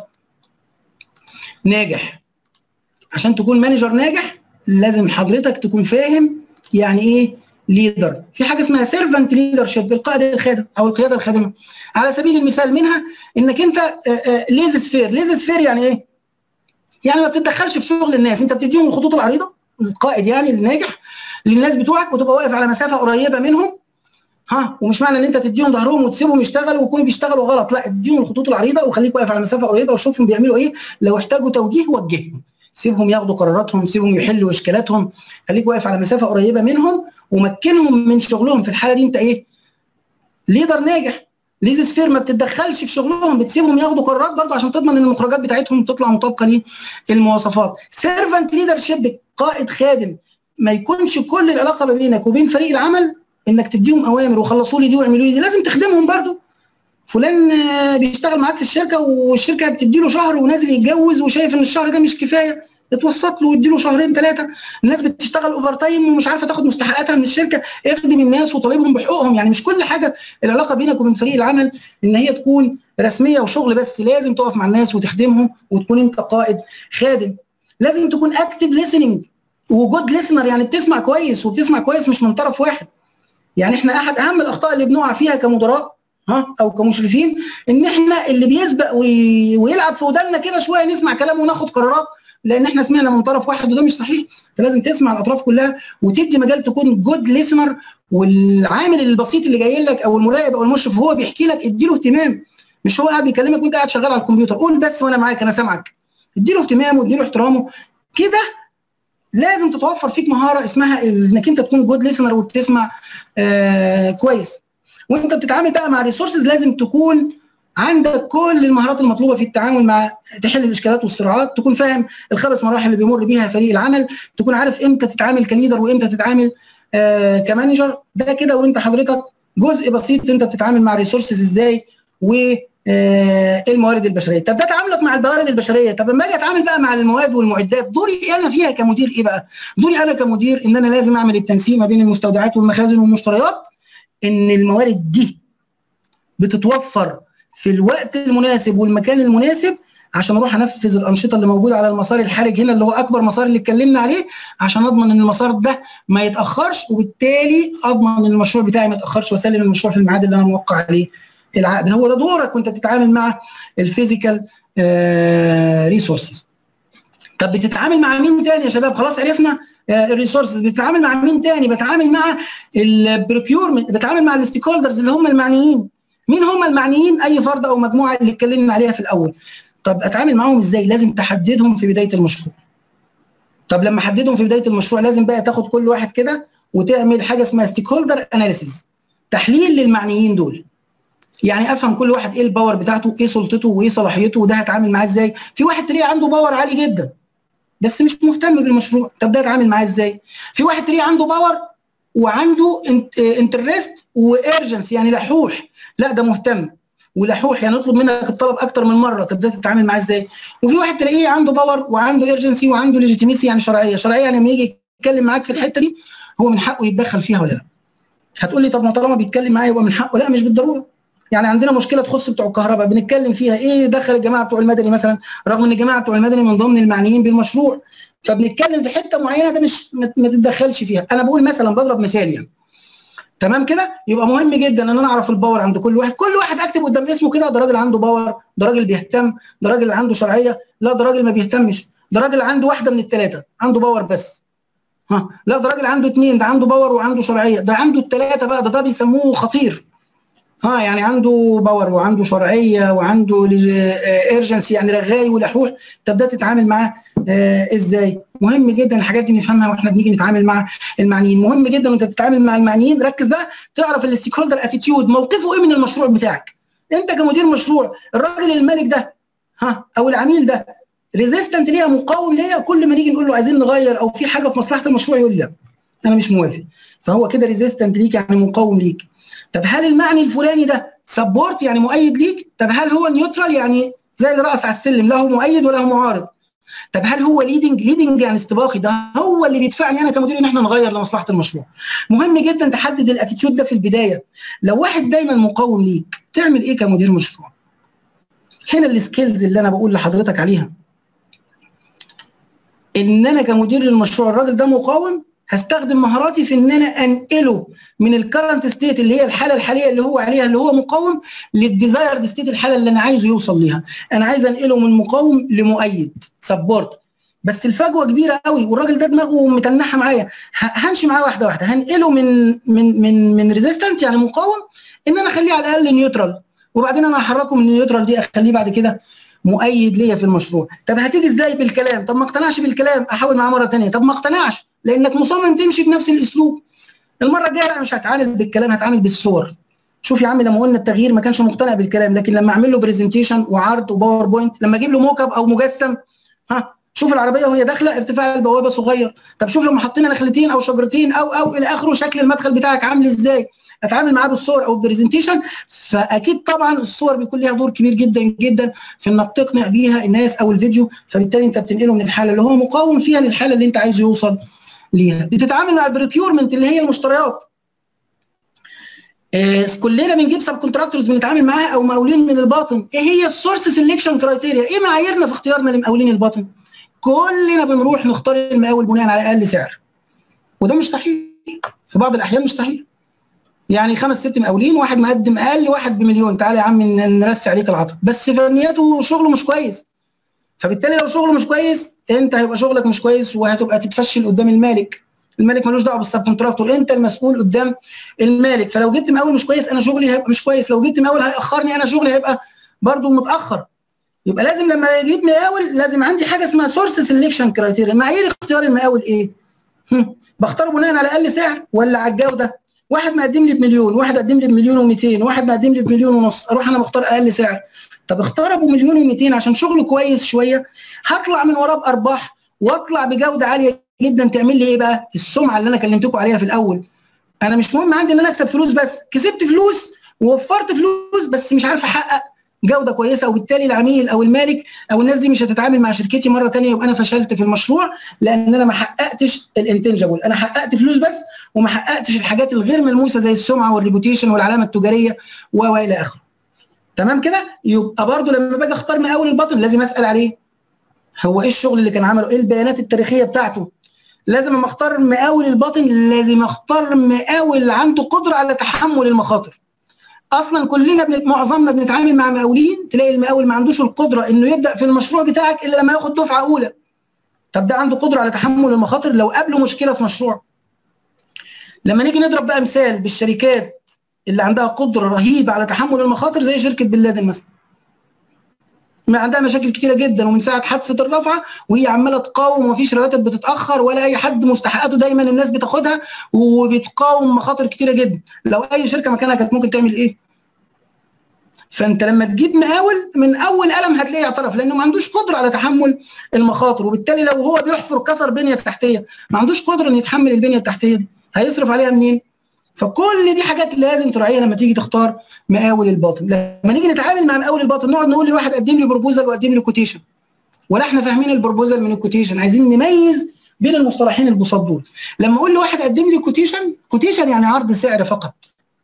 ناجح. عشان تكون مانجر ناجح لازم حضرتك تكون فاهم يعني ايه ليدر. في حاجه اسمها سيرفنت ليدرشيب، القائد الخادم او القياده الخادمه. على سبيل المثال منها انك انت ليزس فير. ليزس فير يعني ايه؟ يعني ما بتتدخلش في شغل الناس، انت بتديهم الخطوط العريضه، القائد يعني الناجح للناس بتوعك، وتبقى واقف على مسافه قريبه منهم. ومش معنى ان انت تديهم ظهرهم وتسيبهم يشتغلوا ويكونوا بيشتغلوا غلط، لا، اديهم الخطوط العريضه وخليك واقف على مسافه قريبه وشوفهم بيعملوا ايه، لو احتاجوا توجيه وجههم، سيبهم ياخدوا قراراتهم، سيبهم يحلوا اشكالاتهم، خليك واقف على مسافه قريبه منهم ومكنهم من شغلهم. في الحاله دي انت ايه؟ ليدر ناجح. ليزس فير ما بتتدخلش في شغلهم، بتسيبهم ياخدوا قرارات برضه عشان تضمن ان المخرجات بتاعتهم تطلع مطابقه للمواصفات. سيرفنت ليدرشيب، قائد خادم، ما يكونش كل العلاقه ما بينك وبين فريق العمل انك تديهم اوامر وخلصوا لي دي واعملوا لي دي، لازم تخدمهم برضه. فلان بيشتغل معاك في الشركه والشركه بتدي له شهر ونازل يتجوز وشايف ان الشهر ده مش كفايه، اتوسط له وادي له شهرين ثلاثه. الناس بتشتغل اوفر تايم ومش عارفه تاخد مستحقاتها من الشركه، اخدم الناس وطالبهم بحقوقهم. يعني مش كل حاجه العلاقه بينك وبين فريق العمل ان هي تكون رسميه وشغل بس، لازم تقف مع الناس وتخدمهم وتكون انت قائد خادم. لازم تكون اكتف ليسننج وجود ليسنر، يعني بتسمع كويس وبتسمع كويس مش من طرف واحد. يعني احنا احد اهم الاخطاء اللي بنقع فيها كمدراء او كمشرفين ان احنا اللي بيسبق ويلعب في وداننا كده شويه نسمع كلامه وناخد قرارات لان احنا سمعنا من طرف واحد، وده مش صحيح. انت لازم تسمع الاطراف كلها وتدي مجال تكون جود ليسنر، والعامل البسيط اللي جاي لك او المراقب او المشرف وهو بيحكي لك اديله اهتمام. مش هو قاعد بيكلمك وانت قاعد شغال على الكمبيوتر، قول بس وانا معاك انا سامعك. اديله اهتمامه واديله احترامه كده. لازم تتوفر فيك مهاره اسمها انك انت تكون جود ليسنر وبتسمع كويس. وانت بتتعامل بقى مع ريسورسز لازم تكون عندك كل المهارات المطلوبه في التعامل مع تحل الاشكالات والصراعات، تكون فاهم الخمس مراحل اللي بيمر بيها فريق العمل، تكون عارف امتى تتعامل كليدر وامتى تتعامل كمانجر. ده كده وانت حضرتك جزء بسيط انت بتتعامل مع ريسورسز ازاي الموارد البشريه. طب ده تعاملك مع الموارد البشريه. طب لما اجي اتعامل بقى مع المواد والمعدات، دوري انا فيها كمدير ايه بقى؟ دوري انا كمدير ان انا لازم اعمل التنسيق ما بين المستودعات والمخازن والمشتريات ان الموارد دي بتتوفر في الوقت المناسب والمكان المناسب عشان اروح انفذ الانشطه اللي موجوده على المسار الحرج هنا اللي هو اكبر مسار اللي اتكلمنا عليه، عشان اضمن ان المسار ده ما يتاخرش، وبالتالي اضمن ان المشروع بتاعي ما يتاخرش واسلم المشروع في الميعاد اللي انا موقع عليه العقد. هو ده دورك وانت بتتعامل مع الفيزيكال ريسورسز. طب بتتعامل مع مين تاني يا شباب؟ خلاص عرفنا الريسورسز. بتتعامل مع مين تاني؟ بتعامل مع البروكيورمنت، بتعامل مع الستيك هولدرز اللي هم المعنيين. مين هم المعنيين؟ اي فرد او مجموعه اللي اتكلمنا عليها في الاول. طب اتعامل معاهم ازاي؟ لازم تحددهم في بدايه المشروع. طب لما احددهم في بدايه المشروع لازم بقى تاخد كل واحد كده وتعمل حاجه اسمها ستيك هولدر اناليسيز، تحليل للمعنيين دول. يعني افهم كل واحد ايه الباور بتاعته، ايه سلطته وايه صلاحيته، وده هتعامل معاه ازاي. في واحد تلاقيه عنده باور عالي جدا بس مش مهتم بالمشروع، طب ده اتعامل معاه ازاي؟ في واحد تلاقيه عنده باور وعنده انترست وارجنسي، يعني لحوح، لا ده مهتم ولحوح، يعني يطلب منك الطلب اكتر من مره، طب ده تتعامل معاه ازاي؟ وفي واحد تلاقيه عنده باور وعنده ارجنسي وعنده ليجيتيميسي، يعني شرعيه يعني لما يجي يتكلم معاك في الحته دي هو من حقه يتدخل فيها ولا لا؟ هتقول لي طب ما طالما بيتكلم معايا يبقى من حقه. لا، مش بالضروره. يعني عندنا مشكله تخص بتوع الكهرباء بنتكلم فيها، ايه دخل الجماعه بتوع المدني مثلا، رغم ان الجماعه بتوع المدني من ضمن المعنيين بالمشروع، فبنتكلم في حته معينه ده مش ما تتدخلش فيها. انا بقول مثلا، بضرب مثال يعني. تمام كده؟ يبقى مهم جدا ان انا اعرف الباور عند كل واحد، كل واحد اكتب قدام اسمه كده، ده راجل عنده باور، ده راجل بيهتم، ده راجل عنده شرعيه، لا ده راجل ما بيهتمش، ده راجل عنده واحده من الثلاثه، عنده باور بس. لا ده راجل عنده اثنين، ده عنده باور وعنده شرعيه، ده عنده الثلاثه بقى، ده بيسموه خطير. يعني عنده باور وعنده شرعيه وعنده ايرجنسي، يعني رغاي ولحوح. طب ده تتعامل معاه ازاي؟ مهم جدا الحاجات دي نفهمها واحنا بنيجي نتعامل مع المعنيين. مهم جدا وانت بتتعامل مع المعنيين، ركز بقى تعرف الستيك هولدر اتيتيود، موقفه ايه من المشروع بتاعك. انت كمدير مشروع، الراجل المالك ده او العميل ده ريزيستنت ليها، مقاوم ليها، كل ما نيجي نقول له عايزين نغير او في حاجه في مصلحه المشروع يقول لا انا مش موافق، فهو كده ريزيستنت ليك، يعني مقاوم ليك. طب هل المعني الفلاني ده سبورت يعني مؤيد ليك؟ طب هل هو نيوترال يعني زي اللي رأس على السلم، لا هو مؤيد ولا هو معارض؟ طب هل هو ليدنج يعني استباقي، ده هو اللي بيدفعني انا كمدير ان احنا نغير لمصلحه المشروع. مهم جدا تحدد الاتيتيود ده في البدايه. لو واحد دايما مقاوم ليك تعمل ايه كمدير مشروع؟ هنا السكيلز اللي انا بقول لحضرتك عليها، ان انا كمدير للمشروع الراجل ده مقاوم، هستخدم مهاراتي في ان انا انقله من الكرنت ستيت اللي هي الحاله الحاليه اللي هو عليها اللي هو مقاوم، للديزايرد ستيت الحاله اللي انا عايزه يوصل ليها. انا عايز انقله من مقاوم لمؤيد سبورت، بس الفجوه كبيره قوي والراجل ده دماغه متنحه معايا. همشي معاه واحده واحده، هنقله من ريزيستنت يعني مقاوم ان انا اخليه على الاقل نيوترال، وبعدين انا هحركه من النيوترال دي اخليه بعد كده مؤيد ليا في المشروع. طب هتيجي ازاي؟ بالكلام. طب ما اقتنعش بالكلام، احاول معاه مره ثانيه. طب ما اقتنعش لانك مصمم تمشي بنفس الاسلوب، المره الجايه مش هتعامل بالكلام، هتعامل بالصور. شوف يا عم، لما قلنا التغيير ما كانش مقتنع بالكلام، لكن لما اعمل له برزنتيشن وعرض وباوربوينت، لما اجيب له موك اب او مجسم، شوف العربيه وهي داخله ارتفاع البوابه صغير، طب شوف لما حطينا نخلتين او شجرتين او الى اخره، شكل المدخل بتاعك عامل ازاي، اتعامل معاه بالصور او البرزنتيشن. فاكيد طبعا الصور بيكون ليها دور كبير جدا جدا في انك تقنع بيها الناس او الفيديو، فبالتالي انت بتنقله من الحاله اللي هو مقاوم فيها للحاله اللي انت عايز يوصل ليها. بتتعامل مع البريكيورمنت اللي هي المشتريات. كلنا بنجيب سب كونتراكتورز بنتعامل معاها او مقاولين من الباطن. ايه هي السورس سيلكشن كرايتيريا؟ ايه معاييرنا في اختيارنا لمقاولين الباطن؟ كلنا بنروح نختار المقاول بناء على اقل سعر، وده مستحيل، في بعض الاحيان مستحيل. يعني 5 6 مقاولين، واحد مقدم اقل، واحد بمليون، تعالى يا عم نرسي عليك العطا، بس فنياته وشغله مش كويس. فبالتالي لو شغله مش كويس انت هيبقى شغلك مش كويس، وهتبقى تتفشل قدام المالك. المالك ملوش دعوه بالسب كونتراكتور، انت المسؤول قدام المالك. فلو جبت مقاول مش كويس انا شغلي هيبقى مش كويس، لو جبت مقاول هيأخرني انا شغلي هيبقى برضه متأخر. يبقى لازم لما اجيب مقاول لازم عندي حاجه اسمها سورس سيلكشن كرايتيريا. معايير اختيار المقاول ايه؟ بختاره بناء على اقل سعر ولا على الجوده؟ واحد مقدم لي بمليون، واحد قدم لي بمليون و200، واحد مقدم لي بمليون ونص، اروح انا مختار اقل سعر. طب اختار ابو مليون و200 عشان شغله كويس شويه، هطلع من وراه بارباح واطلع بجوده عاليه جدا. تعمل لي ايه بقى؟ السمعه اللي انا كلمتكم عليها في الاول. انا مش مهم عندي ان انا اكسب فلوس بس، كسبت فلوس ووفرت فلوس بس مش عارف احقق جوده كويسه، وبالتالي العميل او المالك او الناس دي مش هتتعامل مع شركتي مره ثانيه، يبقى انا فشلت في المشروع لان انا ما حققتش الانتنجبل، انا حققت فلوس بس وما حققتش الحاجات الغير ملموسه زي السمعه والريبوتيشن والعلامه التجاريه والى اخره. تمام كده؟ يبقى برضو لما باجي اختار مقاول الباطن لازم اسال عليه هو ايه الشغل اللي كان عمله، ايه البيانات التاريخيه بتاعته. لازم اما اختار مقاول الباطن لازم اختار مقاول عنده قدره على تحمل المخاطر. اصلا كلنا معظمنا بنتعامل مع مقاولين تلاقي المقاول ما عندوش القدره انه يبدا في المشروع بتاعك الا لما ياخد دفعه اولى. طب ده عنده قدره على تحمل المخاطر لو قابله مشكله في مشروع. لما نيجي نضرب بقى مثال بالشركات اللي عندها قدره رهيبه على تحمل المخاطر زي شركه بن لادن مثلا، ما عندها مشاكل كتيره جدا، ومن ساعه حادثه الرافعه وهي عماله تقاوم ومفيش رواتب بتتاخر ولا اي حد مستحقاته دايما الناس بتاخدها، وبتقاوم مخاطر كتيره جدا. لو اي شركه مكانها كانت ممكن تعمل ايه؟ فانت لما تجيب مقاول من اول قلم هتلاقيه اعترف لانه ما عندوش قدره على تحمل المخاطر، وبالتالي لو هو بيحفر كسر بنيه تحتيه ما عندوش قدره انه يتحمل البنيه التحتيه دي، هيصرف عليها منين؟ فكل دي حاجات لازم تراعيها لما تيجي تختار مقاول الباطن. لما نيجي نتعامل مع مقاول الباطن نقعد نقول لواحد قدم لي بروبوزال وقدم لي كوتيشن، ولا احنا فاهمين البروبوزال من الكوتيشن، عايزين نميز بين المصطلحين البساط دول. لما اقول لواحد قدم لي كوتيشن يعني عرض سعر فقط،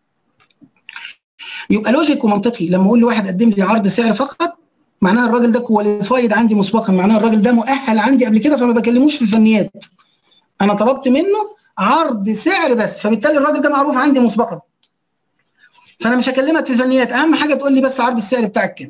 يبقى لوجيك ومنطقي. لما اقول لواحد قدم لي عرض سعر فقط معناها الراجل ده كواليفايد عندي مسبقا، معناها الراجل ده مؤهل عندي قبل كده، فما بكلموش في الفنيات، انا طلبت منه عرض سعر بس، فبالتالي الراجل ده معروف عندي مسبقا، فانا مش هكلمك في الفنيات، اهم حاجه تقول لي بس عرض السعر بتاعك كام.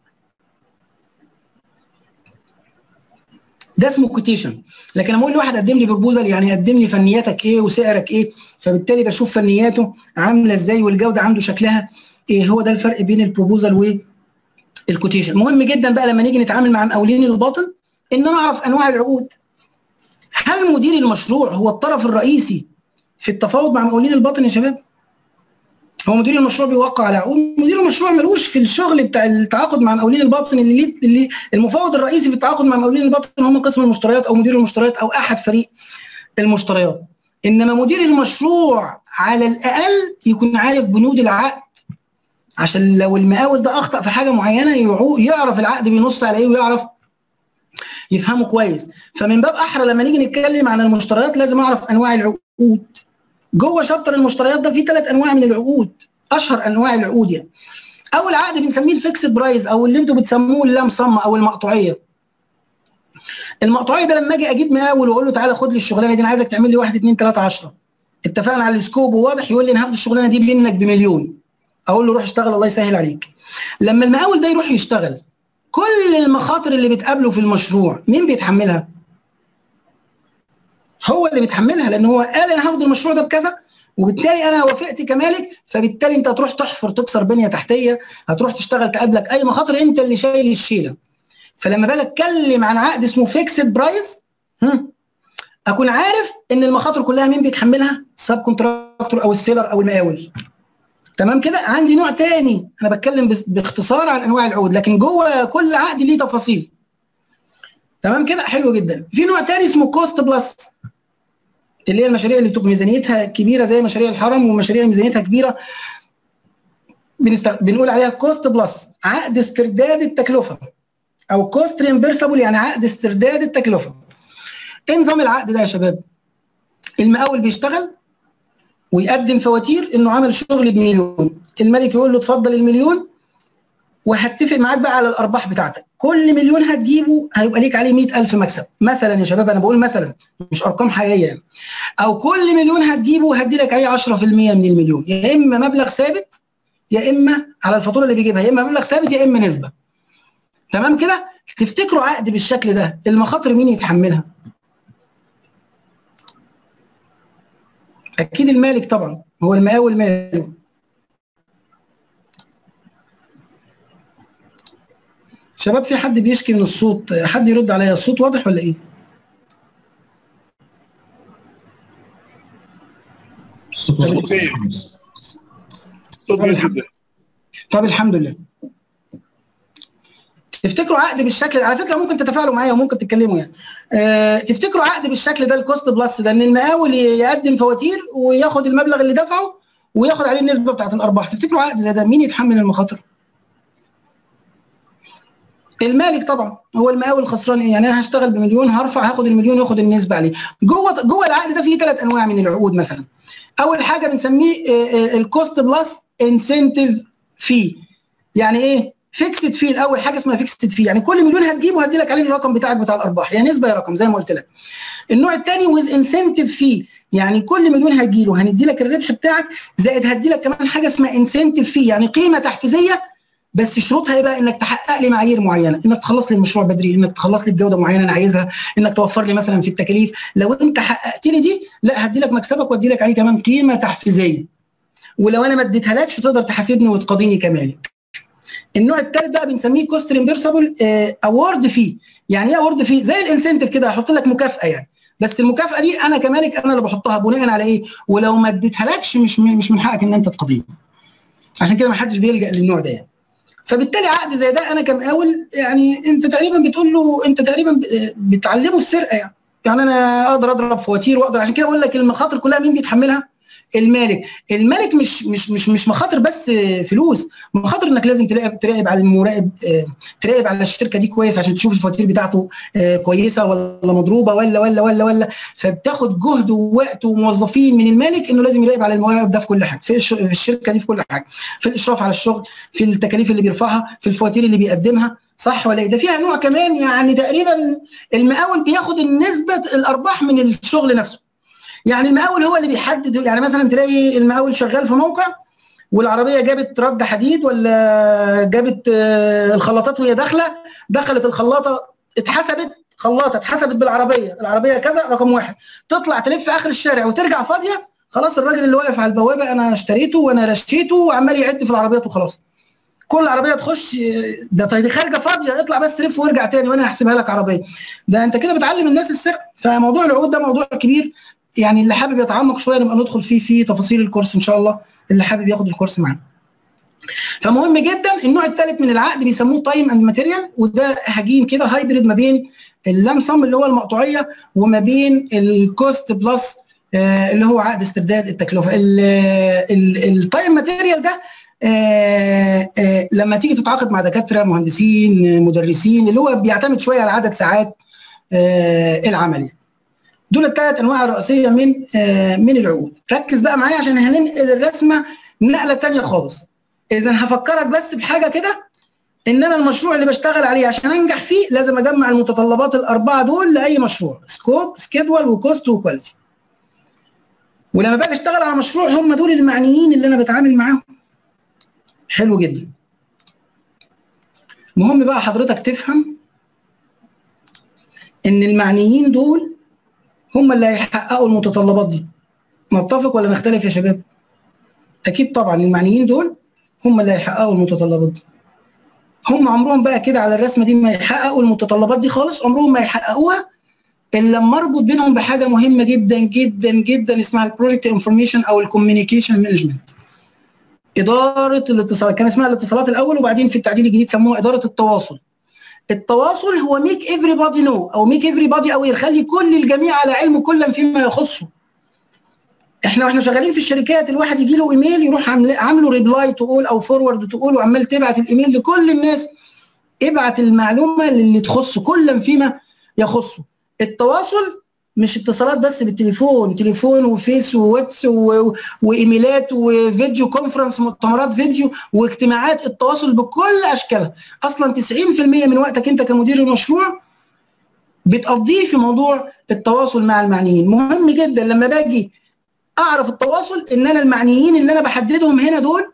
ده اسمه كوتيشن. لكن لما اقول لواحد قدم لي بروبوزال يعني قدم لي فنياتك ايه وسعرك ايه، فبالتالي بشوف فنياته عامله ازاي والجوده عنده شكلها ايه. هو ده الفرق بين البروبوزال والكوتيشن. مهم جدا بقى لما نيجي نتعامل مع مقاولين الباطن ان انا اعرف انواع العقود. هل مدير المشروع هو الطرف الرئيسي في التفاوض مع مقاولين الباطن يا شباب؟ هو مدير المشروع بيوقع على عقود، مدير المشروع ملوش في الشغل بتاع التعاقد مع مقاولين الباطن. اللي المفاوض الرئيسي في التعاقد مع مقاولين الباطن هم قسم المشتريات او مدير المشتريات او احد فريق المشتريات. انما مدير المشروع على الاقل يكون عارف بنود العقد، عشان لو المقاول ده اخطا في حاجه معينه يعرف العقد بينص على ايه ويعرف يفهمه كويس. فمن باب احرى لما نيجي نتكلم عن المشتريات لازم اعرف انواع العقود. جوه شابتر المشتريات ده في 3 انواع من العقود، اشهر انواع العقود يعني. اول عقد بنسميه الفيكسد برايس او اللي انتوا بتسموه اللام صمه او المقطوعيه. المقطوعيه ده لما اجي اجيب مقاول واقول له تعالى خد لي الشغلانه دي، انا عايزك تعمل لي 1 2 3 10، اتفقنا على السكوب وواضح، يقول لي انا هاخد الشغلانه دي منك بمليون، اقول له روح اشتغل الله يسهل عليك. لما المقاول ده يروح يشتغل كل المخاطر اللي بتقابله في المشروع مين بيتحملها؟ هو اللي بيتحملها، لان هو قال انا هاخد المشروع ده بكذا وبالتالي انا وافقت كمالك، فبالتالي انت هتروح تحفر تكسر بنيه تحتيه، هتروح تشتغل تقابلك اي مخاطر، انت اللي شايل الشيله. فلما باجي اتكلم عن عقد اسمه فيكسد برايس اكون عارف ان المخاطر كلها مين بيتحملها؟ السب كونتراكتور او السيلر او المقاول. تمام كده؟ عندي نوع تاني انا بتكلم باختصار عن انواع العقود، لكن جوه كل عقد ليه تفاصيل. تمام كده؟ حلو جدا. في نوع تاني اسمه كوست بلس، اللي هي المشاريع اللي بتبقى ميزانيتها كبيره زي مشاريع الحرم، ومشاريع ميزانيتها كبيره بنقول عليها كوست بلس، عقد استرداد التكلفه او كوست ريمبرسبل، يعني عقد استرداد التكلفه. ايه نظام العقد ده يا شباب؟ المقاول بيشتغل ويقدم فواتير انه عمل شغل بمليون، الملك يقول له اتفضل المليون وهتفق معاك بقى على الارباح بتاعتك، كل مليون هتجيبه هيبقى ليك عليه 100,000 مكسب مثلا يا شباب، انا بقول مثلا مش ارقام حقيقيه يعني. او كل مليون هتجيبه هدي لك عليه 10% من المليون، يا اما مبلغ ثابت يا اما على الفاتوره اللي بيجيبها، يا اما مبلغ ثابت يا اما نسبه. تمام كده؟ تفتكروا عقد بالشكل ده المخاطر مين يتحملها؟ اكيد المالك طبعا، هو المقاول ماله. شباب في حد بيشكي من الصوت، حد يرد عليا، الصوت واضح ولا ايه؟ الصوت طب الحمد لله. تفتكروا عقد بالشكل، على فكره ممكن تتفاعلوا معايا وممكن تتكلموا يعني. تفتكروا عقد بالشكل ده الكوست بلس ده، ان المقاول يقدم فواتير وياخد المبلغ اللي دفعه وياخد عليه النسبه بتاعت الارباح، تفتكروا عقد زي ده مين يتحمل المخاطر؟ المالك طبعا هو المقاول خسران ايه؟ يعني انا هشتغل بمليون، هاخد المليون واخد النسبه عليه. جوه العقد ده فيه 3 انواع من العقود مثلا. اول حاجه بنسميه الكوست بلس انسنتيف في. يعني ايه؟ فيكسد في. الاول حاجه اسمها فيكسد في، يعني كل مليون هتجيبه هدي لك عليه الرقم بتاعك بتاع الارباح، يعني نسبه يا رقم زي ما قلت لك. النوع الثاني ويز انسنتيف في، يعني كل مليون هتجي له هندي لك الربح بتاعك زائد هدي لك كمان حاجه اسمها انسنتيف في، يعني قيمه تحفيزيه، بس شروطها ايه بقى؟ انك تحقق لي معايير معينه، انك تخلص لي المشروع بدري، انك تخلص لي بجوده معينه انا عايزها، انك توفر لي مثلا في التكاليف. لو انت حققت لي دي لا هدي لك مكسبك وادي لك عليه كمان قيمه تحفيزيه. ولو انا ما اديتهالكش تقدر تحاسبني وتقاضيني كمالك. النوع الثالث بقى بنسميه كوست ريمبرسبل اوورد فيه. يعني ايه اوورد فيه؟ زي الانسنتيف كده، هحط لك مكافاه يعني، بس المكافاه دي انا كمالك انا اللي بحطها بناء على ايه؟ ولو ما اديتهالكش مش من حقك ان انت تقاضيني. عشان كده ما حدش بيلجا للنوع ده يعني. فبالتالي عقد زي ده انا كمقاول يعني انت تقريبا بتقول له، انت تقريبا بتعلمه السرقه يعني انا اقدر اضرب فواتير واقدر. عشان كده بقول لك المخاطر كلها مين بيتحملها؟ المالك مش مخاطر بس فلوس، مخاطر انك لازم تراقب على المراقب، تراقب على الشركه دي كويس عشان تشوف الفواتير بتاعته كويسه ولا مضروبه ولا فبتاخد جهد ووقت وموظفين من المالك انه لازم يراقب على المراقب ده في كل حاجه، في الشركه دي في كل حاجه، في الاشراف على الشغل، في التكاليف اللي بيرفعها، في الفواتير اللي بيقدمها، صح ولا ايه؟ ده فيها نوع كمان يعني تقريبا المقاول بياخد نسبه الارباح من الشغل نفسه. يعني المقاول هو اللي بيحدد، يعني مثلا تلاقي المقاول شغال في موقع والعربيه جابت رد حديد ولا جابت الخلاطات وهي دخلت الخلاطه اتحسبت بالعربيه، العربيه كذا رقم واحد، تطلع تلف في اخر الشارع وترجع فاضيه، خلاص الراجل اللي واقف على البوابه انا اشتريته وانا رشيته وعمال يعد في العربيات وخلاص. كل عربيه تخش ده خارجه فاضيه، اطلع بس لف وارجع تاني وانا هحسبها لك عربيه. ده انت كده بتعلم الناس السرقه. فموضوع العقود ده موضوع كبير يعني، اللي حابب يتعمق شويه نبقى ندخل فيه في تفاصيل الكورس ان شاء الله، اللي حابب ياخد الكورس معانا. فمهم جدا. النوع الثالث من العقد بيسموه تايم اند ماتيريال، وده هجين كده هايبريد ما بين اللمسم اللي هو المقطوعيه وما بين الكوست بلس اللي هو عقد استرداد التكلفه. التايم ماتيريال ده لما تيجي تتعاقد مع دكاتره مهندسين مدرسين اللي هو بيعتمد شويه على عدد ساعات العمل. دول الثلاث انواع الرئيسيه من العقود. ركز بقى معايا عشان هننقل الرسمه نقله ثانيه خالص. اذا هفكرك بس بحاجه كده، ان انا المشروع اللي بشتغل عليه عشان انجح فيه لازم اجمع المتطلبات الاربعه دول لاي مشروع: سكوب، سكيدول، وكوست، وكواليتي. ولما باجي اشتغل على مشروع هم دول المعنيين اللي انا بتعامل معاهم. حلو جدا. المهم بقى حضرتك تفهم ان المعنيين دول هم اللي هيحققوا المتطلبات دي. نتفق ولا نختلف يا شباب؟ اكيد طبعا المعنيين دول هم اللي هيحققوا المتطلبات دي. هم عمرهم بقى كده على الرسمه دي ما يحققوا المتطلبات دي خالص، عمرهم ما يحققوها الا لما اربط بينهم بحاجه مهمه جدا جدا جدا اسمها البروجكت انفورميشن او الكوميونيكيشن مانجمنت. اداره الاتصالات، كان اسمها الاتصالات الاول وبعدين في التعديل الجديد سموها اداره التواصل. التواصل هو ميك ايفري بادي نو او ميك ايفري بادي اوير، خلي كل الجميع على علم كلا فيما يخصه. واحنا شغالين في الشركات الواحد يجي له ايميل يروح عامله ريبلاي تو اول او فورورد تو اول وعمال تبعت الايميل لكل الناس. ابعت المعلومه اللي تخصه كلا فيما يخصه. التواصل مش اتصالات بس بالتليفون، تليفون وفيس وواتس وايميلات وفيديو كونفرنس، مؤتمرات فيديو واجتماعات. التواصل بكل اشكالها. اصلا 90% من وقتك انت كمدير المشروع بتقضيه في موضوع التواصل مع المعنيين. مهم جدا لما باجي اعرف التواصل ان انا المعنيين اللي انا بحددهم هنا دول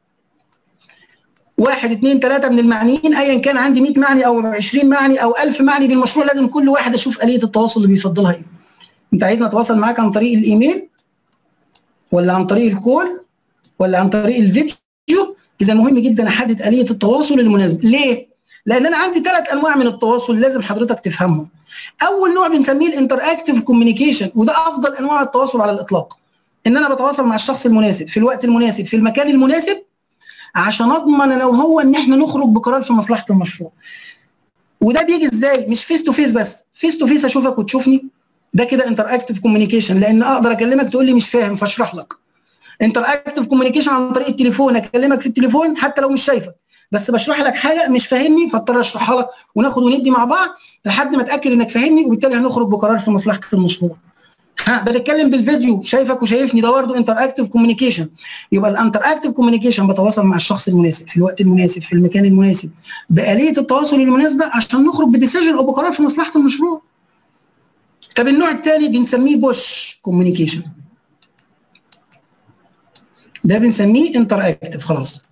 1 2 3 من المعنيين، ايا كان عندي 100 معني او 20 معني او 1000 معني بالمشروع، لازم كل واحد اشوف آلية التواصل اللي بيفضلها ايه. انت عايزني اتواصل معاك عن طريق الايميل ولا عن طريق الكول ولا عن طريق الفيديو؟ اذا مهم جدا احدد آلية التواصل المناسبه. ليه؟ لان انا عندي 3 انواع من التواصل لازم حضرتك تفهمهم. اول نوع بنسميه الانتر اكتيف كوميونيكيشن، وده افضل انواع التواصل على الاطلاق. ان انا بتواصل مع الشخص المناسب في الوقت المناسب في المكان المناسب عشان اضمن انا وهو ان احنا نخرج بقرار في مصلحه المشروع. وده بيجي ازاي؟ مش فيس تو فيس بس، فيس تو فيس اشوفك وتشوفني، ده كده انتر اكتيف كوميونيكيشن، لان اقدر اكلمك تقول لي مش فاهم فاشرح لك. انتر اكتيف كوميونيكيشن عن طريق التليفون، اكلمك في التليفون حتى لو مش شايفك، بس بشرح لك حاجه مش فاهمني فاضطر اشرحها لك وناخد وندي مع بعض لحد ما اتاكد انك فاهمني، وبالتالي هنخرج بقرار في مصلحه المشروع. بتتكلم بالفيديو شايفك وشايفني، ده برضه انتر اكتف كوميونيكيشن. يبقى الانتر اكتف كوميونيكيشن بتواصل مع الشخص المناسب في الوقت المناسب في المكان المناسب بآلية التواصل المناسبه عشان نخرج بديسيجن او بقرار في مصلحه المشروع. طب النوع الثاني بنسميه بوش كوميونيكيشن، ده بنسميه انتر اكتف. خلاص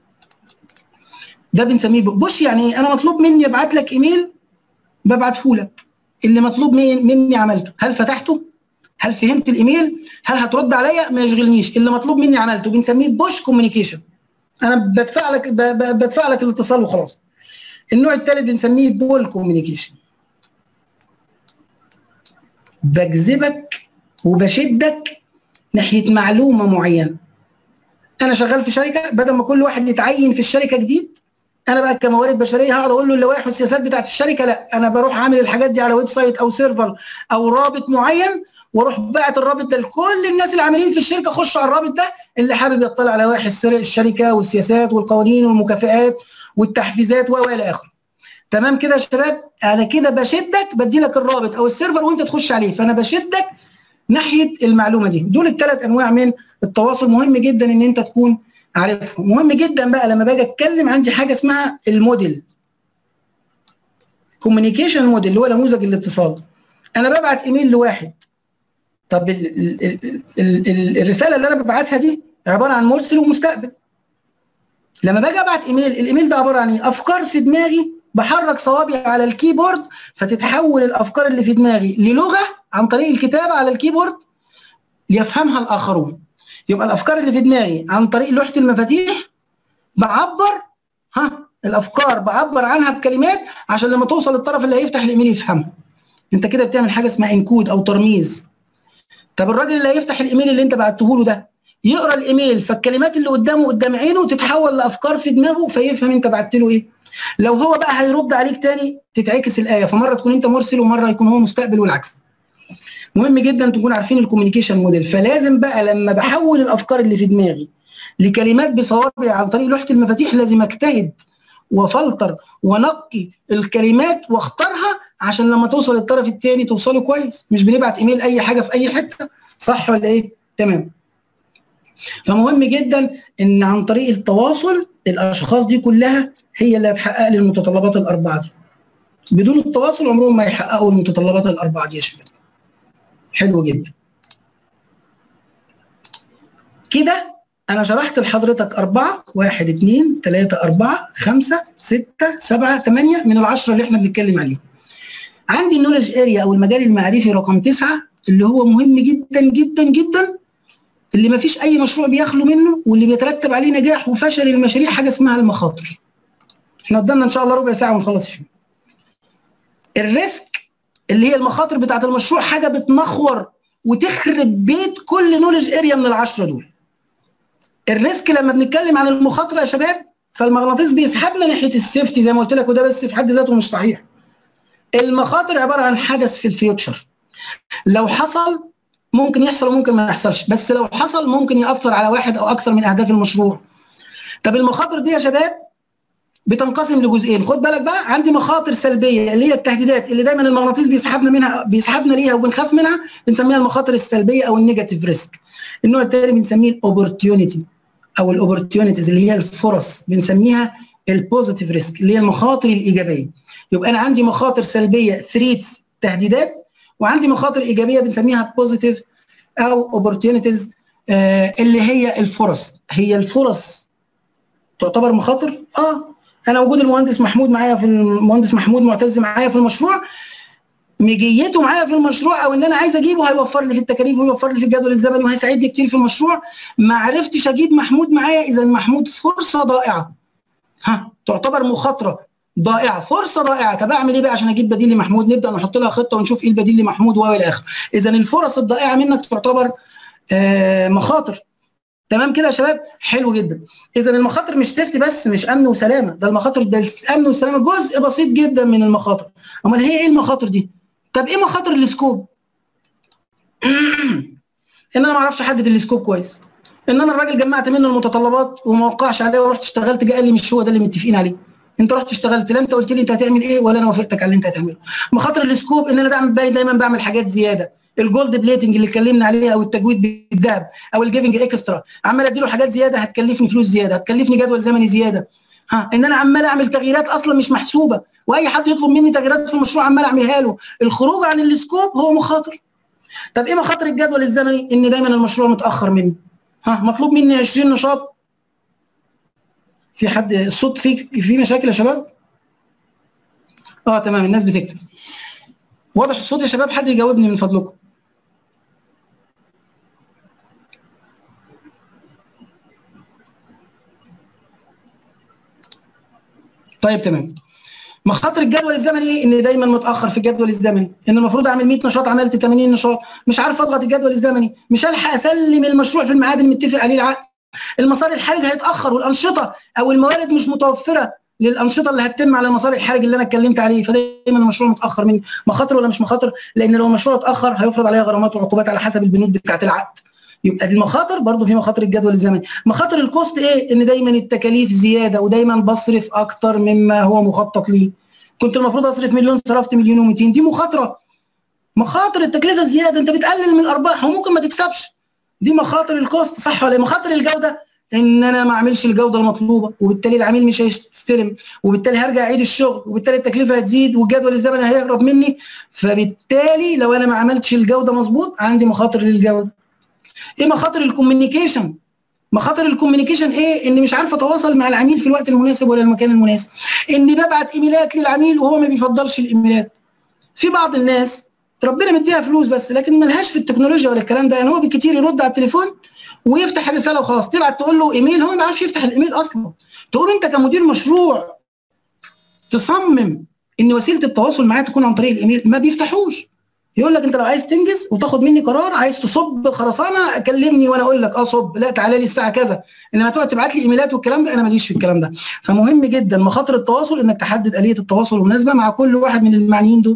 ده بنسميه بوش. يعني انا مطلوب مني ابعت لك ايميل ببعته لك، اللي مطلوب مني عملته. هل فتحته؟ هل فهمت الايميل؟ هل هترد عليا؟ ما يشغلنيش، اللي مطلوب مني عملته. بنسميه بوش كوميونيكيشن، انا بدفع لك الاتصال وخلاص. النوع الثالث بنسميه بول كوميونيكيشن، بجذبك وبشدك ناحيه معلومه معينه. انا شغال في شركه، بدل ما كل واحد يتعين في الشركه جديد، انا بقى كموارد بشريه هقعد اقول له اللوائح والسياسات بتاعت الشركه، لا، انا بروح عامل الحاجات دي على ويب سايت او سيرفر او رابط معين، واروح باعت الرابط ده لكل الناس اللي عاملين في الشركه. خشوا على الرابط ده، اللي حابب يطلع على لوائح الشركه والسياسات والقوانين والمكافئات والتحفيزات والى اخره. تمام كده يا شباب؟ انا كده بشدك، بدي لك الرابط او السيرفر وانت تخش عليه، فانا بشدك ناحيه المعلومه دي. دول الثلاث انواع من التواصل، مهم جدا ان انت تكون عارفهم. مهم جدا بقى لما باجي اتكلم عندي حاجه اسمها الموديل، كوميونيكيشن موديل، اللي هو نموذج الاتصال. انا ببعت ايميل لواحد، طب الرساله اللي انا ببعتها دي عباره عن مرسل ومستقبل. لما باجي ابعت ايميل، الايميل ده عباره عن ايه؟ افكار في دماغي، بحرك صوابعي على الكيبورد فتتحول الافكار اللي في دماغي للغه عن طريق الكتابه على الكيبورد ليفهمها الاخرون. يبقى الافكار اللي في دماغي عن طريق لوحه المفاتيح بعبر الافكار بعبر عنها بكلمات عشان لما توصل للطرف اللي هيفتح الايميل يفهمها. انت كده بتعمل حاجه اسمها انكود او ترميز. طب الراجل اللي هيفتح الايميل اللي انت بعته له ده يقرا الايميل، فالكلمات اللي قدامه قدام عينه تتحول لافكار في دماغه فيفهم انت بعت له ايه. لو هو بقى هيرد عليك تاني تتعكس الايه، فمره تكون انت مرسل ومره يكون هو مستقبل والعكس. مهم جدا تكونوا عارفين الكوميونيكيشن موديل. فلازم بقى لما بحول الافكار اللي في دماغي لكلمات بصوابعي عن طريق لوحه المفاتيح لازم اجتهد وفلتر ونقي الكلمات واختارها عشان لما توصل للطرف الثاني توصله كويس. مش بنبعت ايميل اي حاجه في اي حته، صح ولا ايه؟ تمام. فمهم جدا ان عن طريق التواصل الاشخاص دي كلها هي اللي هتحقق لي المتطلبات الاربعه دي. بدون التواصل عمرهم ما يحققوا المتطلبات الاربعه دي يا شباب. حلو جدا. كده أنا شرحت لحضرتك 4 1 2 3 4 5 6 7 8 من ال10 اللي احنا بنتكلم عليهم. عندي النولج اريا أو المجال المعرفي رقم 9 اللي هو مهم جدا جدا جدا، اللي ما فيش أي مشروع بيخلو منه واللي بيترتب عليه نجاح وفشل المشاريع، حاجة اسمها المخاطر. احنا قدامنا إن شاء الله ربع ساعة ونخلص فيه. الريسك اللي هي المخاطر بتاعت المشروع، حاجة بتمخور وتخرب بيت كل نولج اريا من ال10 دول. الريسك لما بنتكلم عن المخاطره يا شباب فالمغناطيس بيسحبنا ناحيه السيفتي زي ما قلت لك، وده بس في حد ذاته مش صحيح. المخاطر عباره عن حدث في الفيوتشر، لو حصل ممكن يحصل وممكن ما يحصلش، بس لو حصل ممكن ياثر على واحد او اكثر من اهداف المشروع. طب المخاطر دي يا شباب بتنقسم لجزئين. خد بالك بقى، عندي مخاطر سلبيه اللي هي التهديدات اللي دايما المغناطيس بيسحبنا ليها وبنخاف منها، بنسميها المخاطر السلبيه او النيجاتيف ريسك. النوع الثاني بنسميه الاوبورتيونيتي او الاوبورتيونيتيز اللي هي الفرص، بنسميها البوزيتيف ريسك اللي هي المخاطر الايجابيه. يبقى انا عندي مخاطر سلبيه ثريتس تهديدات، وعندي مخاطر ايجابيه بنسميها بوزيتيف او اوبورتيونيتيز اللي هي الفرص. هي الفرص تعتبر مخاطر؟ انا وجود المهندس محمود معايا المهندس محمود معتز معايا في المشروع، مجيته معايا في المشروع او ان انا عايز اجيبه هيوفر لي في التكاليف ويوفر لي في الجدول الزمني وهيساعدني كتير في المشروع. ما عرفتش اجيب محمود معايا، اذا محمود فرصه ضائعه. تعتبر مخاطره ضائعه، فرصه ضائعه. طب اعمل ايه بقى عشان اجيب بديل لمحمود؟ نبدا نحط لها خطه ونشوف ايه البديل لمحمود والى اخره. اذا الفرص الضائعه منك تعتبر مخاطر. تمام كده يا شباب؟ حلو جدا. اذا المخاطر مش سيفتي بس، مش امن وسلامه، ده المخاطر ده الامن والسلامه جزء بسيط جدا من المخاطر. امال هي ايه المخاطر دي؟ طب ايه مخاطر السكوب؟ ان انا ما اعرفش احدد السكوب كويس، ان انا الراجل جمعت منه المتطلبات وما وقعش عليه ورحت اشتغلت، جه قال لي مش هو ده اللي متفقين عليه. انت رحت اشتغلت، لا انت قلت لي انت هتعمل ايه ولا انا وافقتك على اللي انت هتعمله. مخاطر السكوب ان انا دايما بعمل حاجات زياده، الجولد بليتنج اللي اتكلمنا عليه، او التجويد بالذهب، او الجيفنج اكسترا، عمال اديله حاجات زياده هتكلفني فلوس زياده، هتكلفني جدول زمني زياده. ان انا عمال اعمل تغييرات اصلا مش محسوبه، واي حد يطلب مني تغييرات في المشروع عمال اعملها له. الخروج عن السكوب هو مخاطر. طب ايه مخاطر الجدول الزمني؟ ان دايما المشروع متاخر مني. مطلوب مني 20 نشاط. في حد الصوت في مشاكل يا شباب؟ تمام، الناس بتكتب. واضح الصوت يا شباب؟ حد يجاوبني من فضلكم. طيب تمام. مخاطر الجدول الزمني ايه؟ ان دايما متاخر في الجدول الزمني، ان المفروض اعمل 100 نشاط عملت 80 نشاط، مش عارف اضغط الجدول الزمني، مش هلحق اسلم المشروع في الميعاد المتفق عليه العقد. المسار الحرج هيتاخر، والانشطه او الموارد مش متوفره للانشطه اللي هتتم على المسار الحرج اللي انا اتكلمت عليه، فدايما المشروع متاخر مني. مخاطر ولا مش مخاطر؟ لان لو المشروع اتاخر هيفرض عليا غرامات وعقوبات على حسب البنود بتاعه العقد. يبقى دي المخاطر. برضه في مخاطر الجدول الزمني. مخاطر الكوست ايه؟ ان دايما التكاليف زياده، ودايما بصرف اكتر مما هو مخطط ليه. كنت المفروض اصرف مليون صرفت مليون و200، دي مخاطره. مخاطر التكلفه الزياده، انت بتقلل من الارباح وممكن ما تكسبش، دي مخاطر الكوست، صح ولا؟ مخاطر الجوده ان انا ما اعملش الجوده المطلوبه، وبالتالي العميل مش هيستلم، وبالتالي هرجع اعيد الشغل، وبالتالي التكلفه هتزيد، والجدول الزمني هيهرب مني. فبالتالي لو انا ما عملتش الجوده مظبوط عندي مخاطر للجوده. ايه مخاطر الكوميونيكيشن؟ مخاطر الكوميونيكيشن ايه؟ اني مش عارف اتواصل مع العميل في الوقت المناسب ولا المكان المناسب، اني ببعت ايميلات للعميل وهو ما بيفضلش الايميلات. في بعض الناس ربنا مديها فلوس بس لكن ملهاش في التكنولوجيا ولا الكلام ده، يعني هو بالكتير يرد على التليفون ويفتح الرساله وخلاص، تبعت تقول له ايميل هو ما بيعرفش يفتح الايميل اصلا. تقوم انت كمدير مشروع تصمم ان وسيله التواصل معاه تكون عن طريق الايميل، ما بيفتحوش. يقول لك انت لو عايز تنجز وتاخد مني قرار، عايز تصب خرسانه كلمني وانا اقول لك صب، لا تعالى لي الساعه كذا، انما تقعد تبعت لي ايميلات والكلام ده انا ماليش في الكلام ده. فمهم جدا مخاطر التواصل انك تحدد اليه التواصل المناسبه مع كل واحد من المعنيين دول.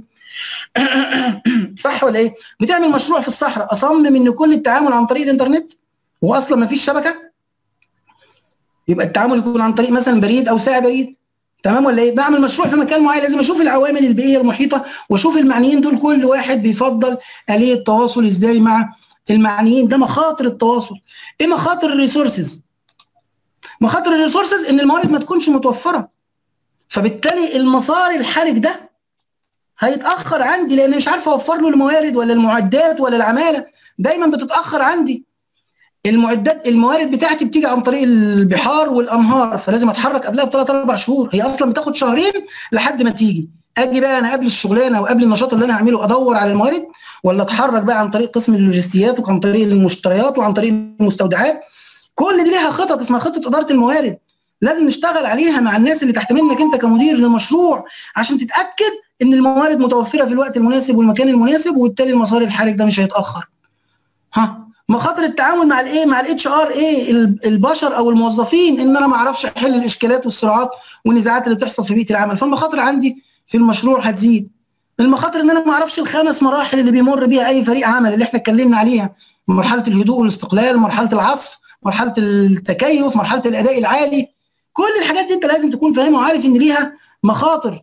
صح ولا ايه؟ بتعمل مشروع في الصحراء، اصمم ان كل التعامل عن طريق الانترنت واصلا ما فيش شبكه، يبقى التعامل يكون عن طريق مثلا بريد او ساعه بريد، تمام ولا ايه؟ بعمل مشروع في مكان معين لازم اشوف العوامل البيئيه المحيطه واشوف المعنيين دول كل واحد بيفضل اليه التواصل ازاي مع المعنيين. ده مخاطر التواصل. ايه مخاطر الريسورسز؟ مخاطر الريسورسز ان الموارد ما تكونش متوفره، فبالتالي المسار الحرج ده هيتاخر عندي لان مش عارف اوفر له الموارد ولا المعدات ولا العماله، دايما بتتاخر عندي. الموارد بتاعتي بتيجي عن طريق البحار والانهار، فلازم اتحرك قبلها بثلاث اربع شهور، هي اصلا بتاخد شهرين لحد ما تيجي. اجي بقى انا قبل الشغلانه وقبل النشاط اللي انا هعمله ادور على الموارد، ولا اتحرك بقى عن طريق قسم اللوجستيات وعن طريق المشتريات وعن طريق المستودعات. كل دي ليها خطط اسمها خطه اداره الموارد، لازم نشتغل عليها مع الناس اللي تحت منك انت كمدير للمشروع عشان تتاكد ان الموارد متوفره في الوقت المناسب والمكان المناسب، وبالتالي المسار الحرج ده مش هيتاخر. مخاطر التعامل مع الايه؟ مع الاتش ار ايه؟ البشر او الموظفين، ان انا ما اعرفش احل الاشكالات والصراعات والنزاعات اللي بتحصل في بيئه العمل، فالمخاطر عندي في المشروع هتزيد. المخاطر ان انا ما اعرفش الخمس مراحل اللي بيمر بيها اي فريق عمل اللي احنا اتكلمنا عليها، مرحله الهدوء والاستقلال، مرحله العصف، مرحله التكيف، مرحله الاداء العالي. كل الحاجات دي انت لازم تكون فاهمها وعارف ان ليها مخاطر.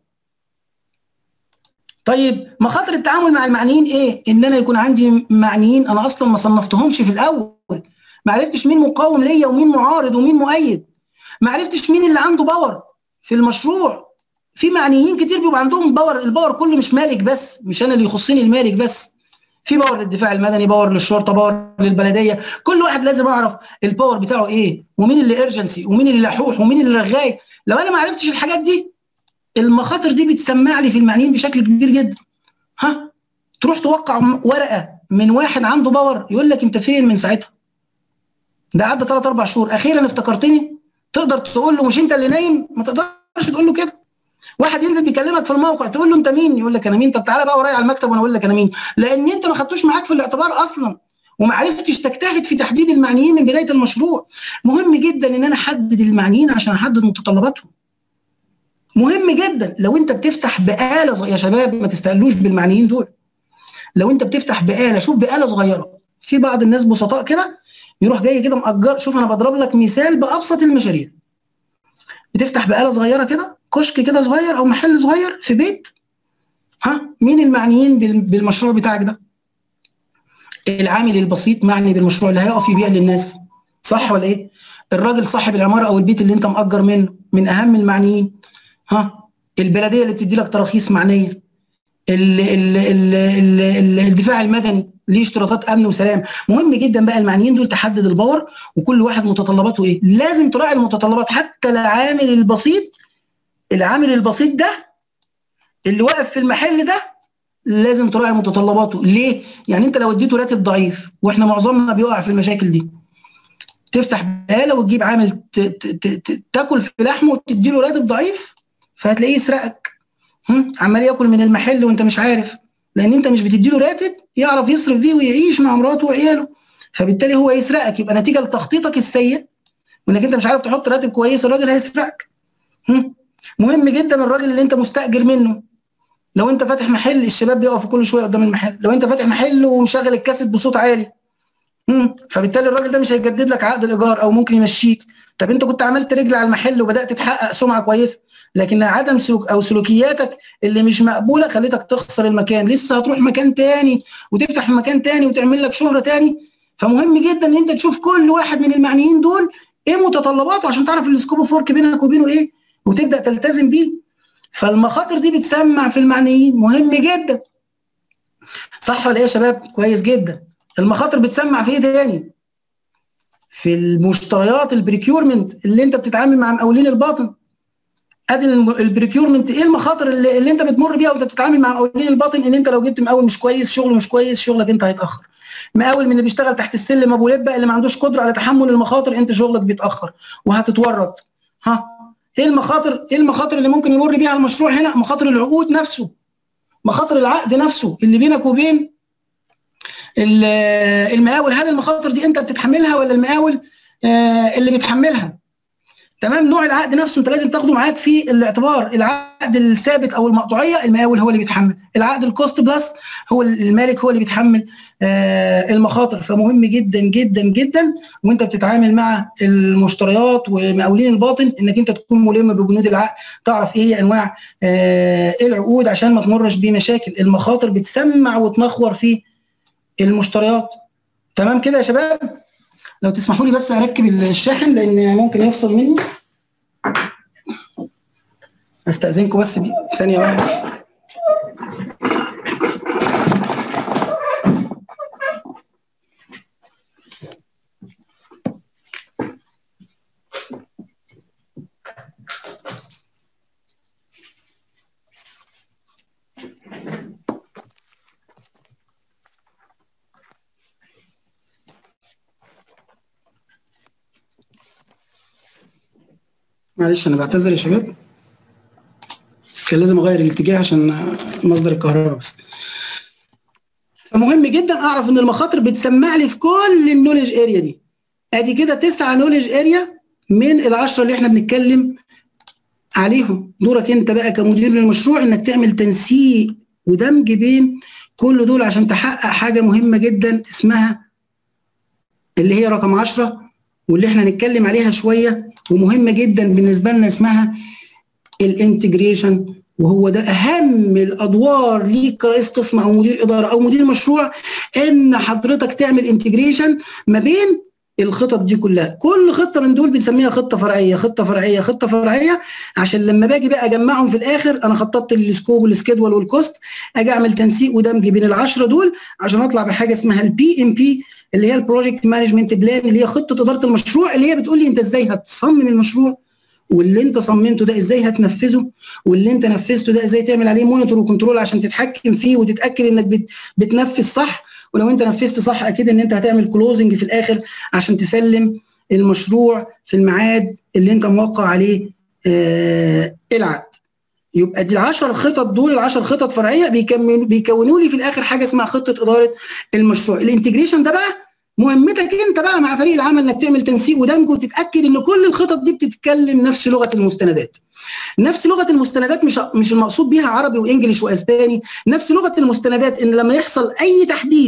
طيب مخاطر التعامل مع المعنيين ايه؟ ان انا يكون عندي معنيين انا اصلا ما صنفتهمش في الاول، ما عرفتش مين مقاوم ليا ومين معارض ومين مؤيد، ما عرفتش مين اللي عنده باور في المشروع. في معنيين كتير بيبقى عندهم باور، الباور كله مش مالك بس، مش انا اللي يخصني المالك بس، في باور للدفاع المدني، باور للشرطه، باور للبلديه، كل واحد لازم اعرف الباور بتاعه ايه، ومين اللي ايرجنسي ومين اللي لحوح ومين اللي رغاي. لو انا ما عرفتش الحاجات دي المخاطر دي بتسمع لي في المعنيين بشكل كبير جدا. تروح توقع ورقه من واحد عنده باور يقول لك انت فين من ساعتها؟ ده عدى 3 4 شهور، اخيرا افتكرتني؟ تقدر تقول له مش انت اللي نايم؟ ما تقدرش تقول له كده. واحد ينزل بيكلمك في الموقع تقول له انت مين؟ يقول لك انا مين. طب تعالى بقى ورايا على المكتب وانا اقول لك انا مين، لان انت ما خدتوش معاك في الاعتبار اصلا وما عرفتش تجتهد في تحديد المعنيين من بدايه المشروع. مهم جدا ان انا احدد المعنيين عشان احدد متطلباتهم. مهم جدا. لو انت بتفتح بآلة يا شباب ما تستقلوش بالمعنيين دول. لو انت بتفتح بآلة، شوف بآلة صغيرة، في بعض الناس بسطاء كده يروح جاي كده مأجر. شوف انا بضرب لك مثال بابسط المشاريع. بتفتح بقاله صغيره كده، كشك كده صغير او محل صغير في بيت. مين المعنيين بالمشروع بتاعك ده؟ العامل البسيط معني بالمشروع اللي هيقف يبيع للناس، صح ولا ايه؟ الراجل صاحب العماره او البيت اللي انت مأجر منه من اهم المعنيين. البلديه اللي بتدي لك تراخيص معنيه. الدفاع المدني ليه اشتراطات امن وسلام. مهم جدا بقى المعنيين دول تحدد الباور، وكل واحد متطلباته ايه. لازم تراعي المتطلبات. حتى العامل البسيط، العامل البسيط ده اللي واقف في المحل ده لازم تراعي متطلباته. ليه؟ يعني انت لو اديته راتب ضعيف، واحنا معظمنا بيقع في المشاكل دي، تفتح بقاله وتجيب عامل تاكل في لحمه وتدي له راتب ضعيف، فهتلاقيه يسرقك. عمال ياكل من المحل وانت مش عارف، لان انت مش بتدي له راتب يعرف يصرف بيه ويعيش مع مراته وعياله، فبالتالي هو يسرقك. يبقى نتيجه لتخطيطك السيء وانك انت مش عارف تحط راتب كويس، الراجل هيسرقك. مهم جدا الراجل اللي انت مستاجر منه. لو انت فاتح محل، الشباب بيقفوا كل شويه قدام المحل. لو انت فاتح محل ومشغل الكاسيت بصوت عالي، فبالتالي الراجل ده مش هيجدد لك عقد الايجار او ممكن يمشيك. طب انت كنت عملت رجل على المحل وبدات تحقق سمعه كويسه، لكن عدم سلوك او سلوكياتك اللي مش مقبوله خليتك تخسر المكان. لسه هتروح مكان تاني وتفتح مكان تاني وتعمل لك شهره تاني. فمهم جدا ان انت تشوف كل واحد من المعنيين دول ايه متطلباته عشان تعرف السكوب اوف ورك بينك وبينه ايه، وتبدا تلتزم بيه. فالمخاطر دي بتسمع في المعنيين، مهم جدا. صح ولا ايه يا شباب؟ كويس جدا. المخاطر بتسمع في ايه تاني؟ في المشتريات، البريكيورمنت اللي انت بتتعامل مع مقاولين الباطن. ادي البريكيورمنت، ايه المخاطر اللي انت بتمر بيها وانت بتتعامل مع مقاولين الباطن؟ ان انت لو جبت مقاول مش كويس، شغله مش كويس، شغلك انت هيتاخر. مقاول من اللي بيشتغل تحت السلم ابو لبه اللي ما عندوش قدره على تحمل المخاطر، انت شغلك بيتاخر وهتتورط. ايه المخاطر؟ ايه المخاطر اللي ممكن يمر بيها المشروع هنا؟ مخاطر العقود نفسه، مخاطر العقد نفسه اللي بينك وبين المقاول. هل المخاطر دي انت بتتحملها ولا المقاول اللي بيتحملها؟ تمام. نوع العقد نفسه انت لازم تاخده معاك في الاعتبار. العقد الثابت او المقطوعيه المقاول هو اللي بيتحمل. العقد الكوست بلس هو المالك هو اللي بيتحمل المخاطر. فمهم جدا جدا جدا وانت بتتعامل مع المشتريات ومقاولين الباطن انك انت تكون ملم ببنود العقد، تعرف ايه هي انواع العقود عشان ما تمرش بمشاكل. المخاطر بتسمع وتنخور في المشتريات. تمام كده يا شباب؟ لو تسمحوا لي بس اركب الشاحن لان ممكن يفصل مني. استاذنكم بس دي ثانيه واحده. معلش انا بعتذر يا شباب، كان لازم اغير الاتجاه عشان مصدر الكهرباء بس. فمهم جدا اعرف ان المخاطر بتسمع لي في كل النولج اريا دي. ادي كده 9 نولج اريا من ال10 اللي احنا بنتكلم عليهم. دورك انت بقى كمدير للمشروع انك تعمل تنسيق ودمج بين كل دول عشان تحقق حاجه مهمه جدا اسمها اللي هي رقم 10 واللي احنا هنتكلم عليها شويه ومهمه جدا بالنسبه لنا، اسمها الانتجريشن. وهو ده اهم الادوار ليك كرئيس قسم او مدير اداره او مدير مشروع، ان حضرتك تعمل انتجريشن ما بين الخطط دي كلها. كل خطه من دول بنسميها خطه فرعيه، خطه فرعيه، خطه فرعيه، عشان لما باجي بقى اجمعهم في الاخر انا خططت السكوب والسكيدول والكوست، اجي اعمل تنسيق ودمج بين ال10 دول عشان اطلع بحاجه اسمها البي ام بي اللي هي البروجكت مانجمنت بلان، اللي هي خطه اداره المشروع، اللي هي بتقول لي انت ازاي هتصمم المشروع، واللي انت صممته ده ازاي هتنفذه، واللي انت نفذته ده ازاي تعمل عليه مونيتور وكنترول عشان تتحكم فيه وتتاكد انك بتنفذ صح. ولو انت نفذت صح اكيد ان انت هتعمل كلوزنج في الاخر عشان تسلم المشروع في الميعاد اللي انت موقع عليه العقد. يبقى دي 10 خطط، دول ال10 خطط فرعيه بيكونوا لي في الاخر حاجه اسمها خطه اداره المشروع. الانتجريشن ده بقى مهمتك انت بقى مع فريق العمل انك تعمل تنسيق ودمج وتتاكد ان كل الخطط دي بتتكلم نفس لغه المستندات. نفس لغه المستندات مش المقصود بيها عربي وانجليش واسباني، نفس لغه المستندات ان لما يحصل اي تحديث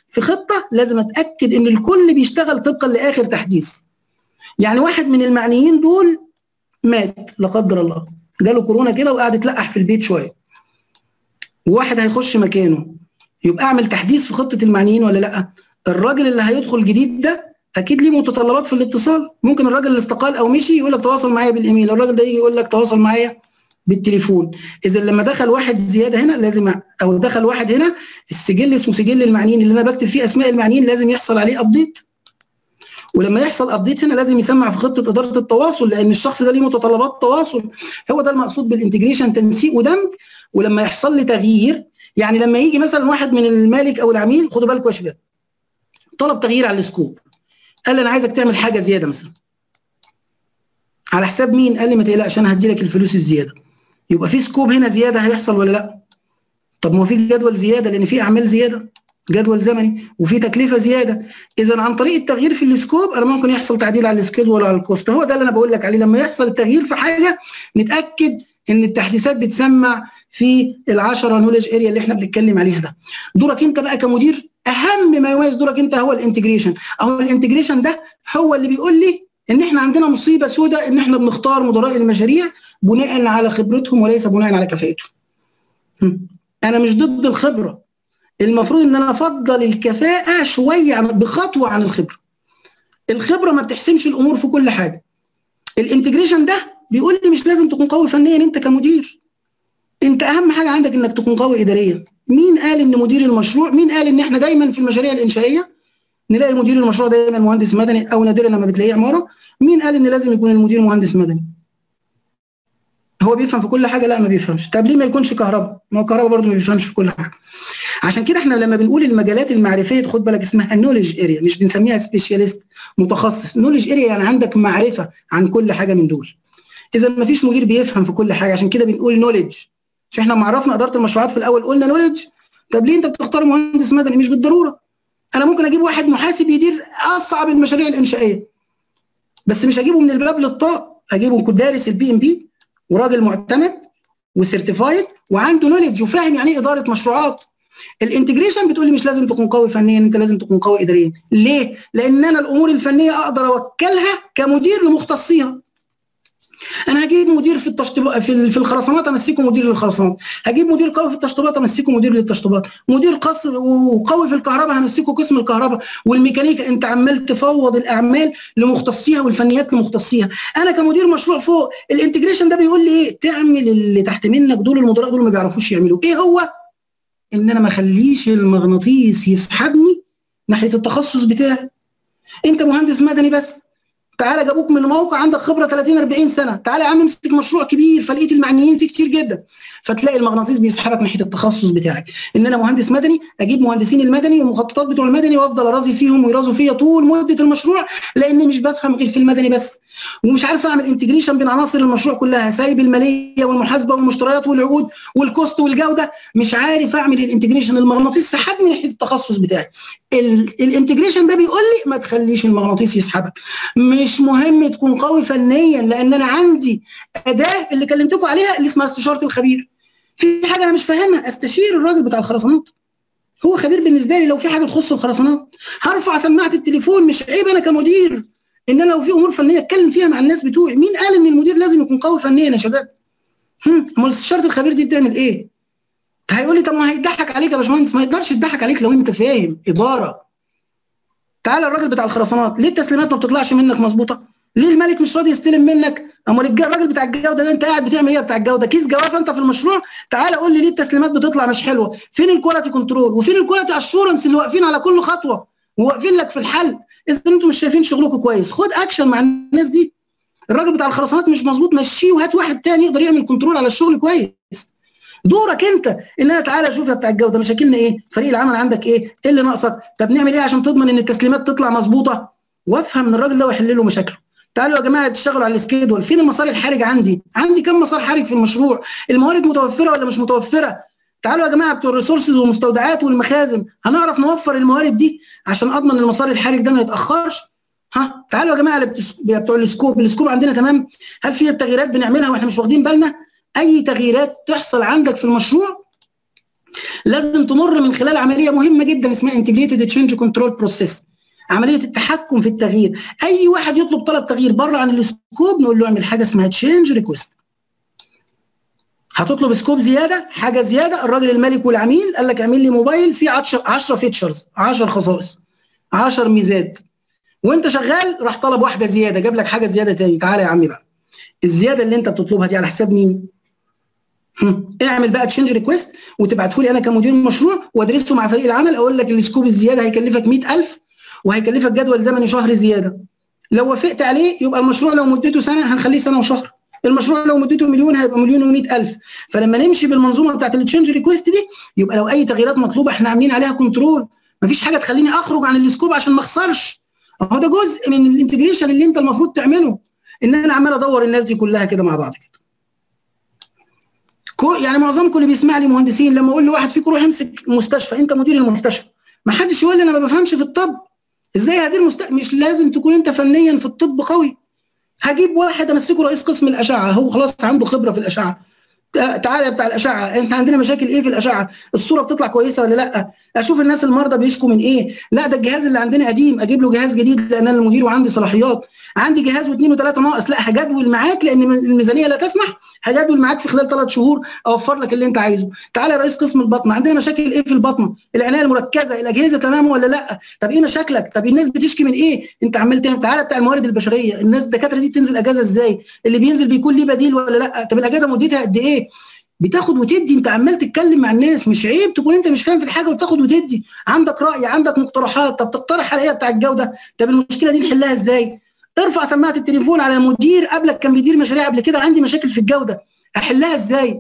في خطه لازم اتاكد ان الكل بيشتغل طبقا لاخر تحديث. يعني واحد من المعنيين دول مات لا قدر الله، جاله كورونا كده وقعد يتلقح في البيت شويه، وواحد هيخش مكانه، يبقى اعمل تحديث في خطه المعنيين ولا لا؟ الراجل اللي هيدخل جديد ده اكيد ليه متطلبات في الاتصال. ممكن الراجل اللي استقال او مشي يقول لك تواصل معايا بالايميل، الراجل ده يجي يقول لك تواصل معايا بالتليفون. اذا لما دخل واحد زياده هنا لازم، او دخل واحد هنا، السجل اسمه سجل المعنيين اللي انا بكتب فيه اسماء المعنيين لازم يحصل عليه ابديت. ولما يحصل ابديت هنا لازم يسمع في خطه اداره التواصل، لان الشخص ده ليه متطلبات تواصل. هو ده المقصود بالانتجريشن، تنسيق ودمج. ولما يحصل لي تغيير، يعني لما يجي مثلا واحد من المالك او العميل، خدوا بالكم يا شباب، طلب تغيير على السكوب، قال لي انا عايزك تعمل حاجه زياده مثلا. على حساب مين؟ قال لي ما تقلقش انا هدي لك الفلوس الزياده. يبقى في سكوب هنا زياده هيحصل ولا لا؟ طب ما هو في جدول زياده لان في اعمال زياده، جدول زمني، وفي تكلفه زياده. اذا عن طريق التغيير في السكوب انا ممكن يحصل تعديل على السكيدول وعلى الكوست. هو ده اللي انا بقول لك عليه، لما يحصل التغيير في حاجه نتاكد ان التحديثات بتسمع في ال10 نولج اريا اللي احنا بنتكلم عليها. ده دورك انت بقى كمدير. اهم ما يميز دورك انت هو الانتجريشن، او الانتجريشن ده هو اللي بيقول لي ان احنا عندنا مصيبه سوداء، ان احنا بنختار مدراء المشاريع بناء على خبرتهم وليس بناء على كفاءتهم. انا مش ضد الخبره، المفروض ان انا افضل الكفاءه شويه بخطوه عن الخبره. الخبره ما بتحسمش الامور في كل حاجه. الانتجريشن ده بيقول لي مش لازم تكون قوي فنيا انت كمدير، انت اهم حاجه عندك انك تكون قوي اداريا. مين قال ان مدير المشروع، مين قال ان احنا دايما في المشاريع الانشائيه نلاقي مدير المشروع دايما مهندس مدني، او نادرا لما بتلاقيه عماره؟ مين قال ان لازم يكون المدير مهندس مدني؟ هو بيفهم في كل حاجه؟ لا ما بيفهمش. طب ليه ما يكونش كهرباء؟ ما هو كهرباء برضه ما بيفهمش في كل حاجه. عشان كده احنا لما بنقول المجالات المعرفيه، خد بالك اسمها نولج اريا، مش بنسميها سبيشاليست متخصص. نولج اريا يعني عندك معرفه عن كل حاجه من دول. اذا ما فيش مدير بيفهم في كل حاجه، عشان كده بنقول نولج. مش احنا ما عرفنا اداره المشروعات في الاول قلنا نولج؟ طب ليه انت بتختار مهندس مدني؟ مش بالضروره. انا ممكن اجيب واحد محاسب يدير اصعب المشاريع الانشائيه، بس مش هجيبه من الباب للطاق، هجيبه دارس البي ام بي وراجل معتمد وسيرتيفايد وعنده نولج وفاهم يعني ايه اداره مشروعات. الانتجريشن بتقول لي مش لازم تكون قوي فنيا، انت لازم تكون قوي اداريا. ليه؟ لان انا الامور الفنيه اقدر اوكلها كمدير لمختصيها. انا هجيب مدير في التشطيبات في الخرسانات امسكه مدير للخرسانات، هجيب مدير قوي في التشطيبات امسكه مدير للتشطيبات، مدير وقوي في الكهرباء همسكه قسم الكهرباء والميكانيكا. انت عمال تفوض الاعمال لمختصيها والفنيات لمختصيها. انا كمدير مشروع فوق، الانتجريشن ده بيقول لي ايه؟ تعمل اللي تحت منك دول، المدراء دول ما بيعرفوش يعملوا ايه. هو ان انا ما اخليش المغناطيس يسحبني ناحيه التخصص بتاعي. انت مهندس مدني بس، تعالى جابوك من موقع عندك خبره 30 40 سنه، تعالى يا عم امسك مشروع كبير فلقيت المعنيين فيه كتير جدا، فتلاقي المغناطيس بيسحبك ناحيه التخصص بتاعك. ان انا مهندس مدني اجيب مهندسين المدني والمخططات بتوع المدني وافضل ارازي فيهم ويرازوا فيا طول مده المشروع، لاني مش بفهم غير في المدني بس، ومش عارف اعمل انتجريشن بين عناصر المشروع كلها، سايب الماليه والمحاسبه والمشتريات والعقود والكوست والجوده، مش عارف اعمل الانتجريشن. المغناطيس سحبني ناحيه التخصص بتاعي. الانتجريشن ده بيقول لي ما تخليش المغناطيس يسحبك. مش مهم تكون قوي فنيا، لان انا عندي اداه اللي كلمتكم عليها اللي اسمها استشاره الخبير. في حاجه انا مش فاهمها استشير الراجل بتاع الخرسانات، هو خبير بالنسبه لي. لو في حاجه تخص الخرسانات هرفع سماعه التليفون، مش عيب انا كمدير ان انا لو في امور فنيه اتكلم فيها مع الناس بتوعي. مين قال ان المدير لازم يكون قوي فنيا يا شباب؟ امال استشاره الخبير دي بتعمل ايه؟ هيقول لي طب ما هيضحك عليك يا باشمهندس. ما يقدرش يضحك عليك لو انت فاهم اداره. تعالى الراجل بتاع الخرسانات، ليه التسليمات ما بتطلعش منك مظبوطه؟ ليه الملك مش راضي يستلم منك؟ امال الراجل بتاع الجوده ده انت قاعد بتعمل ايه بتاع الجوده؟ كيس جوافه انت في المشروع؟ تعالى قول لي ليه التسليمات بتطلع مش حلوه؟ فين الكواليتي كنترول؟ وفين الكواليتي اشورنس اللي واقفين على كل خطوه وواقفين لك في الحل؟ اذا انتم مش شايفين شغلكم كويس خد اكشن مع الناس دي. الراجل بتاع الخرسانات مش مظبوط، مشيه وهات واحد تاني يقدر يعمل كنترول على الشغل كويس. دورك انت ان انا تعالى اشوف يا بتاع الجوده مشاكلنا ايه؟ فريق العمل عندك ايه؟ ايه اللي ناقصك؟ طب نعمل ايه عشان تضمن ان التسليمات تطلع مظبوطه؟ وافهم من الراجل ده واحل له مشاكله. تعالوا يا جماعه تشتغلوا على السكيدول، فين المسار الحرج عندي؟ عندي كم مسار حرج في المشروع؟ الموارد متوفره ولا مش متوفره؟ تعالوا يا جماعه بتوع الريسورسز والمستودعات والمخازن، هنعرف نوفر الموارد دي عشان اضمن المسار الحرج ده ما يتاخرش؟ تعالوا يا جماعه بتوع السكوب عندنا تمام؟ هل في تغييرات بنعملها واحنا مش واخدين بالنا؟ اي تغييرات تحصل عندك في المشروع لازم تمر من خلال عمليه مهمه جدا اسمها انتجريتد تشينج كنترول بروسيس، عمليه التحكم في التغيير. اي واحد يطلب طلب تغيير بره عن السكوب نقول له اعمل حاجه اسمها تشينج ريكويست. هتطلب سكوب زياده، حاجه زياده، الراجل المالك والعميل قال لك اعمل لي موبايل فيه 10 فيتشرز، 10 خصائص، 10 ميزات، وانت شغال راح طلب واحده زياده، جاب لك حاجه زياده تاني. تعالى يا عمي بقى، الزياده اللي انت بتطلبها دي على حساب مين؟ اعمل بقى تشينج ريكويست وتبعته لي انا كمدير مشروع وادرسه مع فريق العمل، اقول لك السكوب الزياده هيكلفك 100,000 وهيكلفك جدول زمني شهر زياده. لو وافقت عليه يبقى المشروع لو مدته سنه هنخليه سنه وشهر، المشروع لو مدته مليون هيبقى 1,100,000. فلما نمشي بالمنظومه بتاعت التشينج ريكويست دي يبقى لو اي تغييرات مطلوبه احنا عاملين عليها كنترول، مفيش حاجه تخليني اخرج عن السكوب عشان ما اخسرش. هو ده جزء من الانتجريشن اللي انت المفروض تعمله، ان انا عمال ادور الناس دي كلها كده مع بعض كده. يعني معظمكم اللي بيسمع لي مهندسين، لما اقول لواحد فيكم روح امسك مستشفى، انت مدير المستشفى، ما حدش يقول لي انا ما بفهمش في الطب. ازاي هدير مش لازم تكون انت فنيا في الطب قوي. هجيب واحد امسكه رئيس قسم الاشعه، هو خلاص عنده خبره في الاشعه. تعالى يا بتاع الاشعه، احنا عندنا مشاكل ايه في الاشعه؟ الصوره بتطلع كويسه ولا لا؟ اشوف الناس المرضى بيشكوا من ايه؟ لا ده الجهاز اللي عندنا قديم، اجيب له جهاز جديد لان انا المدير وعندي صلاحيات. عندي جهاز واثنين وثلاثه ناقص، لا هجدول معاك لان الميزانيه لا تسمح، هجدول معاك في خلال 3 شهور اوفر لك اللي انت عايزه. تعالى يا رئيس قسم البطنه، عندنا مشاكل ايه في البطنه؟ العنايه المركزه، الاجهزه تمام ولا لا؟ طب ايه مشاكلك؟ طب الناس بتشكي من ايه؟ انت عمال تعمل. تعالى بتاع الموارد البشريه، الناس الدكاتره دي بتنزل اجازه ازاي؟ اللي بينزل بيكون ليه بديل ولا لا؟ طب الاجازه مدتها قد ايه؟ بتاخد وتدي، انت عمال تتكلم مع الناس، مش عيب تكون انت مش فاهم في الحاجه وتاخد وتدي، عندك راي، عندك مقترحات، طب تقترح على ايه بتاع الجوده؟ طب المشكله دي نحلها ازاي؟ ارفع سماعه التليفون على مدير قبلك كان بيدير مشاريع قبل كده، عندي مشاكل في الجوده احلها ازاي؟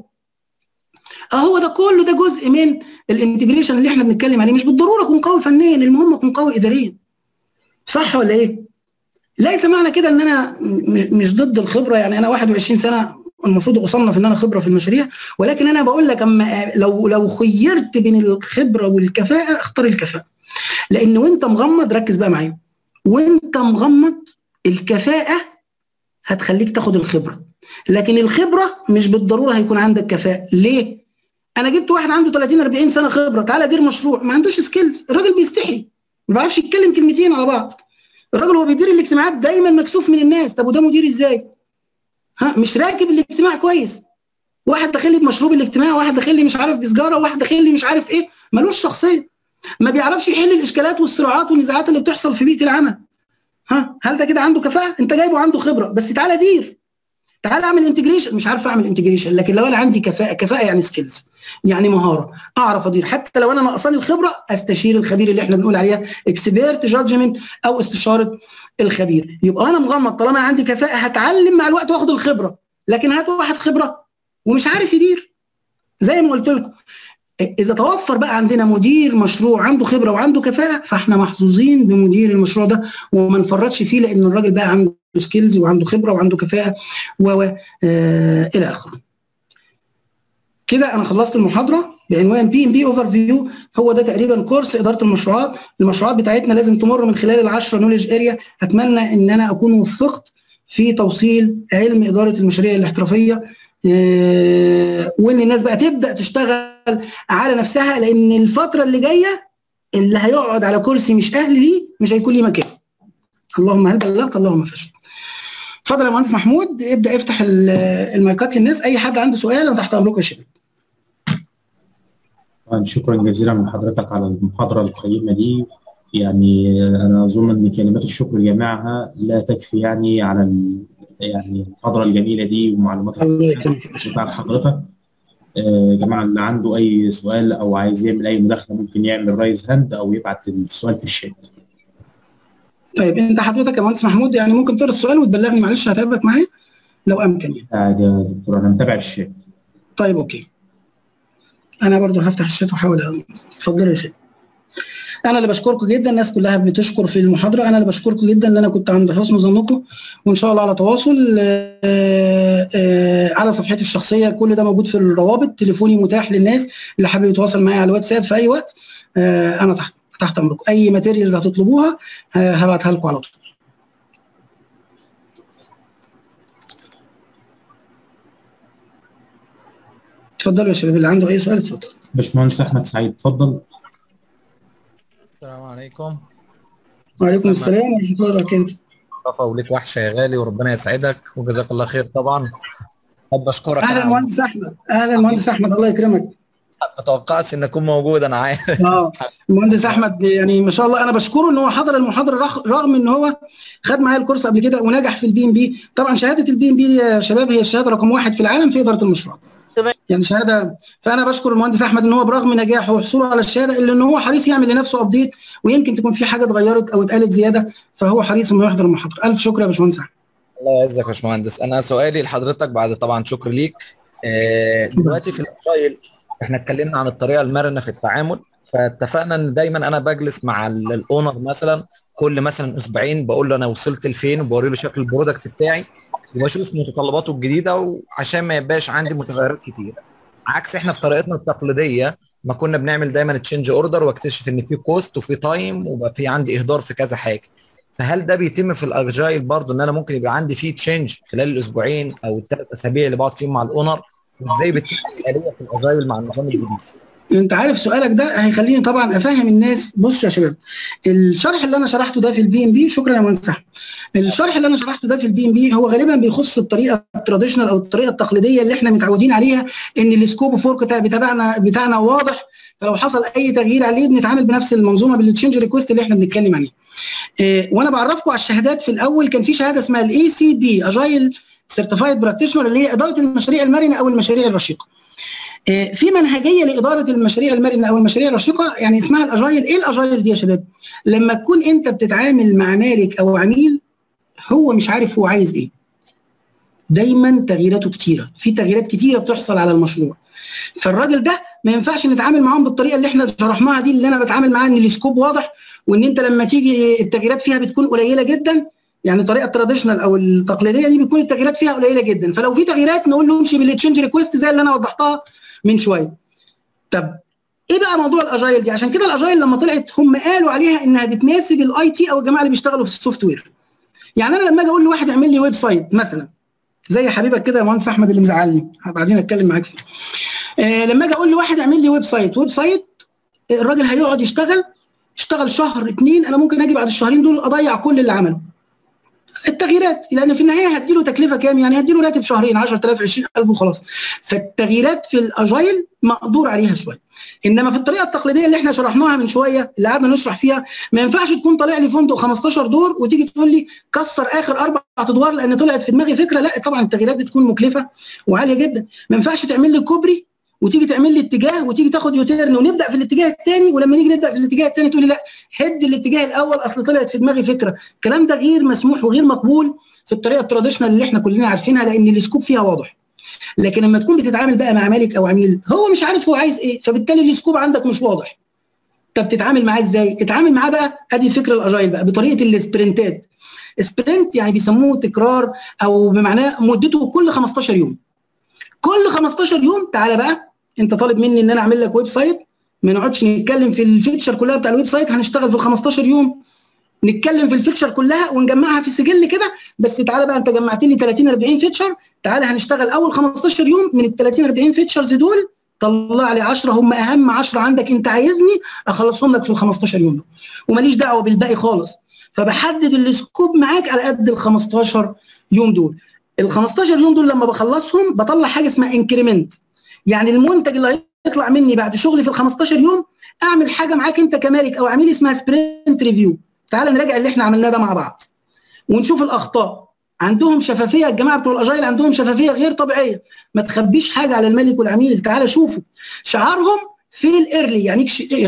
اهو ده كله ده جزء من الانتجريشن اللي احنا بنتكلم عليه. مش بالضروره اكون قوي فنيا، المهم اكون قوي اداريا. صح ولا ايه؟ ليس معنى كده ان انا مش ضد الخبره، يعني انا 21 سنه المفروض اصنف ان انا خبره في المشاريع، ولكن انا بقول لك اما لو خيرت بين الخبره والكفاءه اختار الكفاءه. لان وانت مغمض، ركز بقى معايا، وانت مغمض الكفاءه هتخليك تاخد الخبره، لكن الخبره مش بالضروره هيكون عندك كفاءه. ليه؟ انا جبت واحد عنده 30 40 سنه خبره، تعالى دير مشروع، ما عندوش سكيلز، الراجل بيستحي، ما بيعرفش يتكلم كلمتين على بعض. الراجل هو بيدير الاجتماعات دايما مكسوف من الناس. طب وده مدير ازاي؟ مش راكب الاجتماع كويس. واحد داخل لي بمشروب الاجتماع، واحد داخل لي مش عارف بسجاره، واحد داخل لي مش عارف ايه، ملوش شخصيه، ما بيعرفش يحل الاشكالات والصراعات والنزاعات اللي بتحصل في بيئه العمل. هل ده كده عنده كفاءه؟ انت جايبه عنده خبره بس تعالى دير، تعالى اعمل انتجريشن. مش عارف اعمل انتجريشن، لكن لو انا عندي كفاءه، كفاءه يعني سكيلز، يعني مهاره، اعرف ادير. حتى لو انا ناقصاني الخبره استشير الخبير اللي احنا بنقول عليها اكسبيرت جادجمنت او استشاره الخبير. يبقى انا مغمض طالما عندي كفاءه هتعلم مع الوقت واخد الخبره. لكن هات واحد خبره ومش عارف يدير، زي ما قلت لكم، اذا توفر بقى عندنا مدير مشروع عنده خبره وعنده كفاءه فاحنا محظوظين بمدير المشروع ده وما نفرطش فيه، لان الراجل بقى عنده سكيلز وعنده خبره وعنده كفاءه الى اخره. كده انا خلصت المحاضره بعنوان بي ام بي اوفر فيو. هو ده تقريبا كورس اداره المشروعات. المشروعات بتاعتنا لازم تمر من خلال ال10 نولج اريا. اتمنى ان انا اكون وفقت في توصيل علم اداره المشاريع الاحترافيه، وان الناس بقى تبدا تشتغل على نفسها، لان الفتره اللي جايه اللي هيقعد على كرسي مش اهل ليه مش هيكون ليه مكان. اللهم هل بلغت اللهم فشل. اتفضل يا مهندس محمود، ابدا افتح المايكات للناس، اي حد عنده سؤال انا تحت امركم يا شباب. شكرا جزيلا من حضرتك على المحاضرة القيمة دي. يعني أنا أظن أن كلمات الشكر جميعها لا تكفي يعني على يعني المحاضرة الجميلة دي ومعلومات بتاع حضرتك. جماعة اللي عنده أي سؤال أو عايز يعمل أي مداخلة ممكن يعمل رايز هاند أو يبعت السؤال في الشات. طيب أنت حضرتك يا مهندس محمود يعني ممكن تقرا السؤال وتبلغني، معلش هتعبك معايا لو أمكن يعني. يا دكتور أنا متابع الشات. طيب أوكي. أنا برضو هفتح الشات وأحاول. اتفضلوا يا شيخ. انا اللي بشكركم جدا، الناس كلها بتشكر في المحاضره، انا اللي بشكركم جدا ان انا كنت عند حسن ظنكم، وان شاء الله على تواصل على صفحتي الشخصيه. كل ده موجود في الروابط، تليفوني متاح للناس اللي حابب يتواصل معايا على الواتساب في اي وقت. انا تحت امركم، اي ماتيريالز هتطلبوها هبعتها لكم على طول. اتفضلوا يا شباب، اللي عنده اي سؤال اتفضل. باشمهندس احمد سعيد، اتفضل. السلام عليكم. وعليكم السلام ورحمه الله وبركاته. مصطفى، وليك وحشه يا غالي، وربنا يسعدك وجزاك الله خير. طبعا حابب اشكرك. اهلا مهندس احمد. اهلا مهندس احمد، الله يكرمك. ما توقعتش ان اكون موجود، انا عارف. المهندس احمد يعني ما شاء الله، انا بشكره ان هو حضر المحاضره رغم ان هو خد معايا الكورس قبل كده ونجح في البي ام بي. طبعا شهاده البي ام بي يا شباب هي الشهاده رقم 1 في العالم في اداره المشروع. يعني شهاده، فانا بشكر المهندس احمد ان هو برغم نجاحه وحصوله على الشهاده الا ان هو حريص يعمل لنفسه ابديت، ويمكن تكون في حاجه اتغيرت او اتقالت زياده، فهو حريص انه يحضر المحاضره. الف شكر يا باشمهندس احمد. الله يعزك يا باشمهندس. انا سؤالي لحضرتك بعد طبعا شكر ليك. دلوقتي في الاجايل احنا اتكلمنا عن الطريقه المرنه في التعامل، فاتفقنا ان دايما انا بجلس مع الاونر مثلا كل مثلا اسبوعين، بقول له انا وصلت لفين، وبوري له شكل البرودكت بتاعي وبشوف متطلباته الجديده، وعشان ما يبقاش عندي متغيرات كتير. عكس احنا في طريقتنا التقليديه ما كنا بنعمل دايما تشينج اوردر، واكتشف ان في كوست وفي تايم وبقى في عندي اهدار في كذا حاجه. فهل ده بيتم في الاجايل برضه، ان انا ممكن يبقى عندي فيه تشينج خلال الاسبوعين او الثلاث اسابيع اللي بقعد فيهم مع الاونر؟ وازاي بتتم الاليه في الاجايل مع النظام الجديد؟ انت عارف سؤالك ده هيخليني طبعا افهم الناس. بص يا شباب، الشرح اللي انا شرحته ده في البي ام بي، شكرا يا مهندس احمد. الشرح اللي انا شرحته ده في البي ام بي هو غالبا بيخص الطريقه التراديشنال او الطريقه التقليديه اللي احنا متعودين عليها، ان السكوب فورك بتاعنا واضح، فلو حصل اي تغيير عليه بنتعامل بنفس المنظومه بالتشينج ريكويست اللي احنا بنتكلم عليه. وانا بعرفكم على الشهادات. في الاول كان في شهاده اسمها الاي سي دي، اجايل سيرتيفايد براكتيشنر، اللي هي اداره المشاريع المرنه او المشاريع الرشيقه. في منهجيه لاداره المشاريع المرنه او المشاريع الرشيقه، يعني اسمها الاجايل. ايه الاجايل دي يا شباب؟ لما تكون انت بتتعامل مع مالك او عميل هو مش عارف هو عايز ايه، دايما تغييراته كتيره، في تغييرات كتيره بتحصل على المشروع، فالراجل ده ما ينفعش نتعامل معاهم بالطريقه اللي احنا شرحناها دي، اللي انا بتعامل معاها ان السكوب واضح، وان انت لما تيجي التغييرات فيها بتكون قليله جدا. يعني الطريقه التراديشنال او التقليديه دي بتكون التغييرات فيها قليله جدا، فلو في تغييرات نقول له امشي بالتشينج ريكويست زي اللي انا وضحتها من شويه. طب ايه بقى موضوع الاجايل دي؟ عشان كده الاجايل لما طلعت هم قالوا عليها انها بتناسب الاي تي او الجماعه اللي بيشتغلوا في السوفت وير. يعني انا لما اجي اقول لواحد اعمل لي ويب سايت مثلا، زي حبيبك كده يا مهندس احمد اللي مزعلني، بعدين اتكلم معاك فيه. لما اجي اقول لواحد اعمل لي ويب سايت، الراجل هيقعد يشتغل شهر 2، انا ممكن اجي بعد الشهرين دول اضيع كل اللي عمله. التغييرات، لان في النهايه هديله تكلفه كام؟ يعني هديله راتب شهرين 10000 20000 وخلاص. فالتغييرات في الاجايل مقدور عليها شويه. انما في الطريقه التقليديه اللي احنا شرحناها من شويه اللي قعدنا نشرح فيها، ما ينفعش تكون طالع لي فندق 15 دور وتيجي تقول لي كسر اخر 4 ادوار لان طلعت في دماغي فكره. لا طبعا التغييرات بتكون مكلفه وعاليه جدا. ما ينفعش تعمل لي كوبري وتيجي تعمل لي اتجاه وتيجي تاخد يوتيرن ونبدا في الاتجاه الثاني، ولما نيجي نبدا في الاتجاه الثاني تقول لي لا هد الاتجاه الاول اصل طلعت في دماغي فكره. الكلام ده غير مسموح وغير مقبول في الطريقه التراديشنال اللي احنا كلنا عارفينها، لان السكوب فيها واضح. لكن لما تكون بتتعامل بقى مع مالك او عميل هو مش عارف هو عايز ايه، فبالتالي السكوب عندك مش واضح. طب تتعامل معاه ازاي؟ اتعامل معاه بقى، ادي فكره الاجايل بقى بطريقه السبرنتات. سبرنت يعني بيسموه تكرار، او بمعناه مدته كل 15 يوم. كل 15 يوم تعالى بقى، انت طالب مني ان انا اعمل لك ويب سايت، ما نقعدش نتكلم في الفيتشر كلها بتاع الويب سايت، هنشتغل في ال 15 يوم نتكلم في الفيتشر كلها ونجمعها في سجل كده. بس تعالى بقى، انت جمعت لي 30 40 فيتشر، تعالى هنشتغل اول 15 يوم من ال 30 40 فيتشرز دول طلع لي 10 هم اهم 10 عندك انت عايزني اخلصهم لك في ال 15 يوم دول، وماليش دعوه بالباقي خالص. فبحدد السكوب معاك على قد ال 15 يوم دول. ال 15 يوم دول لما بخلصهم بطلع حاجه اسمها انكريمنت، يعني المنتج اللي هيطلع مني بعد شغلي في ال 15 يوم اعمل حاجه معاك انت كمالك او عميل اسمها سبرنت ريفيو. تعال نراجع اللي احنا عملناه ده مع بعض ونشوف الاخطاء. عندهم شفافيه الجماعه بتوع الاجايل، عندهم شفافيه غير طبيعيه، ما تخبيش حاجه على الملك والعميل. تعال شوفوا شعارهم في الايرلي، يعني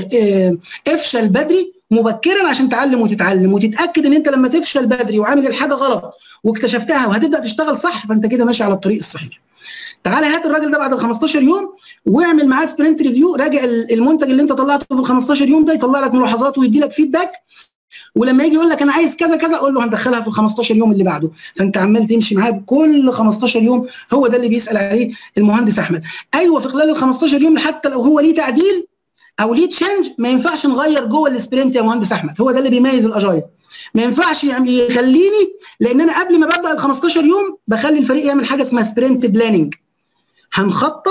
افشل بدري مبكرا عشان تعلم وتتعلم وتتاكد ان انت لما تفشل بدري وعامل الحاجه غلط واكتشفتها وهتبدا تشتغل صح فانت كده ماشي على الطريق الصحيح. تعالى هات الراجل ده بعد ال 15 يوم واعمل معاه سبرنت ريفيو، راجع المنتج اللي انت طلعته في ال 15 يوم ده، يطلع لك ملاحظات ويدي لك فيدباك، ولما يجي يقول لك انا عايز كذا كذا قول له هندخلها في ال 15 يوم اللي بعده. فانت عمال تمشي معاه بكل 15 يوم. هو ده اللي بيسال عليه المهندس احمد. ايوه في خلال ال 15 يوم حتى لو هو ليه تعديل او ليه تشينج ما ينفعش نغير جوه السبرنت يا مهندس احمد. هو ده اللي بيميز الاجايل. ما ينفعش يخليني، لان انا قبل ما ببدا ال 15 يوم بخلي الفريق يعمل حاجه اسمها سبرنت بلاننج. هنخطط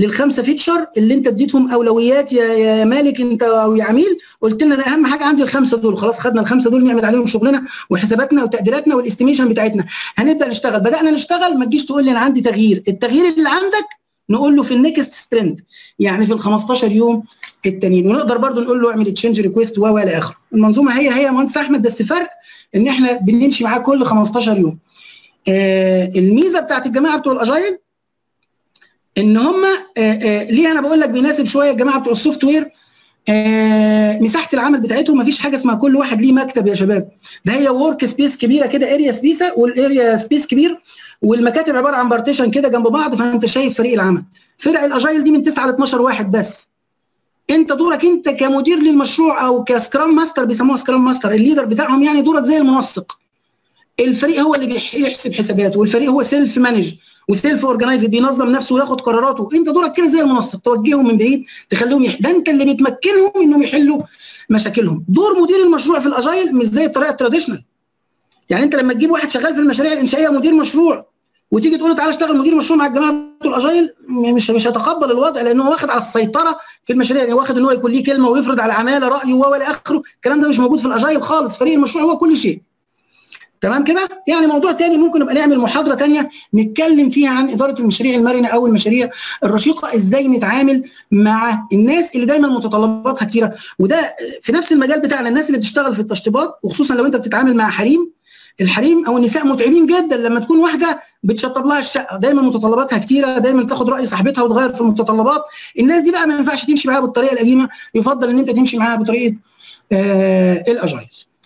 للخمسه فيتشر اللي انت اديتهم اولويات يا مالك انت او يا عميل، قلت لنا انا اهم حاجه عندي الخمسه دول، خلاص خدنا الخمسه دول نعمل عليهم شغلنا وحساباتنا وتقديراتنا والاستيميشن بتاعتنا، هنبدا نشتغل. بدانا نشتغل، ما تجيش تقول لي انا عندي تغيير، التغيير اللي عندك نقول له في النكست سبرنت، يعني في ال 15 يوم التانيين، ونقدر برضو نقول له اعمل تشينج ريكويست والى اخره. المنظومه هي يا مهندس احمد، بس فرق ان احنا بنمشي معاه كل 15 يوم. الميزه بتاعت الجماعه بتوع الاجايل ان هم ليه انا بقول لك بيناسب شويه الجماعه بتوع السوفت وير، مساحه العمل بتاعتهم ما فيش حاجه اسمها كل واحد ليه مكتب يا شباب، ده هي ورك سبيس كبيره كده، اريا سبيسه والاريا سبيس كبير، والمكاتب عباره عن بارتيشن كده جنب بعض، فانت شايف فريق العمل. فرق الاجايل دي من 9 ل 12 واحد بس. انت دورك انت كمدير للمشروع او كسكرام ماستر، بيسموها سكرام ماستر، الليدر بتاعهم، يعني دورك زي المنسق. الفريق هو اللي بيحسب حساباته، والفريق هو سيلف مانج وسيلف اورجنايز، بينظم نفسه وياخد قراراته. انت دورك كده زي المنسق، توجههم من بعيد، تخليهم ده انت اللي بتمكنهم انهم يحلوا مشاكلهم. دور مدير المشروع في الاجايل مش زي الطريقه التراديشنال. يعني انت لما تجيب واحد شغال في المشاريع الانشائيه مدير مشروع وتيجي تقول له تعالى اشتغل مدير مشروع مع الجماعه بتوع الاجايل، مش هيتقبل الوضع، لانه واخد على السيطره في المشاريع، يعني واخد ان هو يكون ليه كلمه ويفرض على العماله رايه والى اخره. الكلام ده مش موجود في الاجايل خالص، فريق المشروع هو كل شيء. تمام كده؟ يعني موضوع تاني ممكن نبقى نعمل محاضره تانيه نتكلم فيها عن اداره المشاريع المرنه او المشاريع الرشيقه، ازاي نتعامل مع الناس اللي دايما متطلباتها كتيره. وده في نفس المجال بتاعنا، الناس اللي بتشتغل في التشطيبات، وخصوصا لو انت بتتعامل مع حريم، الحريم او النساء متعبين جدا لما تكون واحده بتشطب لها الشقه، دايما متطلباتها كتيره، دايما تاخد راي صاحبتها وتغير في المتطلبات. الناس دي بقى ما ينفعش تمشي معاها بالطريقه القديمه، يفضل ان انت تمشي معاها بطريقه الاجايل.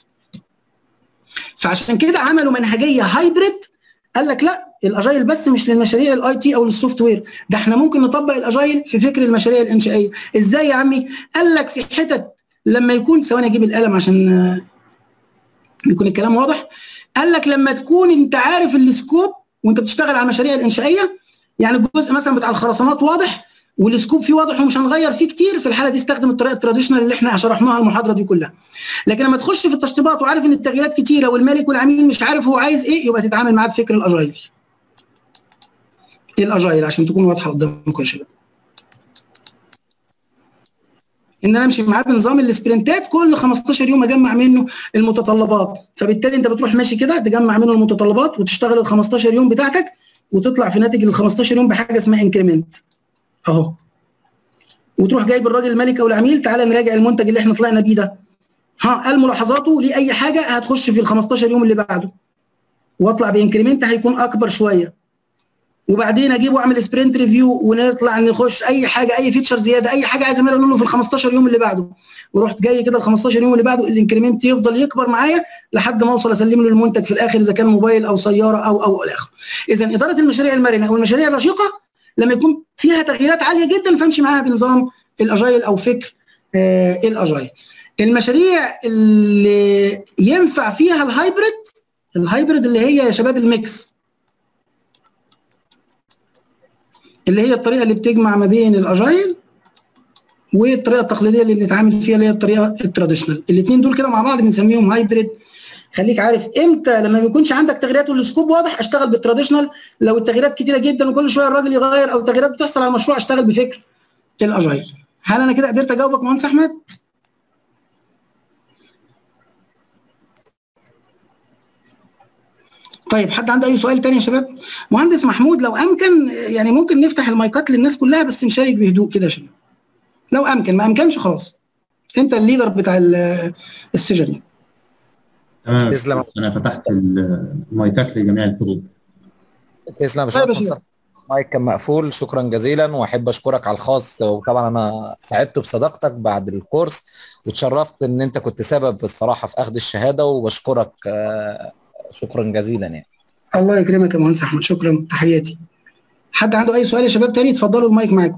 فعشان كده عملوا منهجيه هايبريد، قال لك لا، الاجايل بس مش للمشاريع الاي تي او للسوفت وير، ده احنا ممكن نطبق الاجايل في فكر المشاريع الانشائيه. ازاي يا عمي؟ قال لك في حتت لما يكون، ثواني اجيب القلم عشان يكون الكلام واضح. قال لك لما تكون انت عارف السكوب وانت بتشتغل على المشاريع الانشائيه، يعني الجزء مثلا بتاع الخرسانات واضح والسكوب فيه واضح ومش هنغير فيه كتير، في الحاله دي استخدم الطريقه التراديشنال اللي احنا شرحناها المحاضره دي كلها. لكن لما تخش في التشطيبات وعارف ان التغييرات كتيره والمالك والعميل مش عارف هو عايز ايه، يبقى تتعامل معاه بفكر الاجايل. ايه الاجايل عشان تكون واضحه قدامكم يا شباب؟ ان انا امشي معاه بنظام السبرنتات، كل 15 يوم اجمع منه المتطلبات، فبالتالي انت بتروح ماشي كده تجمع منه المتطلبات وتشتغل ال 15 يوم بتاعتك، وتطلع في ناتج ال 15 يوم بحاجه اسمها انكريمنت اهو. وتروح جايب الراجل المالك او العميل، تعالى نراجع المنتج اللي احنا طلعنا بيه ده، قال ملاحظاته ليه اي حاجه هتخش في ال 15 يوم اللي بعده، واطلع بانكريمنت هيكون اكبر شويه. وبعدين اجيب واعمل سبرنت ريفيو ونطلع نخش اي حاجه، اي فيتشر زياده، اي حاجه عايز اعملها منه في ال 15 يوم اللي بعده، ورحت جاي كده ال 15 يوم اللي بعده الانكريمنت يفضل يكبر معايا لحد ما اوصل اسلم له المنتج في الاخر، اذا كان موبايل او سياره او الى اخره. اذا اداره المشاريع المرنه او المشاريع الرشيقه لما يكون فيها تغييرات عاليه جدا فامشي معاها بنظام الاجايل او فكر الاجايل. المشاريع اللي ينفع فيها الهايبريد اللي هي يا شباب الميكس، اللي هي الطريقه اللي بتجمع ما بين الاجايل والطريقه التقليديه اللي بنتعامل فيها اللي هي الطريقه التراديشنال. الاثنين دول كده مع بعض بنسميهم هايبريد. خليك عارف امتى لما ما بيكونش عندك تغييرات والسكوب واضح اشتغل بالتراديشنال، لو التغييرات كتيره جدا وكل شويه الراجل يغير او تغييرات بتحصل على المشروع اشتغل بفكر الاجايل. هل انا كده قدرت اجاوبك مهندس احمد؟ طيب حد عنده اي سؤال تاني يا شباب؟ مهندس محمود لو امكن يعني ممكن نفتح المايكات للناس كلها بس نشارك بهدوء كده يا شباب. لو امكن، ما امكنش خلاص. انت الليدر بتاع السجن. تمام. انا فتحت المايكات لجميع الحضور. تسلم يا باشمهندس. المايك كان مقفول، شكرا جزيلا، واحب اشكرك على الخاص، وطبعا انا سعدت بصداقتك بعد الكورس وتشرفت ان انت كنت سبب الصراحه في اخذ الشهاده، وبشكرك شكرا جزيلا يعني. الله يكرمك يا مهندس احمد، شكرا، تحياتي. حد عنده اي سؤال يا شباب تاني؟ اتفضلوا المايك معاكم.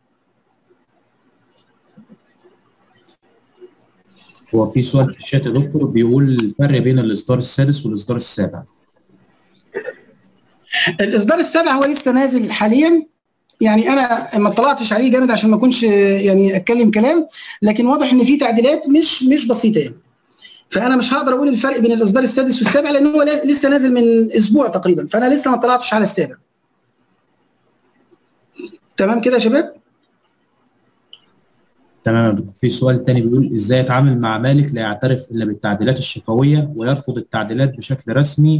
هو في سؤال في الشات يا دكتور بيقول الفرق بين الاصدار السادس والاصدار السابع. الاصدار السابع هو لسه نازل حاليا، يعني انا ما اطلعتش عليه جامد عشان ما اكونش يعني اتكلم كلام، لكن واضح ان في تعديلات مش بسيطه يعني. فانا مش هقدر اقول الفرق بين الاصدار السادس والسابع لان هو لسه نازل من اسبوع تقريبا، فانا لسه ما اطلعتش على السابع. تمام كده يا شباب؟ تمام يا دكتور. في سؤال تاني بيقول ازاي اتعامل مع مالك لا يعترف الا بالتعديلات الشفويه ويرفض التعديلات بشكل رسمي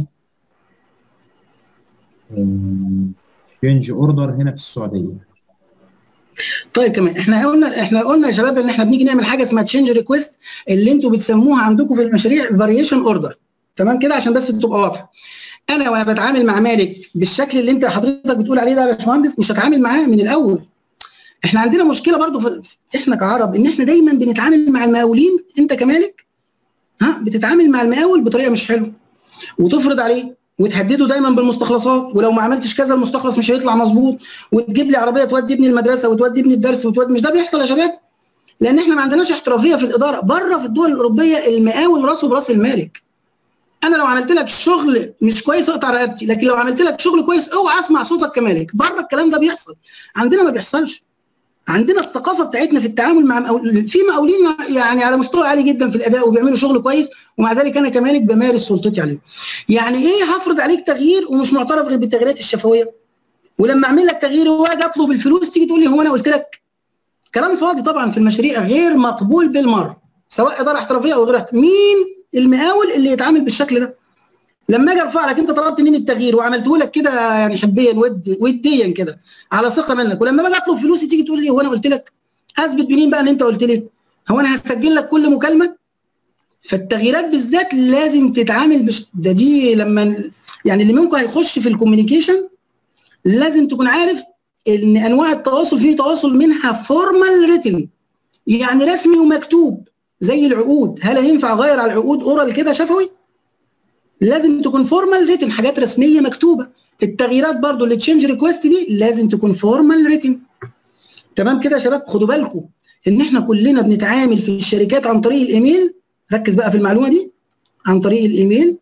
تشينج اوردر هنا في السعوديه؟ طيب كمان احنا قلنا يا شباب ان احنا بنيجي نعمل حاجه اسمها تشينج ريكويست اللي انتوا بتسموها عندكم في المشاريع فاريشن اوردر. تمام كده عشان بس تبقى واضحه. انا وانا بتعامل مع مالك بالشكل اللي انت حضرتك بتقول عليه ده يا باشمهندس مش هتعامل معاه من الاول. احنا عندنا مشكله برضو احنا كعرب ان احنا دايما بنتعامل مع المقاولين. انت كمالك بتتعامل مع المقاول بطريقه مش حلوه وتفرض عليه وتهدده دايما بالمستخلصات، ولو ما عملتش كذا المستخلص مش هيطلع مظبوط، وتجيب لي عربيه تودي ابني المدرسه وتودي ابني الدرس مش ده بيحصل يا شباب؟ لان احنا ما عندناش احترافيه في الاداره. بره في الدول الاوروبيه المقاول راسه براس المالك. انا لو عملت لك شغل مش كويس اقطع رقبتي، لكن لو عملت لك شغل كويس اوعى اسمع صوتك كمالك. بره الكلام ده بيحصل، عندنا ما بيحصلش. عندنا الثقافه بتاعتنا في التعامل مع في مقاولين يعني على مستوى عالي جدا في الاداء وبيعملوا شغل كويس، ومع ذلك انا كمالك بمارس سلطتي عليه. يعني ايه هفرض عليك تغيير ومش معترف غير بالتغييرات الشفويه؟ ولما اعمل لك تغيير واجي اطلب الفلوس تيجي تقول لي هو انا قلت لك؟ كلام فاضي طبعا في المشاريع، غير مقبول بالمره سواء اداره احترافيه او غيرها. مين المقاول اللي يتعامل بالشكل ده؟ لما اجي ارفع لك انت طلبت مني التغيير وعملته لك كده يعني حبيا وديا كده على ثقه منك، ولما باجي اطلب فلوسي تيجي تقول لي هو انا قلت لك؟ اثبت منين بقى ان انت قلت لي؟ هو انا هسجل لك كل مكالمه؟ فالتغييرات بالذات لازم تتعامل دي لما يعني اللي منكم هيخش في الكوميونيكيشن لازم تكون عارف ان انواع التواصل فيه تواصل منها فورمال ريتن يعني رسمي ومكتوب زي العقود. هل ينفع اغير على العقود اورال كده شفوي؟ لازم تكون فورمال ريتن، حاجات رسميه مكتوبه. التغييرات برضو اللي تشينج ريكويست دي لازم تكون فورمال ريتن. تمام كده يا شباب؟ خدوا بالكم ان احنا كلنا بنتعامل في الشركات عن طريق الايميل. ركز بقى في المعلومه دي، عن طريق الايميل.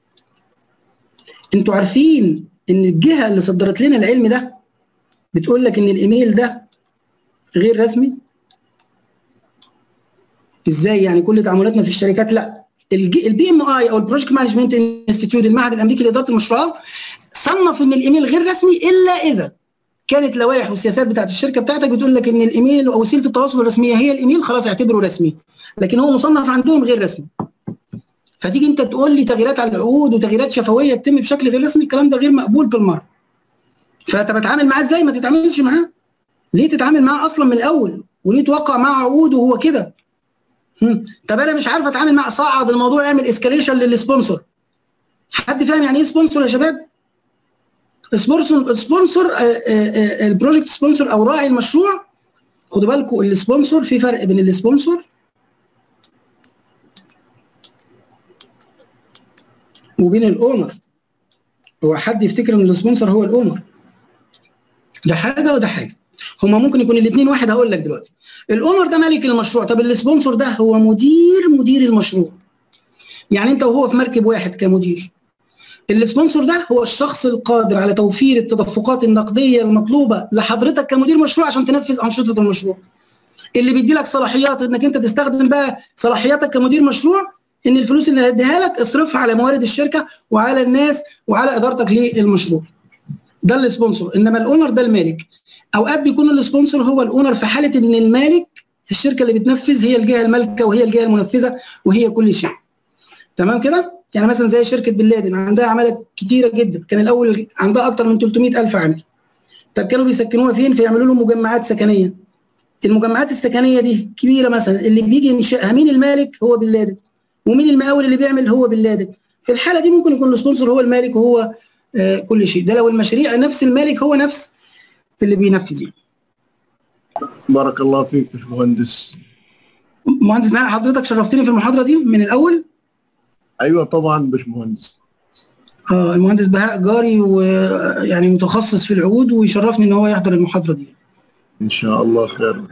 انتوا عارفين ان الجهه اللي صدرت لنا العلم ده بتقول لك ان الايميل ده غير رسمي؟ ازاي يعني كل تعاملاتنا في الشركات؟ لا، البي ام اي او البروجكت مانجمنت انستيتيوت المعهد الامريكي لاداره المشروعات صنف ان الايميل غير رسمي الا اذا كانت لوائح والسياسات بتاعت الشركه بتاعتك بتقول لك ان الايميل او وسيله التواصل الرسميه هي الايميل، خلاص اعتبره رسمي. لكن هو مصنف عندهم غير رسمي. فتيجي انت تقول لي تغييرات على العقود وتغييرات شفويه تتم بشكل غير رسمي، الكلام ده غير مقبول بالمره. فانت بتعامل معاه ازاي؟ ما تتعاملش معاه. ليه تتعامل معاه اصلا من الاول؟ وليه توقع معاه عقود وهو كده؟ طب انا مش عارف اتعامل مع صعد الموضوع يعمل اسكاليشن للسبونسر. حد فاهم يعني ايه سبونسر يا شباب؟ سبونسر البروجكت سبونسر او راعي المشروع. خدوا بالكم السبونسر في فرق بين السبونسر وبين الاونر. هو حد يفتكر ان السبونسر هو الاونر؟ ده حاجه وده حاجه. هما ممكن يكون الاثنين واحد. هقول لك دلوقتي الاونر ده مالك المشروع، طب السبونسر ده هو مدير المشروع. يعني انت وهو في مركب واحد كمدير. السبونسر ده هو الشخص القادر على توفير التدفقات النقديه المطلوبه لحضرتك كمدير مشروع عشان تنفذ انشطه المشروع. اللي بيدي لك صلاحيات انك انت تستخدم بقى صلاحياتك كمدير مشروع، ان الفلوس اللي هديها لك اصرفها على موارد الشركه وعلى الناس وعلى ادارتك للمشروع. ده السبونسر. انما الاونر ده المالك. اوقات بيكون السبونسر هو الاونر في حاله ان المالك الشركه اللي بتنفذ هي الجهه المالكه وهي الجهه المنفذه وهي كل شيء. تمام كده؟ يعني مثلا زي شركه بن لادن عندها عماله كتيره جدا، كان الاول عندها اكتر من 300,000 عامل. طب كانوا بيسكنوها فين؟ فيعملوا لهم مجمعات سكنيه. المجمعات السكنيه دي كبيره مثلا، اللي بيجي ينشئها مين؟ المالك هو بن لادن. ومين المقاول اللي بيعمل؟ هو بن لادن. في الحاله دي ممكن يكون السبونسر هو المالك وهو كل شيء. ده لو المشاريع نفس المالك هو نفس اللي بينفذ. بارك الله فيك يا باشمهندس. مهندس معايا حضرتك، شرفتني في المحاضره دي من الاول. ايوه طبعا باشمهندس. المهندس بهاء جاري ويعني متخصص في العقود ويشرفني ان هو يحضر المحاضره دي. ان شاء الله خير.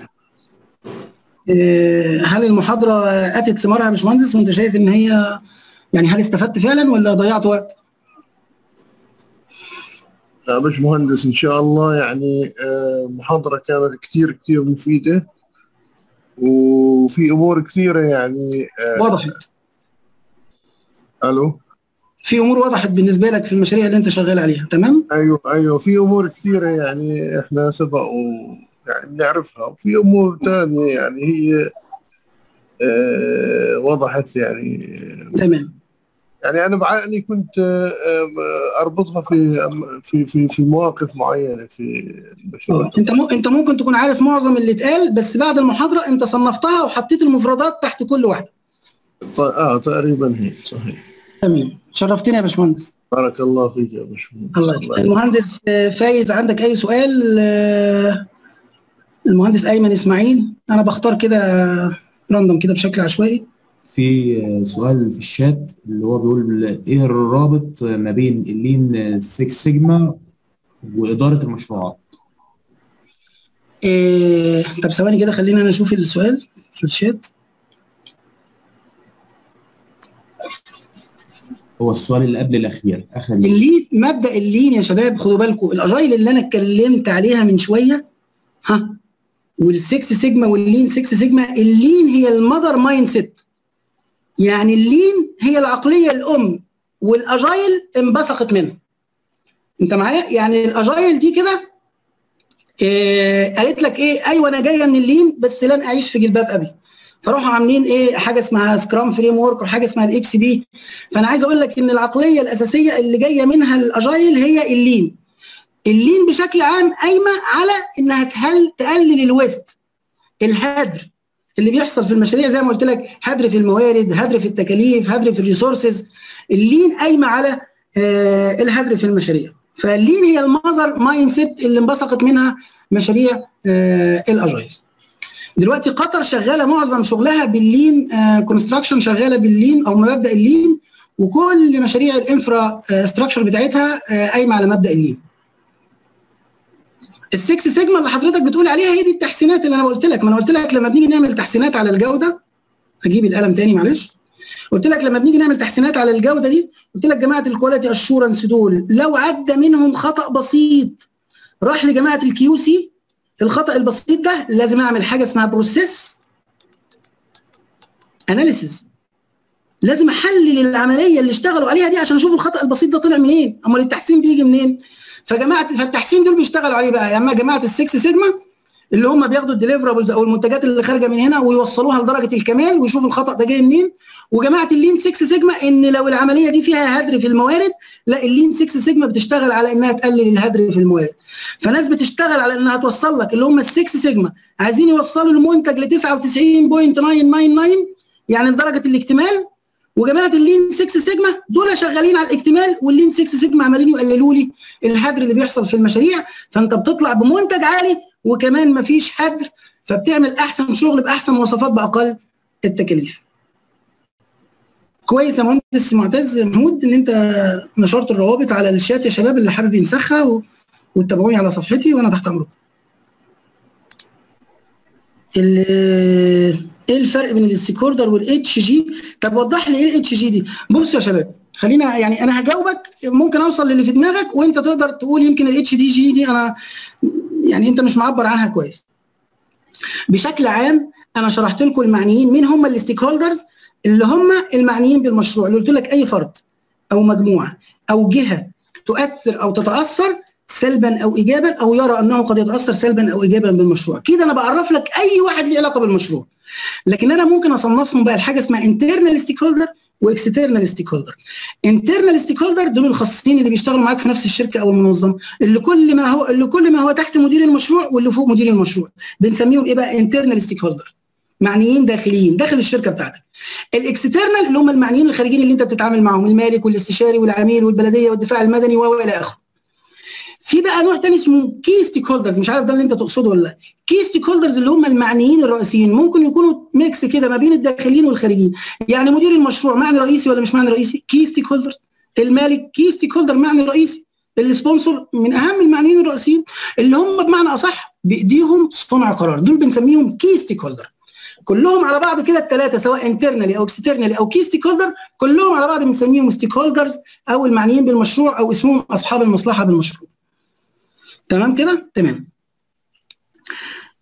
هل المحاضره اتت ثمارها يا باشمهندس وانت شايف ان هي يعني هل استفدت فعلا ولا ضيعت وقت؟ لا باشمهندس ان شاء الله يعني محاضره كانت كثير مفيده وفي امور كثيره يعني وضحت. الو في امور وضحت بالنسبه لك في المشاريع اللي انت شغال عليها؟ تمام. ايوه في امور كثيره يعني احنا سبق يعني بنعرفها، وفي امور ثانيه يعني هي وضحت يعني. تمام. يعني انا بعقلي كنت اربطها في مواقف معينه في المشروع. انت ممكن تكون عارف معظم اللي اتقال، بس بعد المحاضره انت صنفتها وحطيت المفردات تحت كل واحده. تقريبا هيك صحيح. تمام، شرفتني يا باشمهندس. بارك الله فيك يا باشمهندس. الله يخليك. المهندس فايز، عندك اي سؤال؟ المهندس ايمن اسماعيل، انا بختار كده راندوم كده بشكل عشوائي. في سؤال في الشات اللي هو بيقول ايه الرابط ما بين اللين 6 سيجما واداره المشروعات؟ طب ثواني كده، خلينا انا اشوف السؤال في الشات. هو السؤال اللي قبل الاخير، اخر اللين، مبدا اللين يا شباب خدوا بالكم، الاجايل اللي انا اتكلمت عليها من شويه والسكس سيجما واللين 6 سيجما، اللين هي المذر مايند سيت، يعني اللين هي العقليه الام، والاجايل انبثقت منها. انت معايا؟ يعني الاجايل دي كده قالت لك ايه؟ ايوه انا جايه من اللين بس لن اعيش في جلباب ابي، فروحوا عاملين ايه؟ حاجه اسمها سكرام فريم ورك وحاجه اسمها الاكس بي. فانا عايز اقول لك ان العقليه الاساسيه اللي جايه منها الاجايل هي اللين. اللين بشكل عام قايمه على انها تقلل الويست، الهدر اللي بيحصل في المشاريع، زي ما قلت لك، هدر في الموارد، هدر في التكاليف، هدر في الريسورسز. اللين قايمه على الهدر في المشاريع. فاللين هي المذر مايند سيت اللي انبثقت منها مشاريع الاجايل. دلوقتي قطر شغاله معظم شغلها باللين، كونستراكشن شغاله باللين او مبدا اللين، وكل مشاريع الانفرا ستراكشر بتاعتها قايمه على مبدا اللين. السكس سيجما اللي حضرتك بتقول عليها هي دي التحسينات اللي انا قلت لك. ما انا قلت لك لما بنيجي نعمل تحسينات على الجوده، هجيب القلم تاني معلش. قلت لك لما بنيجي نعمل تحسينات على الجوده دي، قلت لك جماعه الكواليتي اشورنس دول لو عدى منهم خطا بسيط راح لجماعه الكيو سي، الخطا البسيط ده لازم اعمل حاجه اسمها بروسيس اناليسيز، لازم احلل العمليه اللي اشتغلوا عليها دي عشان اشوف الخطا البسيط ده طلع منين، امال التحسين بيجي منين؟ فالتحسين دول بيشتغلوا عليه بقى، يا اما جماعه السكس سيجما اللي هم بياخدوا الديليفرابلز او المنتجات اللي خارجه من هنا ويوصلوها لدرجه الكمال ويشوفوا الخطا ده جاي منين، وجماعه اللين 6 سيجما ان لو العمليه دي فيها هدر في الموارد، لا اللين 6 سيجما بتشتغل على انها تقلل الهدر في الموارد. فناس بتشتغل على انها توصل لك اللي هم ال6 سيجما عايزين يوصلوا المنتج ل 99.999 يعني لدرجه الاكتمال، وجماعه اللين 6 سيجما دول شغالين على الاكتمال، واللين 6 سيجما عمالين يقللوا لي الهدر اللي بيحصل في المشاريع. فانت بتطلع بمنتج عالي وكمان مفيش هدر، فبتعمل احسن شغل باحسن مواصفات باقل التكاليف. كويس يا مهندس معتز محمود ان انت نشرت الروابط على الشات يا شباب، اللي حابب ينسخها وتتابعوني على صفحتي وانا تحت امركم. ايه الفرق بين الستيك هولدر والاتش جي؟ طب وضح لي ايه الاتش جي دي. بصوا يا شباب، خلينا يعني انا هجاوبك، ممكن اوصل للي في دماغك وانت تقدر تقول يمكن الاتش دي جي دي انا يعني انت مش معبر عنها كويس. بشكل عام انا شرحت لكم المعنيين، مين هم الستيك هولدرز؟ اللي هم المعنيين بالمشروع، اللي قلت لك اي فرد او مجموعه او جهه تؤثر او تتاثر سلبا او ايجابا او يرى انه قد يتاثر سلبا او ايجابا بالمشروع. كده انا بعرف لك اي واحد له علاقه بالمشروع. لكن انا ممكن اصنفهم بقى لحاجه اسمها انترنال ستيك هولدر واكسترنال ستيك هولدر. انترنال ستيك هولدر دول الخاصين اللي بيشتغلوا معاك في نفس الشركه او المنظمه، اللي كل ما هو تحت مدير المشروع واللي فوق مدير المشروع، بنسميهم ايه بقى؟ انترنال ستيك هولدر، معنيين داخليين داخل الشركه بتاعتك. الاكسترنال اللي هم المعنيين الخارجيين اللي انت بتتعامل معاهم، المالك والاستشاري والعميل والبلديه والدفاع المدني والى اخره. في بقى نوع تاني اسمه كي ستيك هولدرز، مش عارف ده اللي انت تقصده ولا لا. كي ستيك هولدرز اللي هم المعنيين الرئيسيين، ممكن يكونوا ميكس كده ما بين الداخليين والخارجيين. يعني مدير المشروع معني رئيسي ولا مش معني رئيسي؟ كي ستيك هولدر. المالك كي ستيك هولدر معني رئيسي. السبونسر من اهم المعنيين الرئيسيين اللي هم بمعنى اصح بايديهم صنع قرار، دول بنسميهم كي ستيك هولدر. كلهم على بعض كده الثلاثه، سواء انترنالي او اكسترنالي او كي ستيك هولدر، كلهم على بعض بنسميهم ستيك هولدرز او المعنيين بالمشروع او اسمهم اصحاب المصلحه بالمشروع. تمام كده؟ تمام.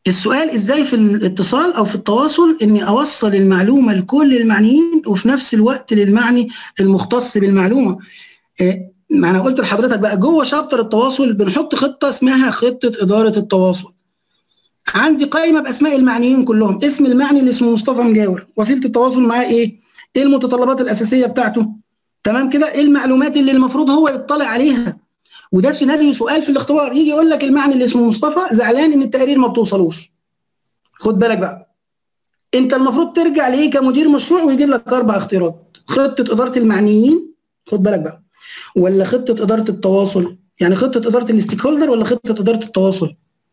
السؤال ازاي في الاتصال او في التواصل اني اوصل المعلومه لكل المعنيين وفي نفس الوقت للمعني المختص بالمعلومه. ما انا قلت لحضرتك بقى جوه شابتر التواصل بنحط خطه اسمها خطه اداره التواصل. عندي قائمه باسماء المعنيين كلهم، اسم المعني اللي اسمه مصطفى مجاور، وسيله التواصل معاه ايه المتطلبات الاساسيه بتاعته، تمام كده، ايه المعلومات اللي المفروض هو يطلع عليها. وده سيناريو سؤال في الاختبار، يجي يقول لك المعني اللي اسمه مصطفى زعلان ان التقارير ما بتوصلوش. خد بالك بقى، انت المفروض ترجع لايه كمدير مشروع ويجيب لك 4 اختيارات: خطه اداره المعنيين، خد بالك بقى، ولا خطه اداره التواصل، يعني خطه اداره الستيك هولدر ولا خطه اداره التواصل.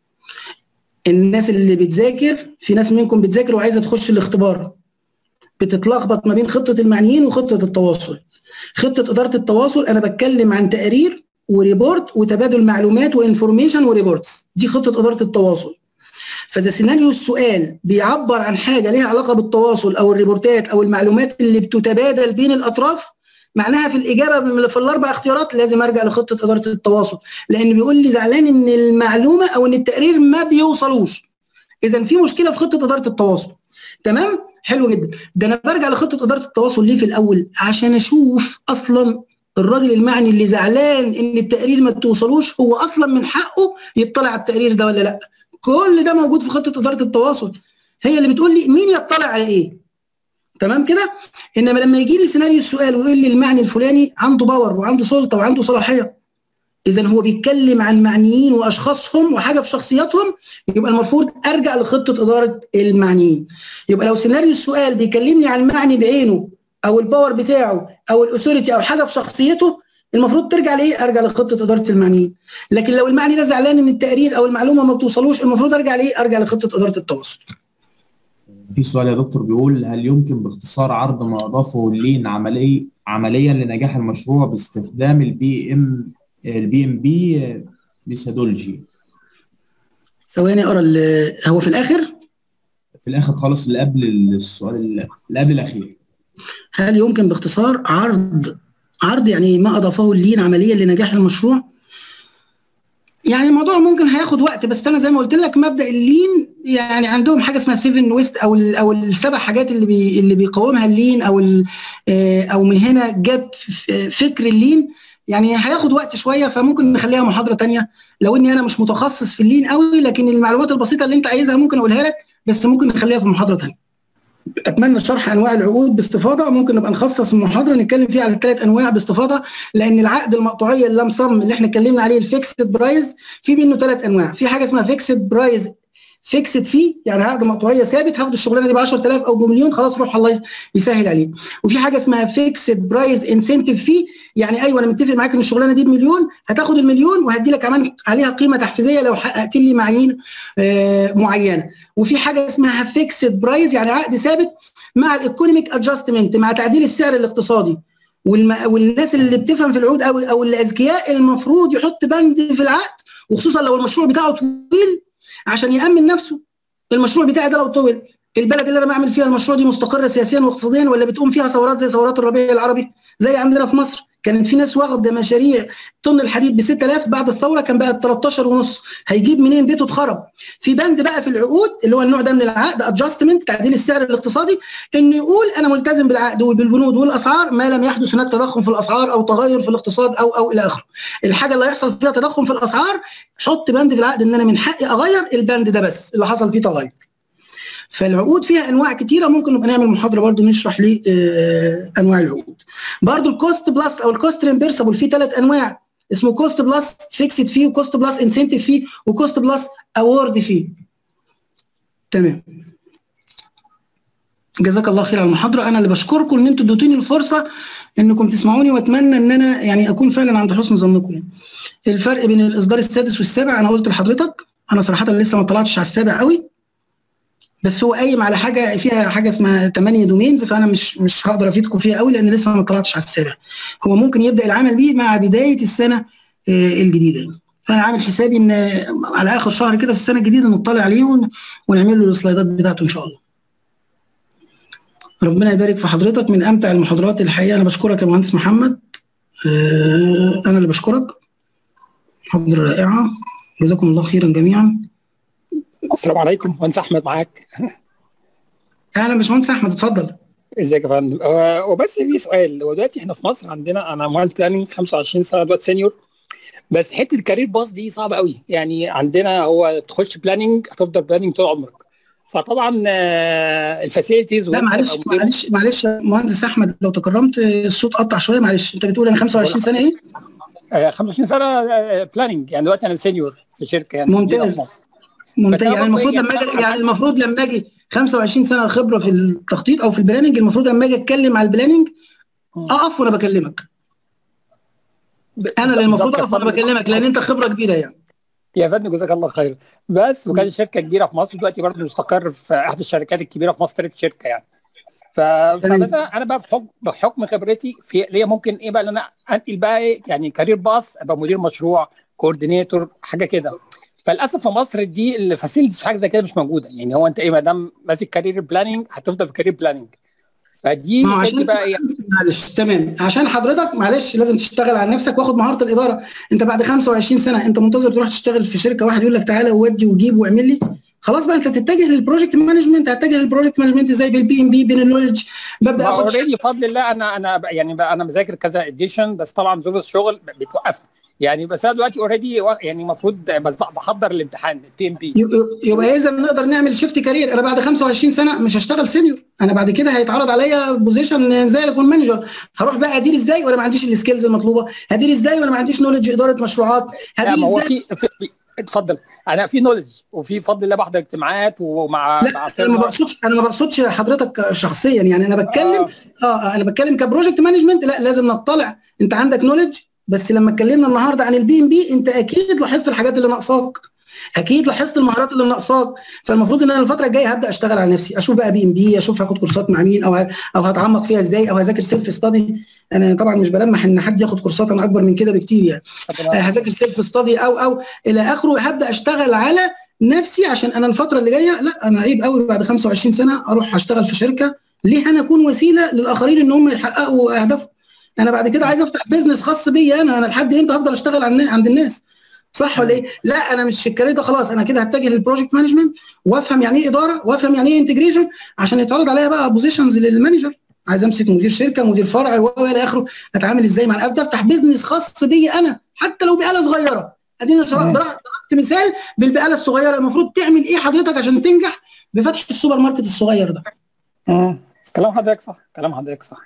الناس اللي بتذاكر، في ناس منكم بتذاكر وعايزه تخش الاختبار، بتتلخبط ما بين خطه المعنيين وخطه التواصل. خطه اداره التواصل انا بتكلم عن تقارير وريبورت وتبادل معلومات وانفورميشن وريبورتس، دي خطه اداره التواصل. فاذا سيناريو السؤال بيعبر عن حاجه ليها علاقه بالتواصل او الريبورتات او المعلومات اللي بتتبادل بين الاطراف، معناها في الاجابه في ال4 اختيارات لازم ارجع لخطه اداره التواصل، لان بيقول لي زعلان ان المعلومه او ان التقرير ما بيوصلوش. اذا في مشكله في خطه اداره التواصل. تمام؟ حلو جدا. ده انا برجع لخطه اداره التواصل ليه في الاول؟ عشان اشوف اصلا الراجل المعني اللي زعلان ان التقرير ما توصلوش هو اصلا من حقه يطلع على التقرير ده ولا لا. كل ده موجود في خطه اداره التواصل، هي اللي بتقول لي مين يطلع على ايه. تمام كده؟ انما لما يجي لي سيناريو السؤال ويقول لي المعني الفلاني عنده باور وعنده سلطه وعنده صلاحيه، اذا هو بيتكلم عن معنيين واشخاصهم وحاجه في شخصياتهم، يبقى المفروض ارجع لخطه اداره المعنيين. يبقى لو سيناريو السؤال بيكلمني عن المعني بعينه او الباور بتاعه او الاثوريتي او حاجه في شخصيته، المفروض ترجع لايه؟ ارجع لخطه اداره المعنيين. لكن لو المعني ده زعلان ان التقرير او المعلومه ما بتوصلوش، المفروض ارجع لايه؟ ارجع لخطه اداره التواصل. في سؤال يا دكتور بيقول: هل يمكن باختصار عرض ما اضافه اللين عمليا لنجاح المشروع باستخدام البي ام بي ميثودولوجي؟ ثواني اقرا هو في الاخر خالص اللي قبل السؤال اللي قبل الاخير. هل يمكن باختصار عرض يعني ما اضافه اللين عمليا لنجاح المشروع؟ يعني الموضوع ممكن هياخد وقت، بس انا زي ما قلت لك مبدا اللين يعني عندهم حاجه اسمها 7 ويست او ال7 حاجات اللي بيقومها اللين او من هنا جت فكر اللين. يعني هياخد وقت شويه، فممكن نخليها محاضره ثانيه لو اني انا مش متخصص في اللين قوي، لكن المعلومات البسيطه اللي انت عايزها ممكن اقولها لك، بس ممكن نخليها في محاضره ثانيه. اتمنى شرح انواع العقود باستفاضه، ممكن نبقى نخصص محاضره نتكلم فيها على ال3 انواع باستفاضه، لان العقد المقطوعيه اللمسم اللي احنا اتكلمنا عليه الفيكسد برايز في منه 3 انواع. في حاجه اسمها فيكسد برايز فيكسد فيه، يعني عقد مقطوعيه ثابت، هاخد الشغلانه دي ب 10000 او بمليون، خلاص روح الله يسهل عليه. وفي حاجه اسمها فيكسد برايز انسنتيف فيه، يعني ايوه انا متفق معاك ان الشغلانه دي بمليون، هتاخد المليون وهدي لك كمان عليها قيمه تحفيزيه لو حققت لي معايير معينه. وفي حاجه اسمها فيكسد برايز، يعني عقد ثابت مع الايكونوميك ادجستمنت، مع تعديل السعر الاقتصادي. والناس اللي بتفهم في العقود او الاذكياء المفروض يحط بند في العقد، وخصوصا لو المشروع بتاعه طويل عشان يأمن نفسه. المشروع بتاعي ده لو طول، البلد اللي انا بعمل فيها المشروع دي مستقره سياسيا واقتصاديا ولا بتقوم فيها ثورات زي ثورات الربيع العربي؟ زي عندنا في مصر كانت في ناس واخده مشاريع طن الحديد ب 6000، بعد الثوره كان بقى 13.5، هيجيب منين؟ بيته اتخرب. في بند بقى في العقود اللي هو النوع ده من العقد ادجستمنت، تعديل السعر الاقتصادي، انه يقول انا ملتزم بالعقد وبالبنود والاسعار ما لم يحدث هناك تضخم في الاسعار او تغير في الاقتصاد او الى اخره. الحاجه اللي هيحصل فيها تضخم في الاسعار حط بند في العقد ان انا من حقي اغير البند ده بس اللي حصل فيه تغير. فالعقود فيها انواع كتيره، ممكن نبقى نعمل محاضره برضو نشرح ليه انواع العقود. برضو الكوست بلس او الكوست ريمبرسبل فيه 3 انواع، اسمه كوست بلس فيكسد فيه، وكوست بلس انسنتيف فيه، وكوست بلس اوورد فيه. تمام، جزاك الله خير على المحاضره. انا اللي بشكركم ان انتم اديتوني الفرصه انكم تسمعوني، واتمنى ان انا يعني اكون فعلا عند حسن ظنكم. الفرق بين الاصدار السادس والسابع انا قلت لحضرتك، انا صراحه لسه ما طلعتش على السابع قوي، بس هو قايم على حاجه فيها حاجه اسمها 8 دومينز، فانا مش هقدر افيدكم فيها قوي لان لسه ما طلعتش على السابع. هو ممكن يبدا العمل بيه مع بدايه السنه الجديده، فانا عامل حسابي ان على اخر شهر كده في السنه الجديده نطلع عليه ونعمل له السلايدات بتاعته ان شاء الله. ربنا يبارك في حضرتك، من امتع المحاضرات الحقيقه. انا بشكرك يا مهندس محمد، انا اللي بشكرك، محاضره رائعه، جزاكم الله خيرا جميعا. السلام عليكم، مهندس احمد معاك. اهلا باشمهندس احمد، اتفضل. ازيك يا فندم؟ وبس في سؤال. هو دلوقتي احنا في مصر عندنا، انا مهندس بلاننج 25 سنه دلوقتي سينيور، بس حته الكارير باص دي صعبه قوي. يعني عندنا هو تخش بلاننج هتفضل بلاننج طول عمرك، فطبعا الفاسيلتيز. لا معلش مهندس احمد، لو تكرمت الصوت قطع شويه، معلش. انت بتقول انا 25 سنه ايه؟ 25 سنه بلاننج، يعني دلوقتي انا سينيور في شركه يعني ممتاز. يعني المفروض لما اجي 25 سنه خبره في التخطيط او في البلاننج، المفروض لما اجي اتكلم على البلاننج اقف وانا بكلمك. انا اللي المفروض اقف وانا بكلمك، لان انت خبره كبيره يعني. يا فندم جزاك الله خير. بس وكان شركه كبيره في مصر، دلوقتي برضه مستقر في احد الشركات الكبيره في مصر، ثالث شركه يعني. فمثلا انا بقى بحكم خبرتي في ليا ممكن ايه بقى، ان انا انقل بقى ايه يعني كارير باص، ابقى مدير مشروع، كوردينيتور، حاجه كده. فللاسف في مصر دي الفاسيلتيز في حاجه زي كده مش موجوده. يعني هو انت ايه، ما دام ماسك كارير بلاننج هتفضل في كارير بلاننج. فدي بقى ايه، معلش تمام، عشان حضرتك معلش لازم تشتغل على نفسك واخد مهاره الاداره. انت بعد 25 سنه انت منتظر تروح تشتغل في شركه واحد يقول لك تعالى وودي وجيب واعمل لي؟ خلاص بقى انت تتجه للبروجكت مانجمنت. هتتجه للبروجكت مانجمنت ازاي؟ بالبي ام بي، بين النولج. ببدا اخد اوريدي بفضل الله. انا يعني بقى انا مذاكر كذا اديشن، بس طبعا ظروف الشغل بتوقفني يعني. بس انا دلوقتي اوريدي يعني المفروض بحضر الامتحان البي ام بي. يبقى اذا نقدر نعمل شيفت كارير. انا بعد 25 سنه مش هشتغل سينيور، انا بعد كده هيتعرض عليا بوزيشن زي اكون مانجر. هروح بقى ادير ازاي وانا ما عنديش السكيلز المطلوبه؟ هدير ازاي وانا ما عنديش نولج اداره مشروعات؟ هدير ازاي؟ اتفضل. انا في نولج وفي فضل الله بحضر اجتماعات ومع لا انا ما بقصدش حضرتك شخصيا يعني. انا بتكلم انا بتكلم كبروجكت مانجمنت. لا لازم نطلع. انت عندك نولج، بس لما اتكلمنا النهارده عن البي ام بي انت اكيد لاحظت الحاجات اللي ناقصاك، اكيد لاحظت المهارات اللي ناقصاك. فالمفروض ان انا الفتره الجايه هبدا اشتغل على نفسي، اشوف بقى بي ام بي، اشوف هاخد كورسات مع مين، او هتعمق فيها ازاي، او هذاكر سيلف ستادي. انا طبعا مش بلمح ان حد ياخد كورسات، انا اكبر من كده بكتير يعني. هذاكر سيلف ستادي او الى اخره. هبدا اشتغل على نفسي عشان انا الفتره اللي جايه، لا انا عيب قوي بعد 25 سنه اروح اشتغل في شركه. ليه؟ انا اكون وسيله للاخرين ان هم يحققوا اهدافهم. انا بعد كده عايز افتح بيزنس خاص بيا انا لحد امتى هفضل اشتغل عند الناس؟ صح ولا ايه؟ لا انا مش في الكارير ده خلاص. انا كده هتجه للبروجكت مانجمنت وافهم يعني ايه اداره وافهم يعني ايه انتجريشن، عشان يتعرض عليا بقى بوزيشنز للمانجر. عايز امسك مدير شركه، مدير فرع والى اخره. اتعامل ازاي مع الافد؟ افتح بيزنس خاص بيا انا حتى لو بآلة صغيره. ادينا ضربت مثال بالبآلة الصغيره. المفروض تعمل ايه حضرتك عشان تنجح بفتح السوبر ماركت الصغير ده؟ كلام حضرتك صح، كلام حضرتك صح.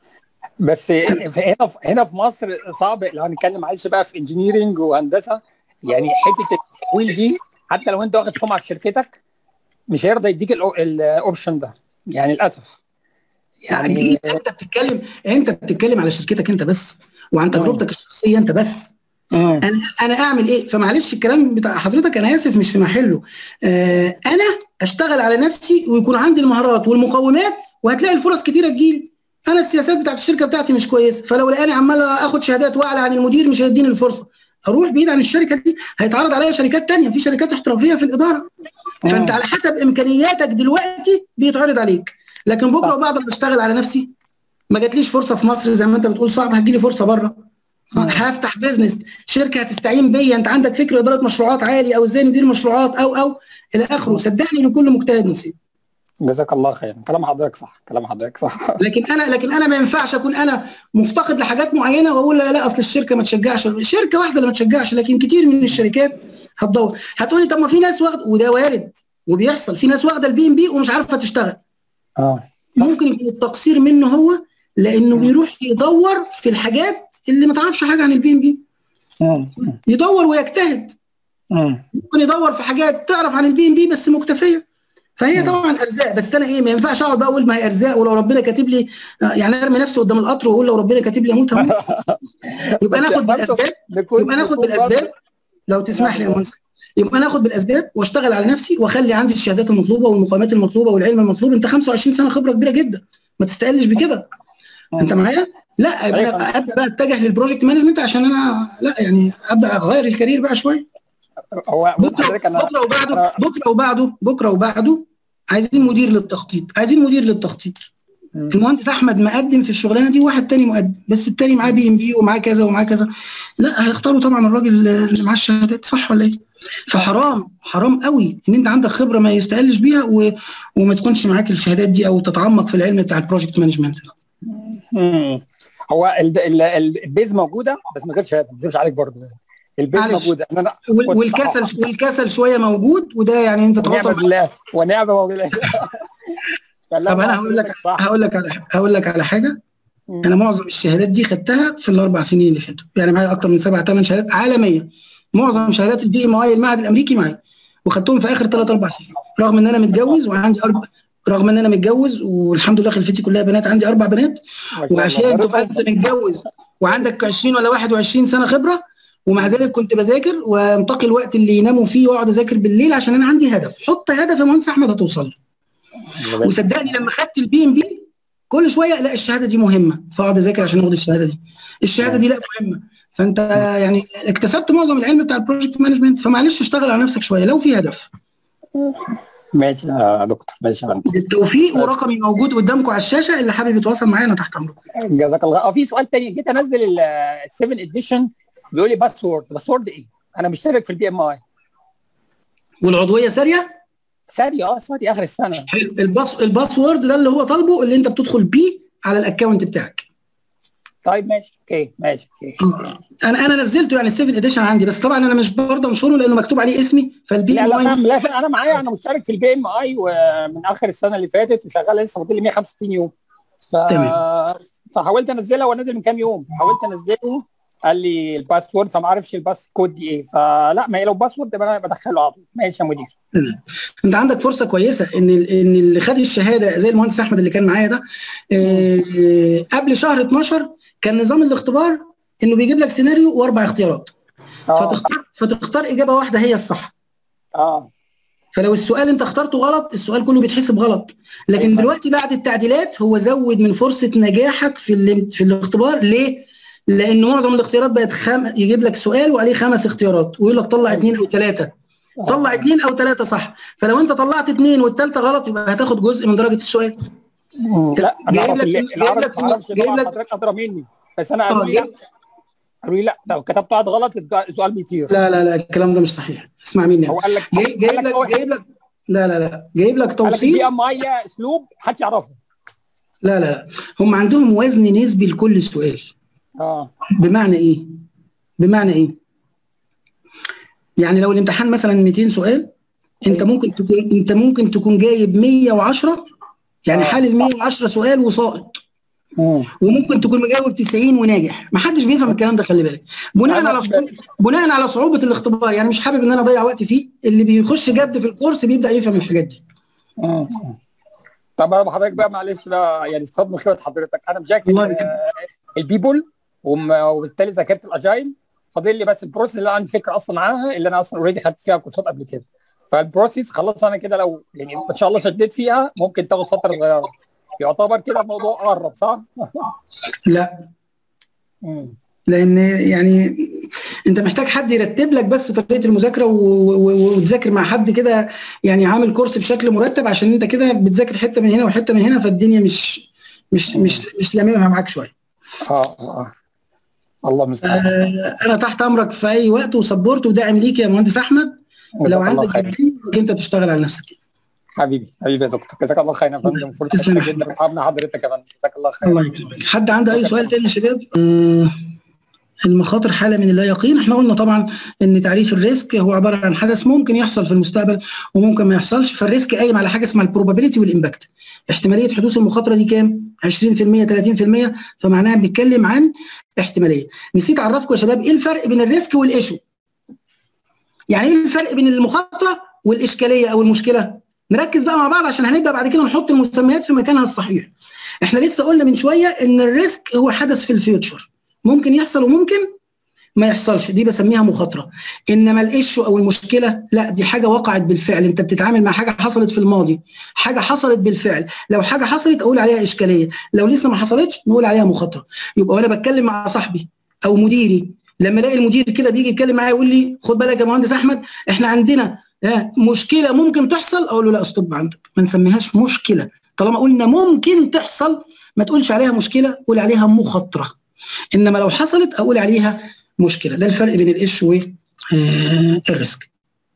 بس هنا في مصر صعب. لو هنتكلم معلش بقى في انجينيرنج وهندسه، يعني حته التحويل دي حتى لو انت واخد سمعه في شركتك مش هيرضى يديك الاوبشن ده يعني للاسف. يعني انت بتتكلم على شركتك انت بس، وعن تجربتك الشخصيه انت بس. انا اعمل ايه؟ فمعلش الكلام بتاع حضرتك انا اسف مش في محله. انا اشتغل على نفسي ويكون عندي المهارات والمقومات، وهتلاقي الفرص كتيره تجيلي. انا السياسات بتاعت الشركه بتاعتي مش كويسه، فلو لقاني عمال اخد شهادات واعلى عن المدير مش هيديني الفرصه. اروح بعيد عن الشركه دي، هيتعرض عليا شركات تانية، في شركات احترافيه في الاداره. فانت على حسب امكانياتك دلوقتي بيتعرض عليك. لكن بكره وبعد ما اشتغل على نفسي ما جاتليش فرصه في مصر زي ما انت بتقول صعب، هتجيلي فرصه بره. هفتح بيزنس، شركه هتستعين بيا، انت عندك فكر اداره مشروعات عالي، او ازاي ندير مشروعات او الى اخره. صدقني لكل مجتهد نصيب. جزاك الله خير. كلام حضرتك صح، كلام حضرتك صح. لكن انا ما ينفعش اكون انا مفتقد لحاجات معينه واقول لا اصل الشركه ما تشجعش. شركه واحده اللي ما تشجعش، لكن كتير من الشركات هتدور. هتقولي طب ما في ناس واخده، وده وارد وبيحصل، في ناس واخده البي ام بي ومش عارفه تشتغل. ممكن يكون التقصير منه هو، لانه بيروح يدور في الحاجات اللي ما تعرفش حاجه عن البي ام بي. يدور ويجتهد. ممكن يدور في حاجات تعرف عن البي ام بي بس مكتفيه. فهي طبعا ارزاق. بس انا ايه، ما ينفعش اقعد بقى اقول ما هي ارزاق، ولو ربنا كاتب لي يعني ارمي نفسي قدام القطر واقول لو ربنا كاتب لي اموت هموت. يبقى ناخد بالاسباب. لو تسمح لي يا مهندس، يبقى ناخد بالاسباب واشتغل على نفسي واخلي عندي الشهادات المطلوبه والمقامات المطلوبه والعلم المطلوب. انت 25 سنه خبره كبيره جدا، ما تستقلش بكده. انت معايا؟ لا انا ابدا بقى اتجه للبروجكت مانجمنت عشان انا لا يعني ابدا اغير الكارير بقى شويه. هو بكره وبعده عايزين مدير للتخطيط. المهندس احمد مقدم في الشغلانه دي وواحد تاني مقدم، بس التاني معاه BMB ومعاه كذا ومعاه كذا، لا هيختاروا طبعا الراجل اللي معاه الشهادات، صح ولا ايه؟ فحرام قوي ان انت عندك خبره ما يستقلش بيها وما تكونش معاك الشهادات دي او تتعمق في العلم بتاع البروجكت مانجمنت. هو البيز موجوده بس من غير شهاده، ما تكذبش عليك برضه. البيز موجوده والكسل شويه موجود، وده يعني انت تواصل ونعم بالله ونعم بالله. طب انا هقول لك على حاجه. انا معظم الشهادات دي خدتها في ال4 سنين اللي فاتوا، يعني معايا اكتر من 7-8 شهادات عالميه. معظم شهادات الBMI المعهد الامريكي معايا، وخدتهم في اخر 3-4 سنين، رغم ان انا متجوز والحمد لله خلفتي كلها بنات، عندي 4 بنات. وعشان تبقى انت متجوز وعندك 20 ولا 21 سنه خبره، ومع ذلك كنت بذاكر وانتقي الوقت اللي يناموا فيه واقعد اذاكر بالليل، عشان انا عندي هدف. حط هدف يا مهندس احمد هتوصل له. وصدقني لما خدت الBMB كل شويه لا الشهاده دي مهمه، فاقعد اذاكر عشان اخد الشهاده دي. الشهاده دي لا مهمه، فانت يعني اكتسبت معظم العلم بتاع البروجكت مانجمنت، فمعلش اشتغل على نفسك شويه لو في هدف. ماشي يا دكتور، ماشي يا فندم. بالتوفيق، ورقمي موجود قدامكم على الشاشه، اللي حابب يتواصل معايا انا تحت امركم. جزاك الله. في سؤال تاني، جيت انزل ال7 اديشن بيقول لي باسورد ايه؟ انا مشترك في الBMI. والعضويه ساريه اخر السنه. حلو. الباسورد ده اللي هو طالبه، اللي انت بتدخل بيه على الاكونت بتاعك. طيب ماشي اوكي. انا نزلته يعني ال7 اديشن عندي، بس طبعا انا مش برضه منشوره لانه مكتوب عليه اسمي، لا انا معايا، انا مشترك في الBMI ومن اخر السنه اللي فاتت وشغال، لسه فاضل لي 165 يوم. فحاولت انزلها وانزل من كام يوم، حاولت انزله قال لي الباسورد، فما اعرفش الباس كود دي ايه، فلا ما هي لو باسورد يبقى انا بدخله على طول. ماشي يا مدير. انت عندك فرصه كويسه ان اللي خد الشهاده زي المهندس احمد اللي كان معايا ده، قبل شهر 12 كان نظام الاختبار انه بيجيب لك سيناريو و4 اختيارات. فتختار اجابه واحده هي الصح. فلو السؤال انت اخترته غلط، السؤال كله بيتحسب غلط. لكن دلوقتي بعد التعديلات هو زود من فرصه نجاحك في الاختبار. ليه؟ لان معظم الاختيارات بقت يجيب لك سؤال وعليه 5 اختيارات، ويقول لك طلع 2 أو 3. طلع 2 أو 3 صح. فلو انت طلعت 2 والثالثه غلط، يبقى هتاخد جزء من درجه السؤال. لا جايب لك حضرتك ادرى مني، بس انا قالوا لي لا لو كتبت واحد غلط السؤال بيطير. لا الكلام ده مش صحيح. اسمع مني. هو قال لك جايب لك توصيل. الBMI اسلوب محدش يعرفه. لا هم عندهم وزن نسبي لكل سؤال. بمعنى ايه؟ يعني لو الامتحان مثلا 200 سؤال، انت ممكن تكون جايب 110، يعني حل ال 110 سؤال وساقط. وممكن تكون مجاوب 90 وناجح. ما حدش بيفهم الكلام ده، خلي بالك. بناء على صعوبه الاختبار، يعني مش حابب ان انا اضيع وقت فيه. اللي بيخش جد في الكورس بيبدا يفهم الحاجات دي. طب حضرتك بقى معلش بقى، يعني استفاد من خبره حضرتك. انا مذاكر البيبول وبالتالي ذاكرت الاجايل، فاضل لي بس البروسيس اللي عندي فكره اصلا عنها، اللي انا اصلا اوريدي خدت فيها كورسات قبل كده. فالبروسيس خلاص انا كده لو يعني ان شاء الله شديت فيها ممكن تاخد فتره صغيره. يعتبر كده الموضوع قرب صح؟ لا لان يعني انت محتاج حد يرتب لك بس طريقه المذاكره وتذاكر مع حد كده، يعني عامل كورس بشكل مرتب، عشان انت كده بتذاكر حته من هنا وحته من هنا، فالدنيا مش لاممها معاك شويه. الله المستعان. انا تحت امرك في اي وقت وسبورت وداعم ليك يا مهندس احمد. لو عندك جديد انت تشتغل على نفسك. حبيبي يا دكتور، جزاك الله خير يا فندم. فرصه جدا تعبنا حضرتك يا فندم، جزاك الله خير. الله يكرمك. حد عنده اي سؤال تاني يا شباب؟ المخاطر حاله من اللا يقين. احنا قلنا طبعا ان تعريف الريسك هو عباره عن حدث ممكن يحصل في المستقبل وممكن ما يحصلش. فالريسك قايم على حاجه اسمها البروبابيلتي والامباكت. احتماليه حدوث المخاطره دي كام؟ 20%، 30%. فمعناها بنتكلم عن احتماليه. نسيت اعرفكم يا شباب ايه الفرق بين الريسك والايشو. يعني ايه الفرق بين المخاطره والاشكاليه او المشكله؟ نركز بقى مع بعض عشان هنبدا بعد كده نحط المسميات في مكانها الصحيح. احنا لسه قلنا من شويه ان الريسك هو حدث في الفيوتشر، ممكن يحصل وممكن ما يحصلش، دي بسميها مخاطره. انما الايشو او المشكله لا، دي حاجه وقعت بالفعل، انت بتتعامل مع حاجه حصلت في الماضي، حاجه حصلت بالفعل. لو حاجه حصلت اقول عليها اشكاليه، لو لسه ما حصلتش نقول عليها مخاطره. يبقى وانا بتكلم مع صاحبي او مديري، لما الاقي المدير كده بيجي يتكلم معايا يقول لي خد بالك يا مهندس احمد احنا عندنا مشكله ممكن تحصل، اقول له لا استوب عندك، ما نسميهاش مشكله، طالما قلنا ممكن تحصل ما تقولش عليها مشكله، قول عليها مخاطره. انما لو حصلت اقول عليها مشكله. ده الفرق بين الإش والريسك.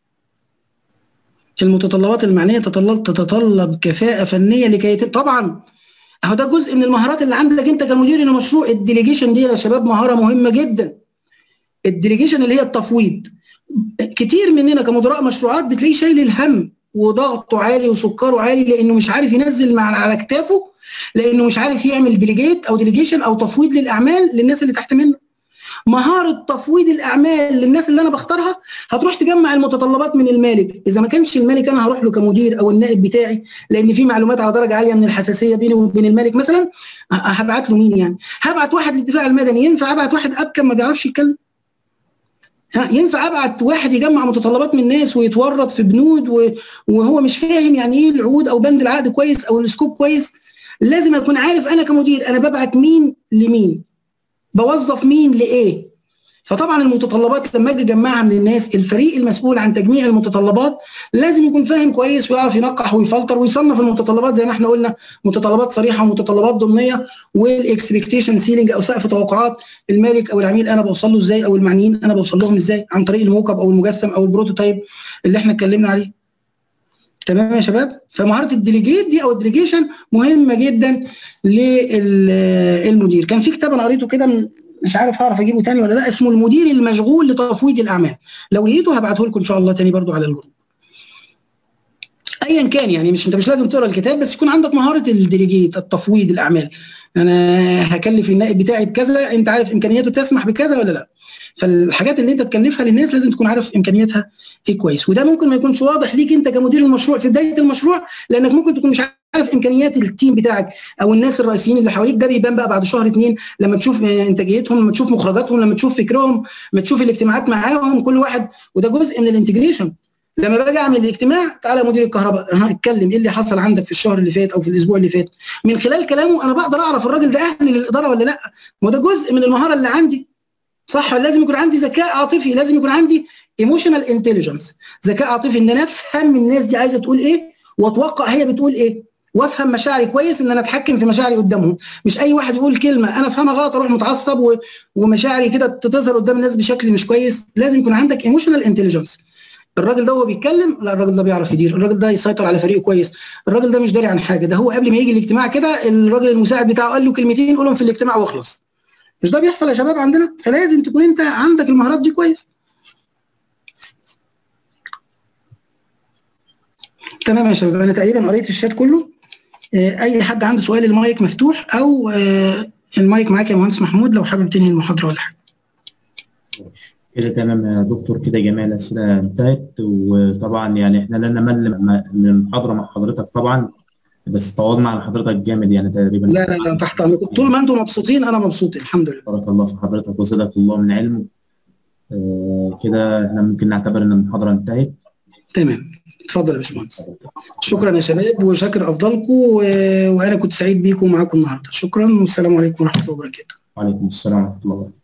المتطلبات المعنيه تتطلب كفاءه فنيه لكي طبعا اهو ده جزء من المهارات اللي عندك انت كمدير لمشروع. الديليجيشن دي يا شباب مهاره مهمه جدا. الديليجيشن اللي هي التفويض. كتير مننا كمدراء مشروعات بتلاقيه شايل الهم وضغطه عالي وسكره عالي لانه مش عارف ينزل على كتافه، لانه مش عارف يعمل ديليجيشن او تفويض للاعمال للناس اللي تحت منه. مهاره تفويض الاعمال للناس اللي انا بختارها هتروح تجمع المتطلبات من المالك. اذا ما كانش المالك انا هروح له كمدير او النائب بتاعي لان في معلومات على درجه عاليه من الحساسيه بيني وبين المالك مثلا، هبعت له مين يعني؟ هبعت واحد للدفاع المدني. ينفع ابعت واحد ابكم ما بيعرفش يتكلم؟ ينفع ابعت واحد يجمع متطلبات من الناس ويتورط في بنود وهو مش فاهم يعني ايه العقود او بند العقد كويس او السكوب كويس؟ لازم اكون عارف انا كمدير انا ببعت مين لمين، بوظف مين لايه. فطبعا المتطلبات لما اجي اجمعها من الناس، الفريق المسؤول عن تجميع المتطلبات لازم يكون فاهم كويس ويعرف ينقح ويفلتر ويصنف المتطلبات زي ما احنا قلنا، متطلبات صريحه ومتطلبات ضمنيه والاكسبكتيشن سيلينج او سقف توقعات المالك او العميل انا بوصل له ازاي، او المعنيين انا بوصل لهم ازاي عن طريق الموك اب او المجسم او البروتوتايب اللي احنا اتكلمنا عليه. تمام يا شباب؟ فمهاره الديليجيت دي او الديليجيشن مهمه جدا للمدير. كان في كتاب انا قريته كده مش عارف هعرف اجيبه تاني ولا لا، اسمه المدير المشغول لتفويض الاعمال. لو لقيته هبعته لكم ان شاء الله تاني برضو على الجروب. ايا كان يعني انت مش لازم تقرا الكتاب، بس يكون عندك مهاره الديليجيت التفويض الاعمال. انا هكلف النائب بتاعي بكذا، انت عارف امكانياته تسمح بكذا ولا لا؟ فالحاجات اللي انت تكلفها للناس لازم تكون عارف امكانياتها ايه كويس. وده ممكن ما يكونش واضح ليك انت كمدير المشروع في بدايه المشروع، لانك ممكن تكون مش عارف امكانيات التيم بتاعك او الناس الرئيسيين اللي حواليك. ده بيبان بقى بعد شهر 2 لما تشوف انتاجيتهم، لما تشوف مخرجاتهم، لما تشوف فكرهم، لما تشوف الاجتماعات معاهم كل واحد. وده جزء من الانتجريشن. لما باجي اعمل الاجتماع، تعالى مدير الكهرباء اتكلم ايه اللي حصل عندك في الشهر اللي فات او في الاسبوع اللي فات. من خلال كلامه انا بقدر اعرف الراجل ده اهل للاداره ولا لا. وده جزء من المهاره اللي عندي. صح؟ لازم يكون عندي ذكاء عاطفي، لازم يكون عندي ايموشنال انتليجنس، ذكاء عاطفي ان انا افهم الناس دي عايزه تقول ايه واتوقع هي بتقول ايه، وافهم مشاعري كويس ان انا اتحكم في مشاعري قدامهم. مش اي واحد يقول كلمه انا افهمها غلط اروح متعصب ومشاعري كده تظهر قدام الناس بشكل مش كويس. لازم يكون عندك ايموشنال انتليجنس. الراجل ده هو بيتكلم، لا الراجل ده بيعرف يدير، الراجل ده يسيطر على فريقه كويس، الراجل ده مش داري عن حاجه، ده هو قبل ما يجي الاجتماع كده الراجل المساعد بتاعه قال له كلمتين قولهم في الاجتماع واخلص. مش ده بيحصل يا شباب عندنا؟ فلازم تكون انت عندك المهارات دي كويس. تمام يا شباب، انا تقريبا قريت الشات كله. اي حد عنده سؤال المايك مفتوح، او المايك معاك يا مهندس محمود لو حابب تنهي المحاضره ولا حاجه. كده تمام يا دكتور، كده جميع الاسئله انتهت. وطبعا يعني احنا لا نمل من المحاضره مع حضرتك طبعا، بس طولنا على حضرتك جامد يعني تقريبا. لا تحت امركم، طول ما انتم مبسوطين انا مبسوط الحمد لله. بارك الله في حضرتك وزادك الله من علمه. كده احنا ممكن نعتبر ان المحاضره انتهت. تمام، اتفضل يا باشمهندس. شكرا يا شباب وشاكر افضلكم، وانا كنت سعيد بيكم ومعاكم النهارده. شكرا والسلام عليكم ورحمه الله وبركاته. وعليكم السلام ورحمه الله وبركاته.